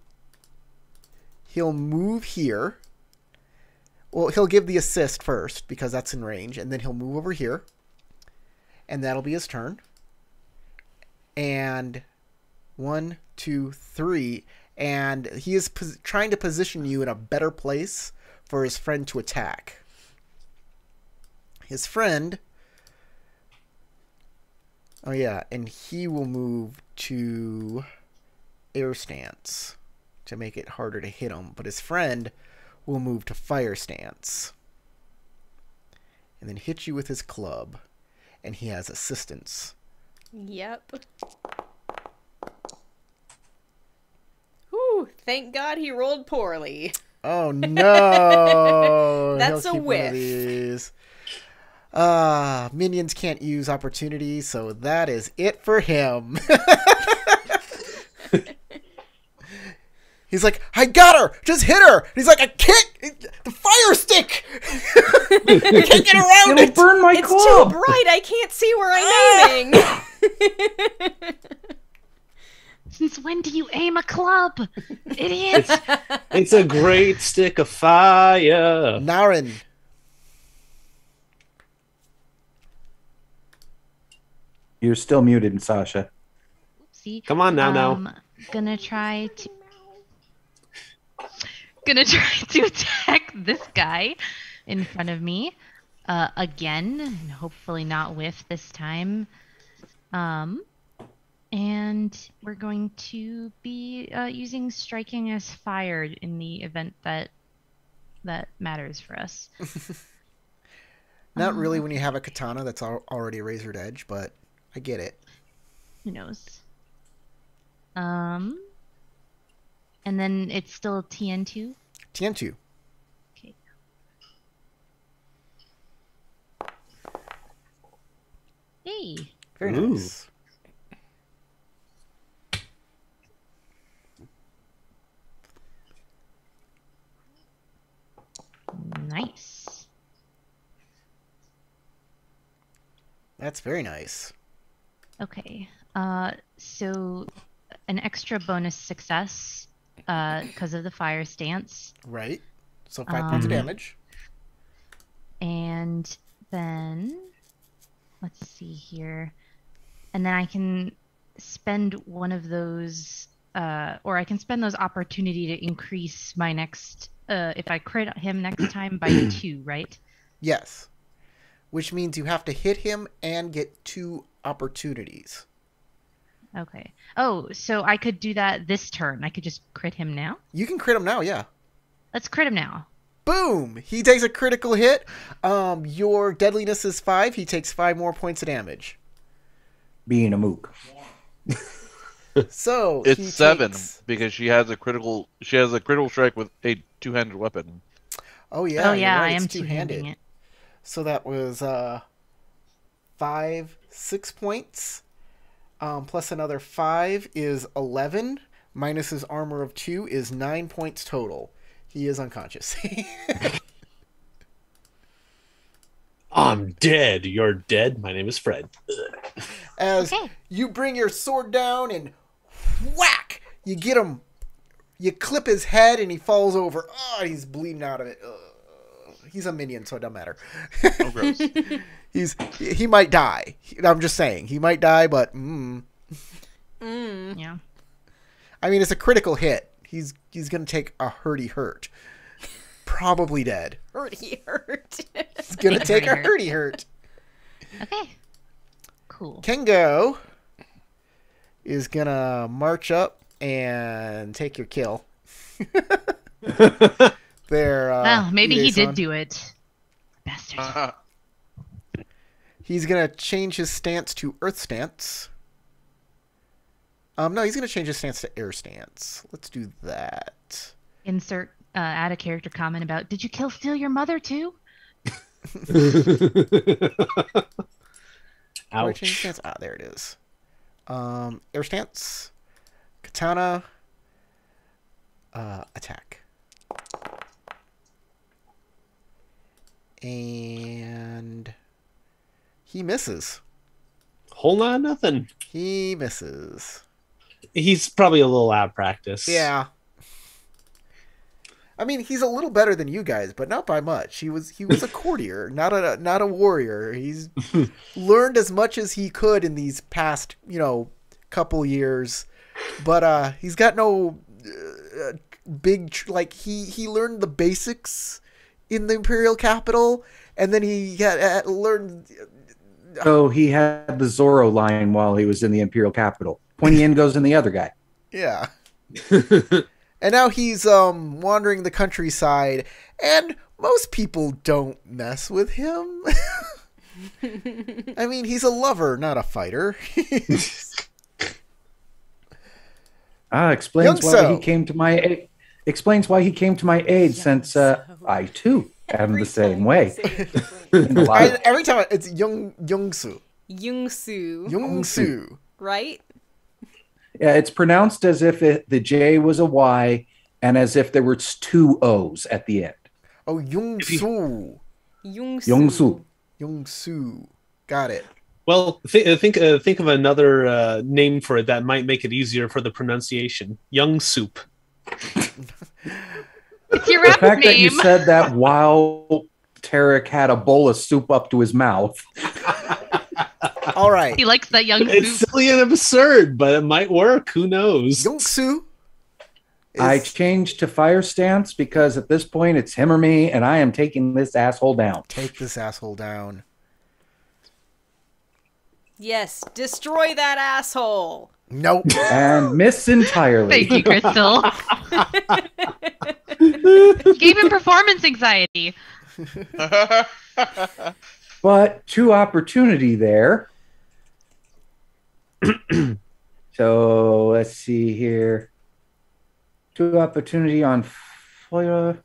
he'll move here. Well, he'll give the assist first because that's in range, and then he'll move over here, and that'll be his turn. And one, two, three. And he is pos- trying to position you in a better place for his friend to attack. His friend... Oh, yeah. And he will move to air stance to make it harder to hit him. But his friend will move to fire stance. And then hit you with his club. And he has assistance. Yep. Whew, thank God he rolled poorly. Oh no! That's He'll a keep one of whiff. these. Ah, minions can't use opportunity, so that is it for him. He's like, I got her! Just hit her! And he's like, I can't! The fire stick! I can't get around It'll it! burn my It's club. too bright, I can't see where I'm aiming. Since when do you aim a club? Idiot! It's a great stick of fire. Naren. You're still muted, Sasha. See? Come on now, now. Um, gonna try to... Gonna try to attack this guy in front of me. Uh, again, and hopefully not whiff this time. Um... And we're going to be uh, using striking as fired in the event that that matters for us. Not Uh, really when you have a katana that's al- already razored edge, but I get it. Who knows? Um, and then it's still T N two. T N two. Okay. Hey. Very Ooh. nice. Nice. That's very nice. Okay. Uh, so an extra bonus success uh because of the fire stance. Right. So five points of Um, damage. And then let's see here. And then I can spend one of those uh or I can spend those opportunity to increase my next uh if I crit him next time by two, right? Yes. Which means you have to hit him and get two opportunities. Okay. Oh, so I could do that this turn. I could just crit him now. You can crit him now, yeah. Let's crit him now. Boom! He takes a critical hit. Um, your deadliness is five. He takes five more points of damage. Being a mook. So It's he seven takes- because she has a critical. She has a critical strike with a two-handed weapon. Oh yeah. oh you're yeah, right, I it's am two-handed. two-handing it. So that was uh, five, six points. Um, plus another five is eleven. Minus his armor of two is nine points total. He is unconscious. I'm dead. You're dead. My name is Fred. As Okay. you bring your sword down and whack, you get him. You clip his head and he falls over. Oh, he's bleeding out of it. Ugh. he's a minion, so it doesn't matter. Oh, gross. he's he might die. I'm just saying he might die, but mm. Mm. Yeah. I mean, it's a critical hit. He's he's gonna take a hurty hurt. Probably dead. Hurty hurt. He's gonna Take take a a hurty hurty hurt. Okay. Cool. Kengo is gonna march up and take your kill. there. Uh, Well, maybe he Ide-san. did do it. Bastard. Uh, He's gonna change his stance to Earth stance. Um, no, he's gonna change his stance to Air stance. Let's do that. Insert uh, add a character comment about, did you kill steal your mother too? Where change Ouch. stance? Ah, there it is. Um, Air stance, katana, uh, attack, and he misses. Whole lot of nothing. He misses. He's probably a little out of practice. Yeah. I mean, he's a little better than you guys, but not by much. He was he was a courtier, not a not a warrior. He's learned as much as he could in these past, you know, couple years, but uh, he's got no uh, big tr- like he he learned the basics in the Imperial capital, and then he got, uh, learned. So he had the Zorro line while he was in the Imperial capital. Pointy end goes in the other guy. Yeah. And now he's um wandering the countryside, and most people don't mess with him. I mean, he's a lover, not a fighter. Ah, explains why Youngso. he came to my aid. Explains why he came to my aid, since uh, I too am the same way. In a lot I, of- every time it's Young Youngsu. Youngsu. Youngsu. Right? Yeah, it's pronounced as if it, the J was a Y and as if there were two O's at the end. Oh, Youngsu. Youngsu. Youngsu. Youngsu. Got it. Well, th- think uh, think of another uh, name for it that might make it easier for the pronunciation. Young soup. It's your The rap fact that you name. said that while Tarek had a bowl of soup up to his mouth. All right. He likes that young It's soup. silly and absurd, but it might work. Who knows? Youngsu. is- I changed to fire stance because at this point it's him or me, and I am taking this asshole down. Take this asshole down. Yes, destroy that asshole. Nope. And miss entirely. Thank you, Crystal. Gave him performance anxiety. But two opportunity there. So let's see here. Two opportunity on fire.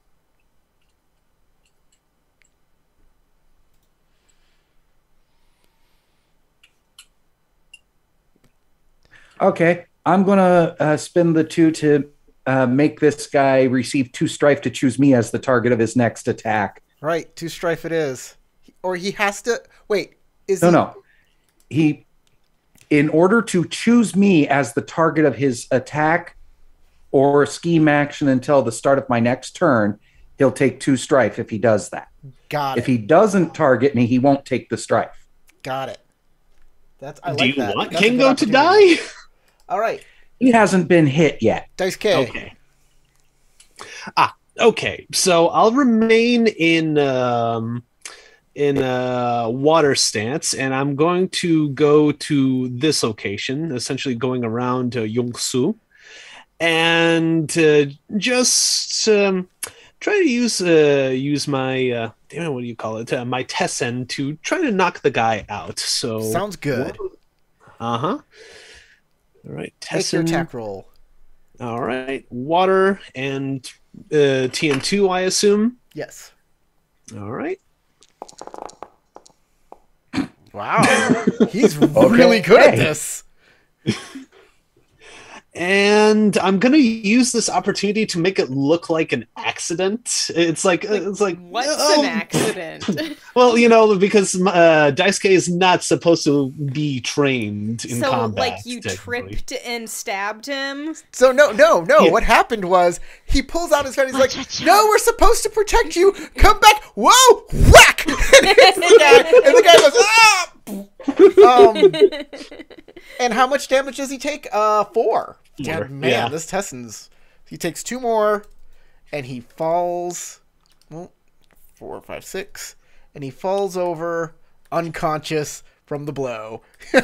Okay, I'm gonna uh, spend the two to uh, make this guy receive two strife to choose me as the target of his next attack. Right. Two strife it is. Or he has to. Wait. Is No, he. no. He, in order to choose me as the target of his attack or scheme action until the start of my next turn, he'll take two strife if he does that. Got If it. he doesn't target me, he won't take the strife. Got it. That's. I Do like you that. want That's a good Kingo to opportunity. die? All right. He hasn't been hit yet. Dice K. Okay. Ah, okay. So I'll remain in um, in a water stance, and I'm going to go to this location, essentially going around uh, Yongsu, and uh, just um, try to use uh, use my uh, damn it, what do you call it? Uh, my Tessen to try to knock the guy out. So Sounds good. Uh huh. All right, Take your Tessen. attack roll. All right, water and uh, T N two, I assume. Yes. All right. Wow. He's really good at Okay. this. and I'm gonna use this opportunity to make it look like an accident. It's like, Like, it's like what's oh, an accident? well, you know, because uh, Daisuke is not supposed to be trained in So, combat. like, you technically. tripped and stabbed him? So no, no, no. Yeah. What happened was he pulls out his gun. He's like, Cha-cha-cha. "No, we're supposed to protect you. Come back!" Whoa! Whack! And hits the guy, and the guy goes, "Ah!" Um, and how much damage does he take? Uh, four. Four, Damn, man, yeah. this Tessen's. He takes two more, and he falls. Well, four, five, six, and he falls over unconscious from the blow.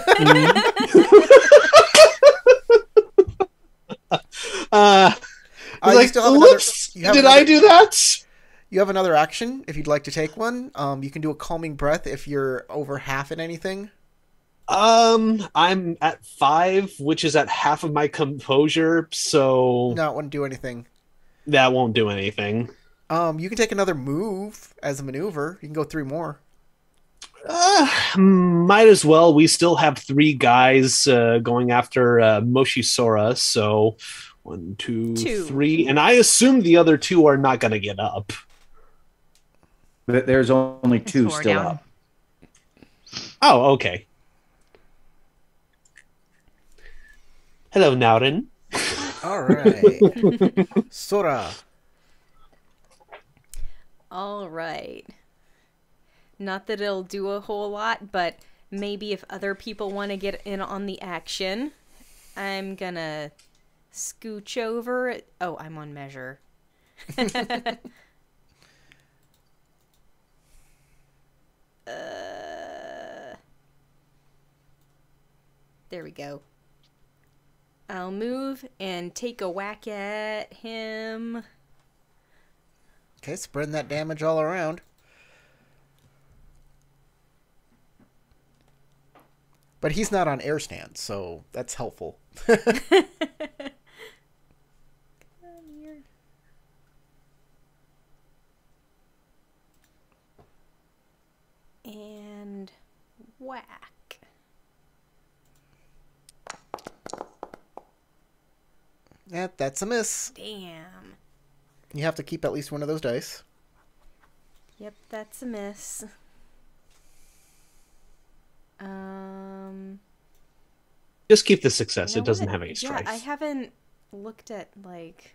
Uh, Uh, it's you like, still have another- whoops! you have Did another- I do that? You have another action if you'd like to take one. Um, you can do a calming breath if you're over half in anything. Um, I'm at five, which is at half of my composure, so Not want to do anything. that won't do anything. Um, you can take another move as a maneuver. You can go three more. Uh, might as well. We still have three guys uh, going after uh, Moshisora, so one, two, Two. three, and I assume the other two are not going to get up. But there's only It's two four still down. up. Oh, okay. Hello, Naurin. All right. Sora. All right. Not that it'll do a whole lot, but maybe if other people want to get in on the action, I'm gonna scooch over. Oh, I'm on measure. uh, there we go. I'll move and take a whack at him. Okay, spreading that damage all around. But he's not on air stance, so that's helpful. And whack. Yeah, that's a miss. Damn. You have to keep at least one of those dice. Yep, that's a miss. Um, Just keep the success. you know It doesn't what? have any Yeah, strikes. I haven't looked at like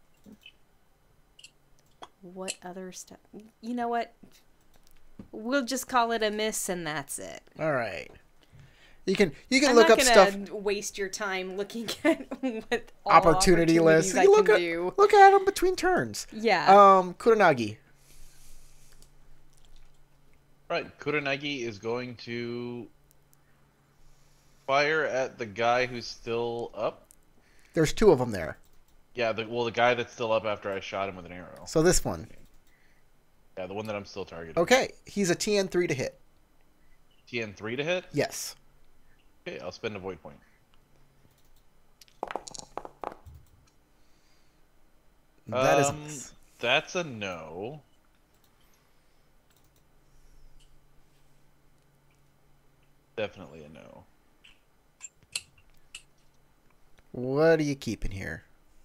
what other stuff. You know what? We'll just call it a miss, and that's it. All right. You can you can I'm look not up gonna stuff. waste your time looking at what all Opportunity lists. I You look can at do. look at them between turns. Yeah. Um, Kuranagi. Right, Kuranagi is going to fire at the guy who's still up. There's two of them there. Yeah, the, well, the guy that's still up after I shot him with an arrow. So this one. Yeah, the one that I'm still targeting. Okay, he's a T N three to hit. T N three to hit? Yes. Okay, I'll spend a void point. That is a Um, miss. That's a no. Definitely a no. What are you keeping here?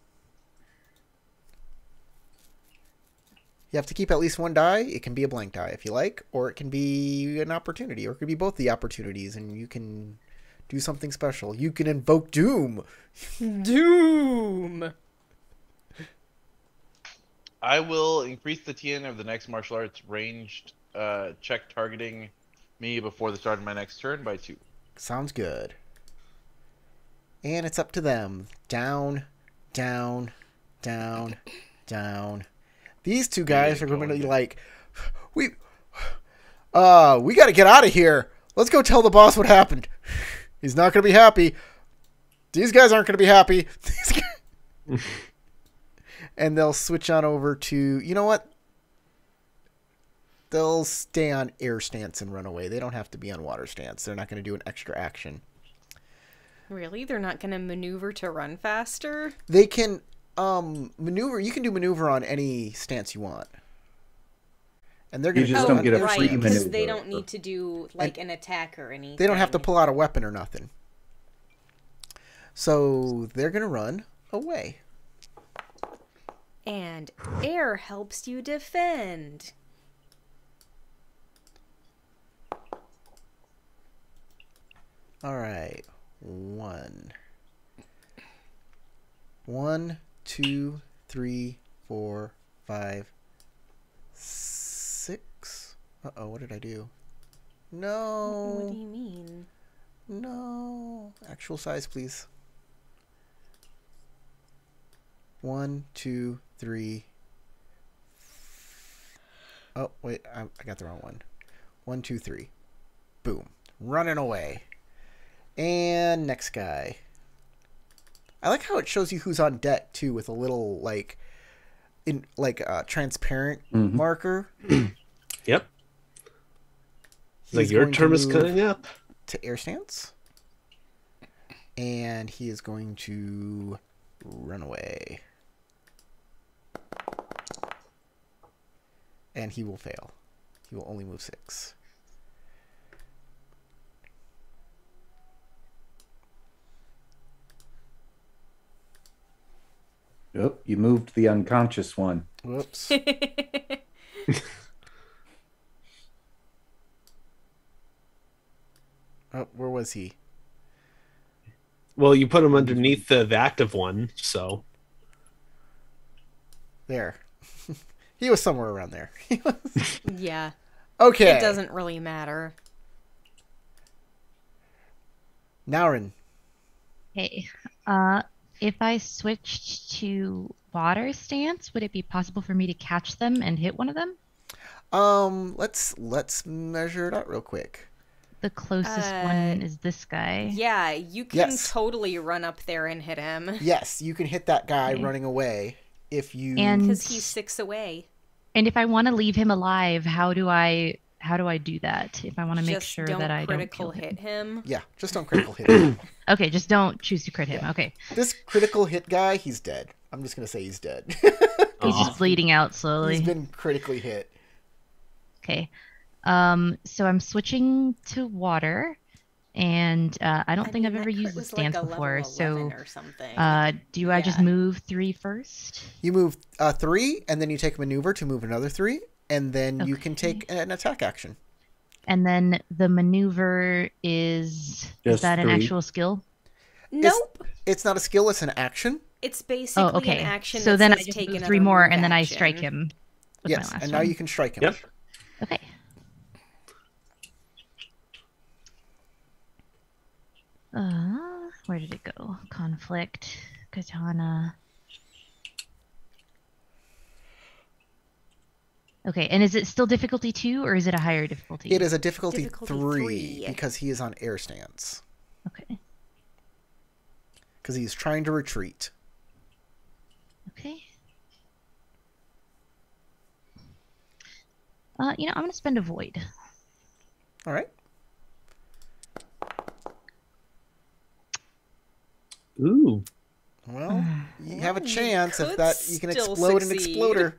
You have to keep at least one die. It can be a blank die if you like, or it can be an opportunity, or it could be both the opportunities, and you can do something special. You can invoke Doom. Doom. I will increase the T N of the next martial arts ranged uh, check targeting me before the start of my next turn by two. Sounds good. And it's up to them. Down, down, down, down. These two guys are going to be like, we, uh, we got to get out of here. Let's go tell the boss what happened. He's not going to be happy. These guys aren't going to be happy. And they'll switch on over to, you know what? They'll stay on air stance and run away. They don't have to be on water stance. They're not going to do an extra action. Really? They're not going to maneuver to run faster? They can um, maneuver. You can do maneuver on any stance you want. And they're going You to just do don't get a air right, free stance. because maneuver. they don't need to do like an attack or anything. They don't have to pull out a weapon or nothing. So they're gonna run away. And air helps you defend. All right, one, one, two, three, four, five, six. Uh oh, what did I do? No. What do you mean? No. Actual size, please. One, two, three. Oh, wait, I, I got the wrong one. One, two, three. Boom. Running away. And next guy. I like how it shows you who's on deck, too, with a little, like, in like a transparent Mhm. marker. Yep. He's Like your going to term is move coming up. to air stance. And he is going to run away. And he will fail. He will only move six. Oh, you moved the unconscious one. Whoops. Oh, where was he? Well, you put him underneath the, the active one, so. There. He was somewhere around there. He was- Yeah. Okay. It doesn't really matter. Naurin. Okay. Uh, if I switched to water stance, would it be possible for me to catch them and hit one of them? Um, let's let's measure it out real quick. The closest Uh, one is this guy. Yeah, you can Yes. totally run up there and hit him. Yes, you can hit that guy Okay. running away if you. And Because he's six away. and if I want to leave him alive, how do I how do I do that? If I want to make Just sure don't that I don't critical kill him. hit him. Yeah, just don't critical hit him. Okay, just don't choose to crit him. Yeah. Okay. This critical hit guy, he's dead. I'm just gonna say he's dead. He's Aw. just bleeding out slowly. He's been critically hit. Okay. Um, so I'm switching to water, and uh, I don't I think mean, I've ever that crit used the was like stance a level before. So, eleven or something. uh, do I just Yeah. move three first? You move uh, three, and then you take maneuver to move another three, and then you can Okay. take an attack action. And then the maneuver is is Just that an three. actual skill? Nope. It's not a skill; it's an action. It's basically Oh, okay. an action. So that then I says just take move another three more, move and then I action. strike him with Yes, my last and now one. you can strike him. Yep. Okay. Uh, where did it go? Conflict, katana. Okay, and is it still difficulty two, or is it a higher difficulty? It is a difficulty, Difficulty three, three. because he is on air stance. Okay. Because he's trying to retreat. Okay. Uh, you know, I'm gonna spend a void. All right. Ooh. Well, you have a Well, you chance if could that you can still explode an succeed. exploder.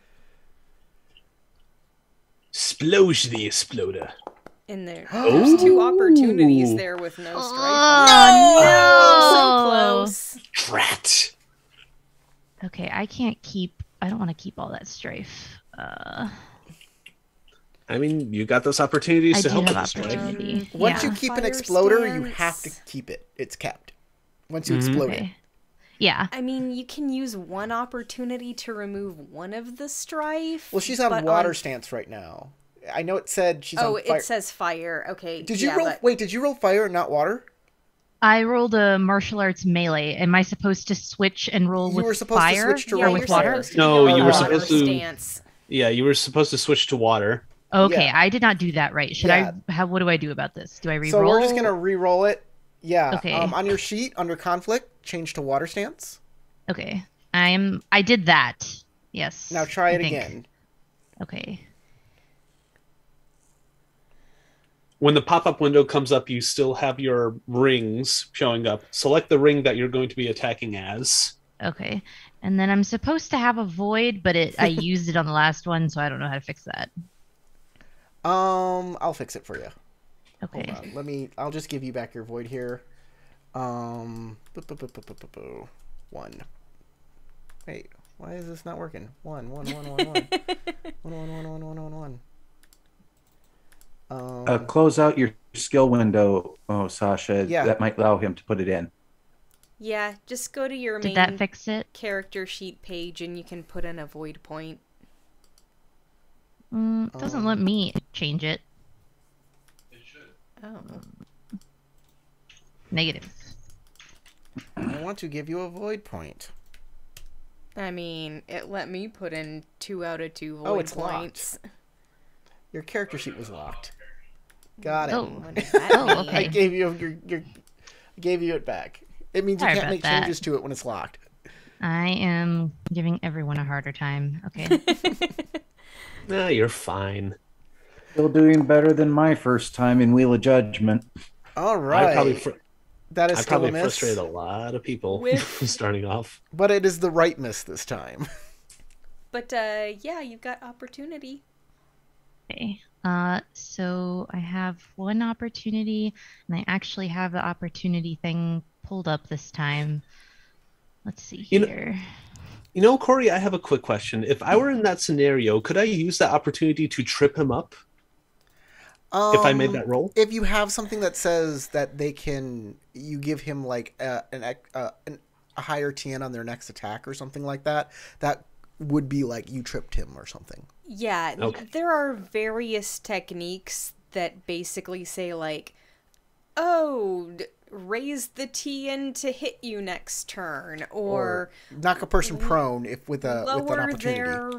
Sploge the exploder. In there, Oh. there's two opportunities there with no strike. Oh, Oh, no! so close. Drat. Okay, I can't keep. I don't want to keep all that strafe. Uh, I mean, you got those opportunities I to do help have with this, right? opportunity. Once yeah. you keep an Fire exploder, you have to stance. keep it. It's kept. Once you Mhm. explode it. Okay. Yeah. I mean, you can use one opportunity to remove one of the strife. Well, she's on but water on- stance right now. I know it said she's Oh, on fire. it says fire. Okay. Did you yeah, roll? but- Wait, did you roll fire and not water? I rolled a martial arts melee. Am I supposed to switch and roll You with were supposed to fire switch to yeah, or roll with you're water? supposed to No, be on you a were water supposed to- stance. Yeah, you were supposed to switch to water. Okay, Yeah. I did not do that right. Should Yeah. I? How? What do I do about this? Do I re-roll? So we're just gonna re-roll it. Yeah. Okay. Um, on your sheet under conflict, change to water stance. Okay, I'm. I did that. Yes. Now try I it think. again. Okay. When the pop-up window comes up, you still have your rings showing up. Select the ring that you're going to be attacking as. Okay. And then I'm supposed to have a void, but it I used it on the last one, so I don't know how to fix that. Um, I'll fix it for you. Okay. Hold on. Let me. I'll just give you back your void here. Um, boo, boo, boo, boo, boo, boo, boo. One. Wait, why is this not working? One, one, one, one, one. One, one, one, one, one, one, one. Um, Uh, close out your skill window, oh Sasha. Yeah. That might allow him to put it in. Yeah, just go to your Did main that fix it? character sheet page and you can put in a void point. Mm, it doesn't Um, let me change it. Oh. Negative. I want to give you a void point. I mean, it let me put in two out of two void Oh, it's points. Your character sheet was locked. Got it. Oh. What does that Oh, mean? okay. I gave you your, your I gave you it back. It means you Sorry can't about make that. changes to it when it's locked. I am giving everyone a harder time. Okay. Nah, you're fine. Still doing better than my first time in Wheel of Judgment. All I right. probably fr- that is I still probably a miss, frustrated a lot of people With- starting off. but it is the right miss this time. But, uh, yeah, you've got opportunity. Okay. Uh, so I have one opportunity, and I actually have the opportunity thing pulled up this time. Let's see You know- here. You know, Corey, I have a quick question. If I were in that scenario, could I use that opportunity to trip him up Um, if I made that roll? If you have something that says that they can, you give him like a, an, ec- uh, an a higher T N on their next attack or something like that. That would be like you tripped him or something. Yeah, Okay. there are various techniques that basically say, like, oh, d- raise the T N to hit you next turn, or, Knock a person prone if with a with an lower opportunity. their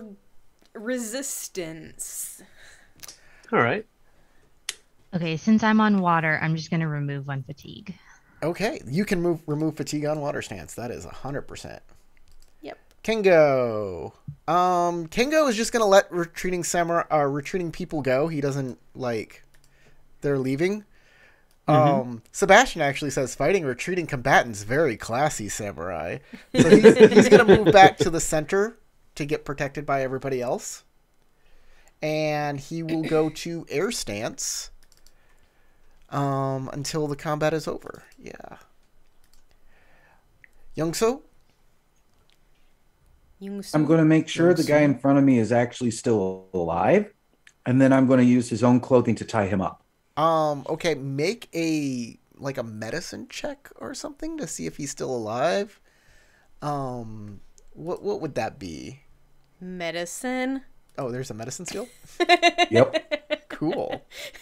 resistance. All right. Okay, since I'm on water, I'm just gonna remove one fatigue. Okay, you can move remove fatigue on water stance. That is a hundred percent. Yep. Kingo. Um, Kingo is just gonna let retreating samurai, uh, retreating people go. He doesn't like they're leaving. Um, Sebastian actually says fighting retreating combatants very classy, samurai. So he's, he's gonna move back to the center to get protected by everybody else, and he will go to air stance. Um, until the combat is over. Yeah. Youngso. I'm going to make sure the guy in front of me is actually still alive, and then I'm going to use his own clothing to tie him up. Um, okay, make a like a medicine check or something to see if he's still alive. Um, what what would that be? Medicine. Oh, there's a medicine skill? Yep. Cool.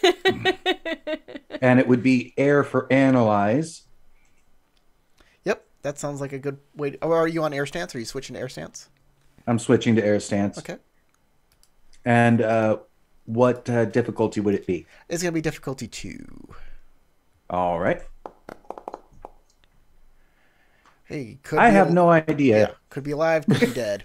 And it would be air for analyze. Yep, that sounds like a good way to... Oh, are you on air stance? Are you switching to air stance? I'm switching to air stance. Okay. And uh, what uh, difficulty would it be? It's going to be difficulty two. All right. Hey, could I be have al- no idea. Yeah, could be alive, could be dead.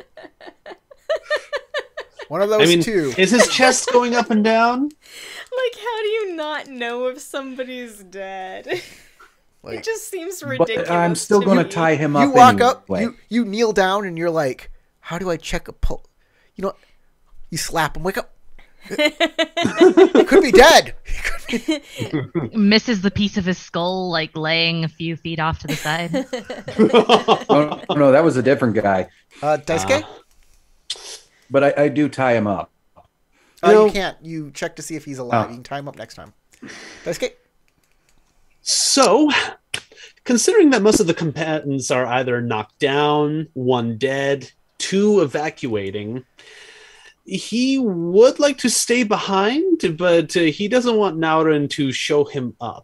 One of those I mean, two. is his chest going up and down? Like, how do you not know if somebody's dead? Like, It just seems ridiculous. But I'm still to going to me. tie him up. you walk up, anyway. you you kneel down, and you're like, "How do I check a pulse?" You know, you slap him. Wake up. He could be dead. He could be- Misses the piece of his skull, like laying a few feet off to the side. Oh, no, that was a different guy. Uh, Daisuke? Ah. But I, I do tie him up. Uh, No. you can't. You check to see if he's alive. Oh. You can tie him up next time. Daisuke? So, considering that most of the combatants are either knocked down, one dead, two evacuating, he would like to stay behind, but uh, he doesn't want Naurin to show him up.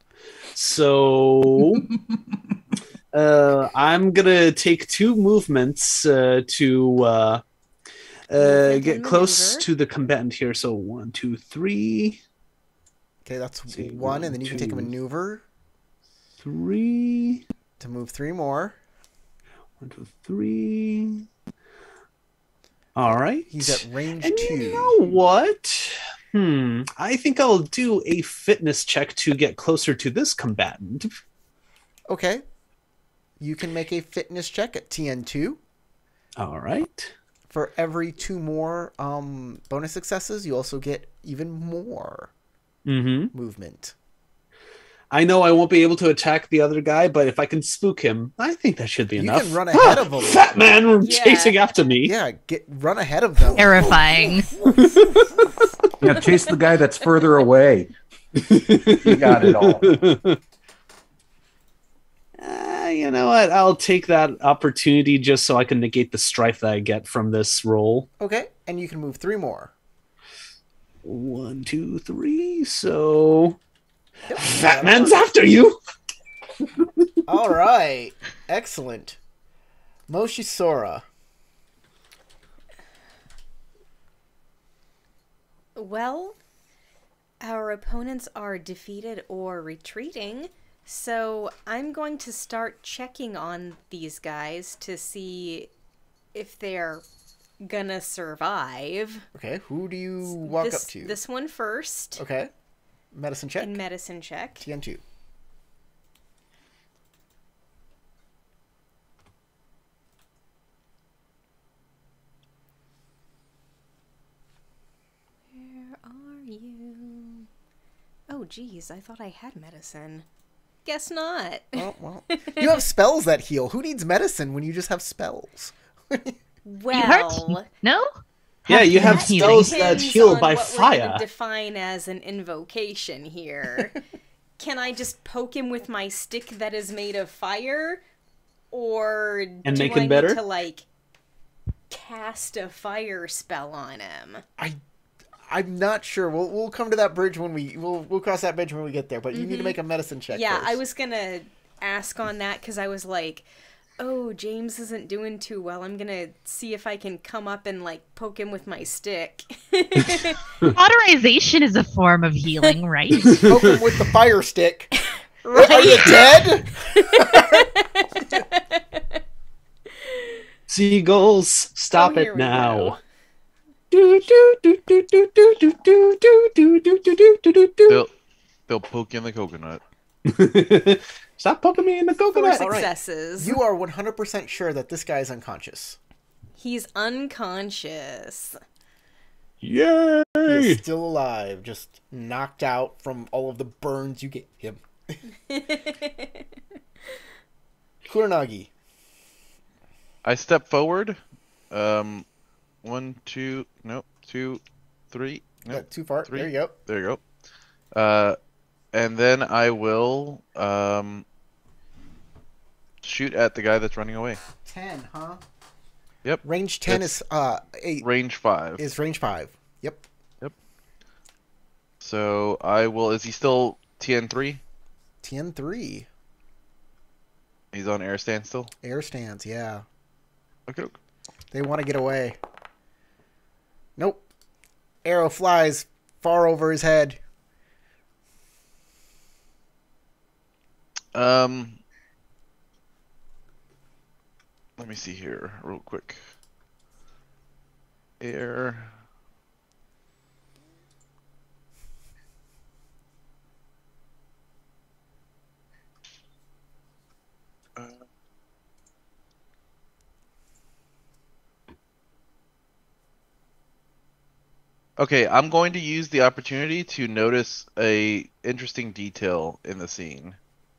So, uh, I'm gonna take two movements uh, to uh, uh, Movement get and close maneuver. to the combatant here. So, one, two, three, Okay, that's See, one, and then you can take a one, two. maneuver three. to move three more. One, two, three. All right. He's at range And two. you know what? Hmm. I think I'll do a fitness check to get closer to this combatant. Okay. You can make a fitness check at T N two. All right. For every two more um, bonus successes, you also get even more Mm-hmm. movement. I know I won't be able to attack the other guy, but if I can spook him, I think that should be You enough. can run ahead Ah, of him. Fat man Yeah. chasing after me. Yeah, get run ahead of them. Terrifying. Yeah, chase the guy that's further away. You got it all. Uh, you know what? I'll take that opportunity just so I can negate the strife that I get from this roll. Okay, and you can move three more. One, two, three. So, Fat man's after you. All right, excellent. Moshisora. Well, our opponents are defeated or retreating, so I'm going to start checking on these guys to see if they're gonna survive. Okay, who do you walk this, up to? This one first. Okay, medicine check. And medicine check. T N two. Where are you? Oh, geez, I thought I had medicine. Guess not. Oh, well, you have spells that heal. Who needs medicine when you just have spells? Well, No? Yeah, you have That healing. spells that depends heal on by what fire. We're gonna define as an invocation here. Can I just poke him with my stick that is made of fire, or And do make I him better? need to like cast a fire spell on him? I, I'm not sure. We'll we'll come to that bridge when we we'll we'll cross that bridge when we get there. But you need to make a medicine check. Yeah, first. I was gonna ask on that because I was like, oh, James isn't doing too well. I'm gonna see if I can come up and like poke him with my stick. Cauterization is a form of healing, right? Poke him with the fire stick. Right? Are you dead? Seagulls, stop Oh, here it we now. go. Do, do, do, do, do, do, do, do, do, do, do, do, do, do, do. They'll they'll poke you in the coconut. Stop poking me in the Four coconut. All right. successes. You are one hundred percent sure that this guy is unconscious. He's unconscious. Yay! He's still alive, just knocked out from all of the burns you gave him. Kuranagi. I step forward. Um, one, two, nope, two, three, Nope. nope, Too far. three. There you go. There you go. Uh, and then I will um shoot at the guy that's running away. Ten, huh? Yep. Range ten It's is uh eight. Range five. Is range five. Yep. So I will. Is he still T N three? T N three. He's on air stand still. Air stands. Yeah. Okay. They want to get away. Nope. Arrow flies far over his head. Um. Let me see here, real quick. Air. Uh, Okay, I'm going to use the opportunity to notice a interesting detail in the scene.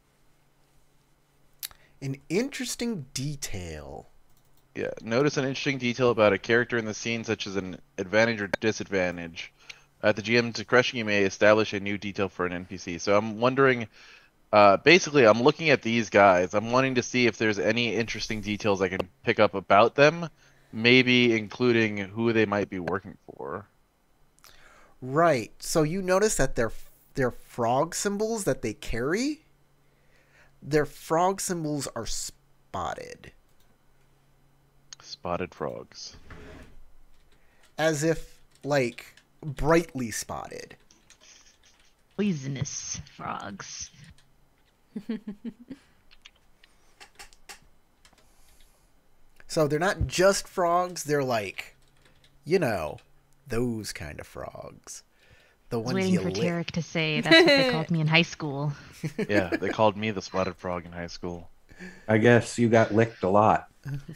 An interesting detail. Yeah, notice an interesting detail about a character in the scene, such as an advantage or disadvantage. At the G M's discretion, you may establish a new detail for an N P C. So I'm wondering, uh, basically, I'm looking at these guys. I'm wanting to see if there's any interesting details I can pick up about them, maybe including who they might be working for. Right. So you notice that their their frog symbols that they carry, their frog symbols are spotted. Spotted frogs. As if, like, brightly spotted. Poisonous frogs. So they're not just frogs, they're like, you know, those kind of frogs. The I was ones waiting you for lick. Tarek to say that's what they called me in high school. Yeah, they called me the spotted frog in high school. I guess you got licked a lot.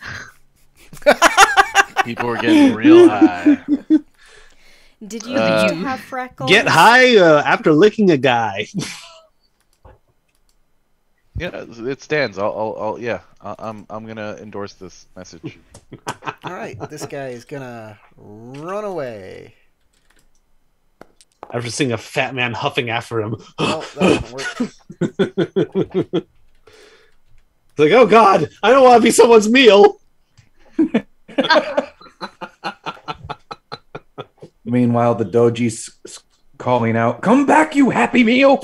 People were getting real high. Did you Uh, used to have freckles? Get high uh, after licking a guy. Yeah, it stands. I'll, I'll, I'll yeah. I- I'm, I'm gonna endorse this message. All right, this guy is gonna run away. After seeing a fat man huffing after him. Well, that doesn't work. It's like, oh god, I don't want to be someone's meal. Meanwhile, the doji's calling out, "Come back, you happy meal!"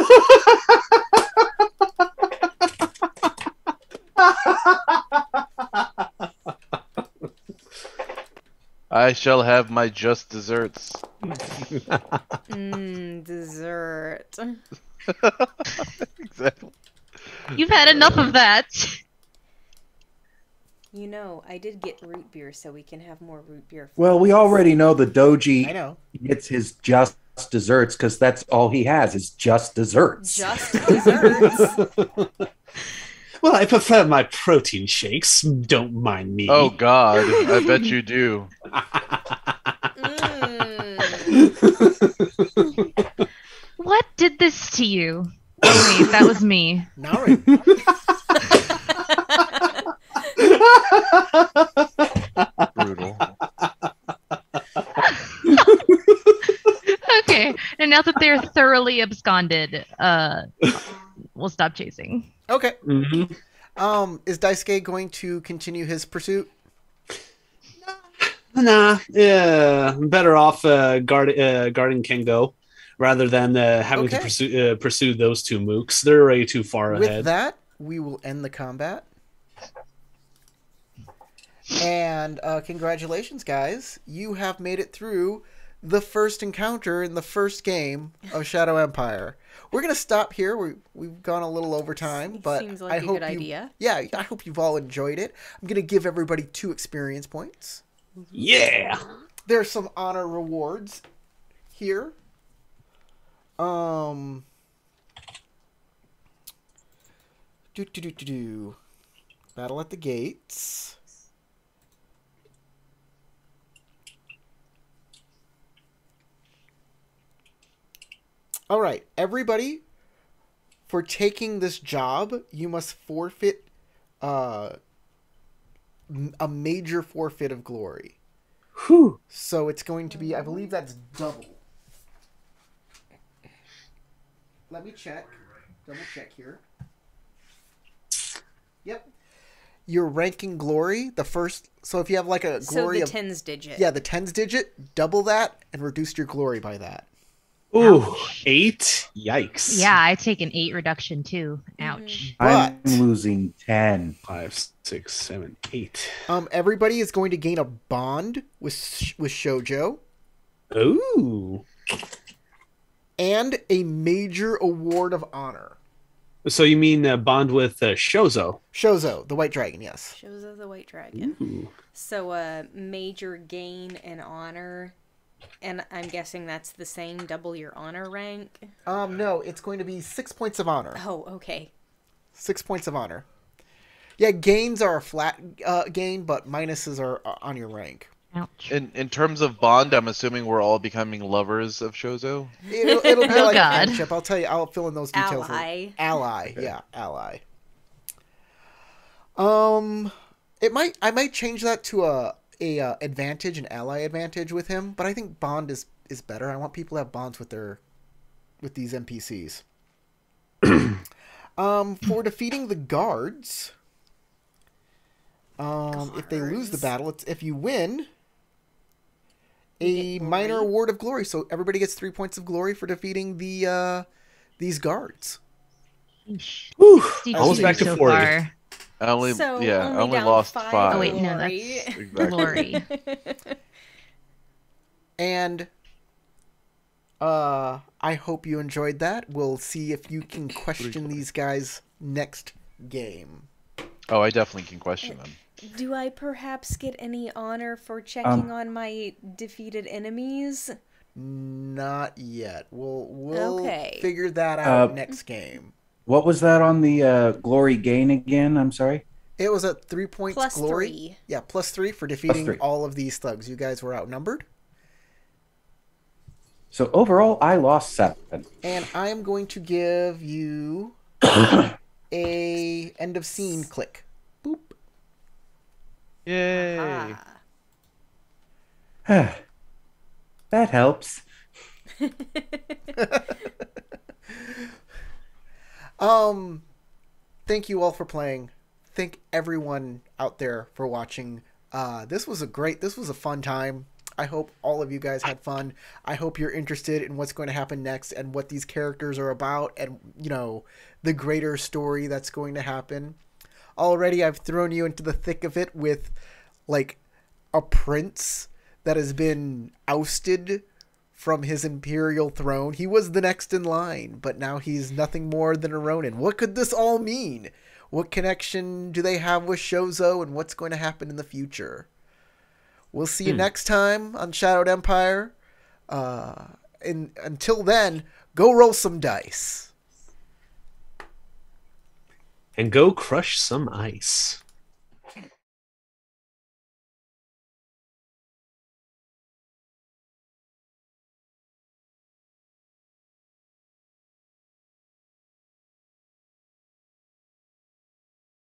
I shall have my just desserts. Mmm, dessert. Exactly. You've had enough of that. You know, I did get root beer, so we can have more root beer. Well, we already know the I doji know. gets his just desserts because that's all he has is just desserts. Just desserts. Well, I prefer my protein shakes. Don't mind me. Oh God, I bet you do. Mm. What did this to you? Oh wait, that was me. Narin. Brutal. Okay, and now that they're thoroughly absconded, uh, we'll stop chasing. Okay. Mhm. Um, is Daisuke going to continue his pursuit? Nah, yeah, I'm better off uh, guard, uh, guarding Kengo rather than uh, having Okay. to pursue uh, pursue those two mooks. They're already too far With ahead. that, we will end the combat. And uh, congratulations, guys. You have made it through the first encounter in the first game of Shadow Empire. We're going to stop here. We, we've gone a little over time, but Seems like I a hope good you, idea. Yeah, I hope you've all enjoyed it. I'm going to give everybody two experience points. Yeah. There's some honor rewards here. Um... Do, do, do, do, do. Battle at the gates. All right, everybody, for taking this job, you must forfeit uh, m- a major forfeit of glory. Whew. So it's going to be, I believe that's double. Let me check. Double check here. Yep. Your ranking glory, the first, so if you have like a So glory the of, tens digit. yeah, the tens digit, double that and reduce your glory by that. Ooh, eight. Yikes. Yeah, I take an eight reduction too. Ouch. I'm But- losing ten. Five, six, seven, eight. Um, everybody is going to gain a bond with Sh- with Shoujo Ooh. and a major award of honor. So you mean uh, bond with uh, Shozo? Shozo, the white dragon, yes. Shows us the white dragon. Ooh. So a major gain and honor, and I'm guessing that's the same, double your honor rank. Um, no, it's going to be six points of honor. Oh, okay. Six points of honor. Yeah, gains are a flat uh, gain, but minuses are uh, on your rank. Ouch. In in terms of bond, I'm assuming we're all becoming lovers of Shozo. It'll, it'll be Oh, like God. a friendship. I'll tell you. I'll fill in those details. later. Ally. Ally, yeah, ally. Um, it might. I might change that to a a uh, advantage, an ally advantage with him. But I think bond is is better. I want people to have bonds with their with these N P Cs. um, for defeating the guards. Um, if they lose the Guards. battle, it's if you win. A get minor glory. award of glory, so everybody gets three points of glory for defeating the uh, these guards. Sheesh. Whew. sixty-two Almost back to so forty. far. I only So yeah, only I only down lost five five. Oh wait, no, glory. that's Exactly. glory. And uh, I hope you enjoyed that. We'll see if you can question these guys next game. Oh, I definitely can question them. Do I perhaps get any honor for checking Um, on my defeated enemies? Not yet. We'll we'll Okay. figure that out Uh, next game. What was that on the uh, glory gain again? I'm sorry. It was at three points Plus glory. three. Yeah, plus three for defeating three. all of these thugs. You guys were outnumbered. So overall, I lost seven. And I am going to give you a end of scene click. Boop. Yay! Ah. That helps. Um, thank you all for playing. Thank everyone out there for watching. Uh, this was a great, this was a fun time. I hope all of you guys had fun. I hope you're interested in what's going to happen next and what these characters are about and, you know, the greater story that's going to happen. Already I've thrown you into the thick of it with, like, a prince that has been ousted from his imperial throne. He was the next in line, but now he's nothing more than a Ronin. What could this all mean? What connection do they have with Shozo, and what's going to happen in the future? We'll see you Hmm. next time on Shadowed Empire. Uh, and until then, go roll some dice. And go crush some ice.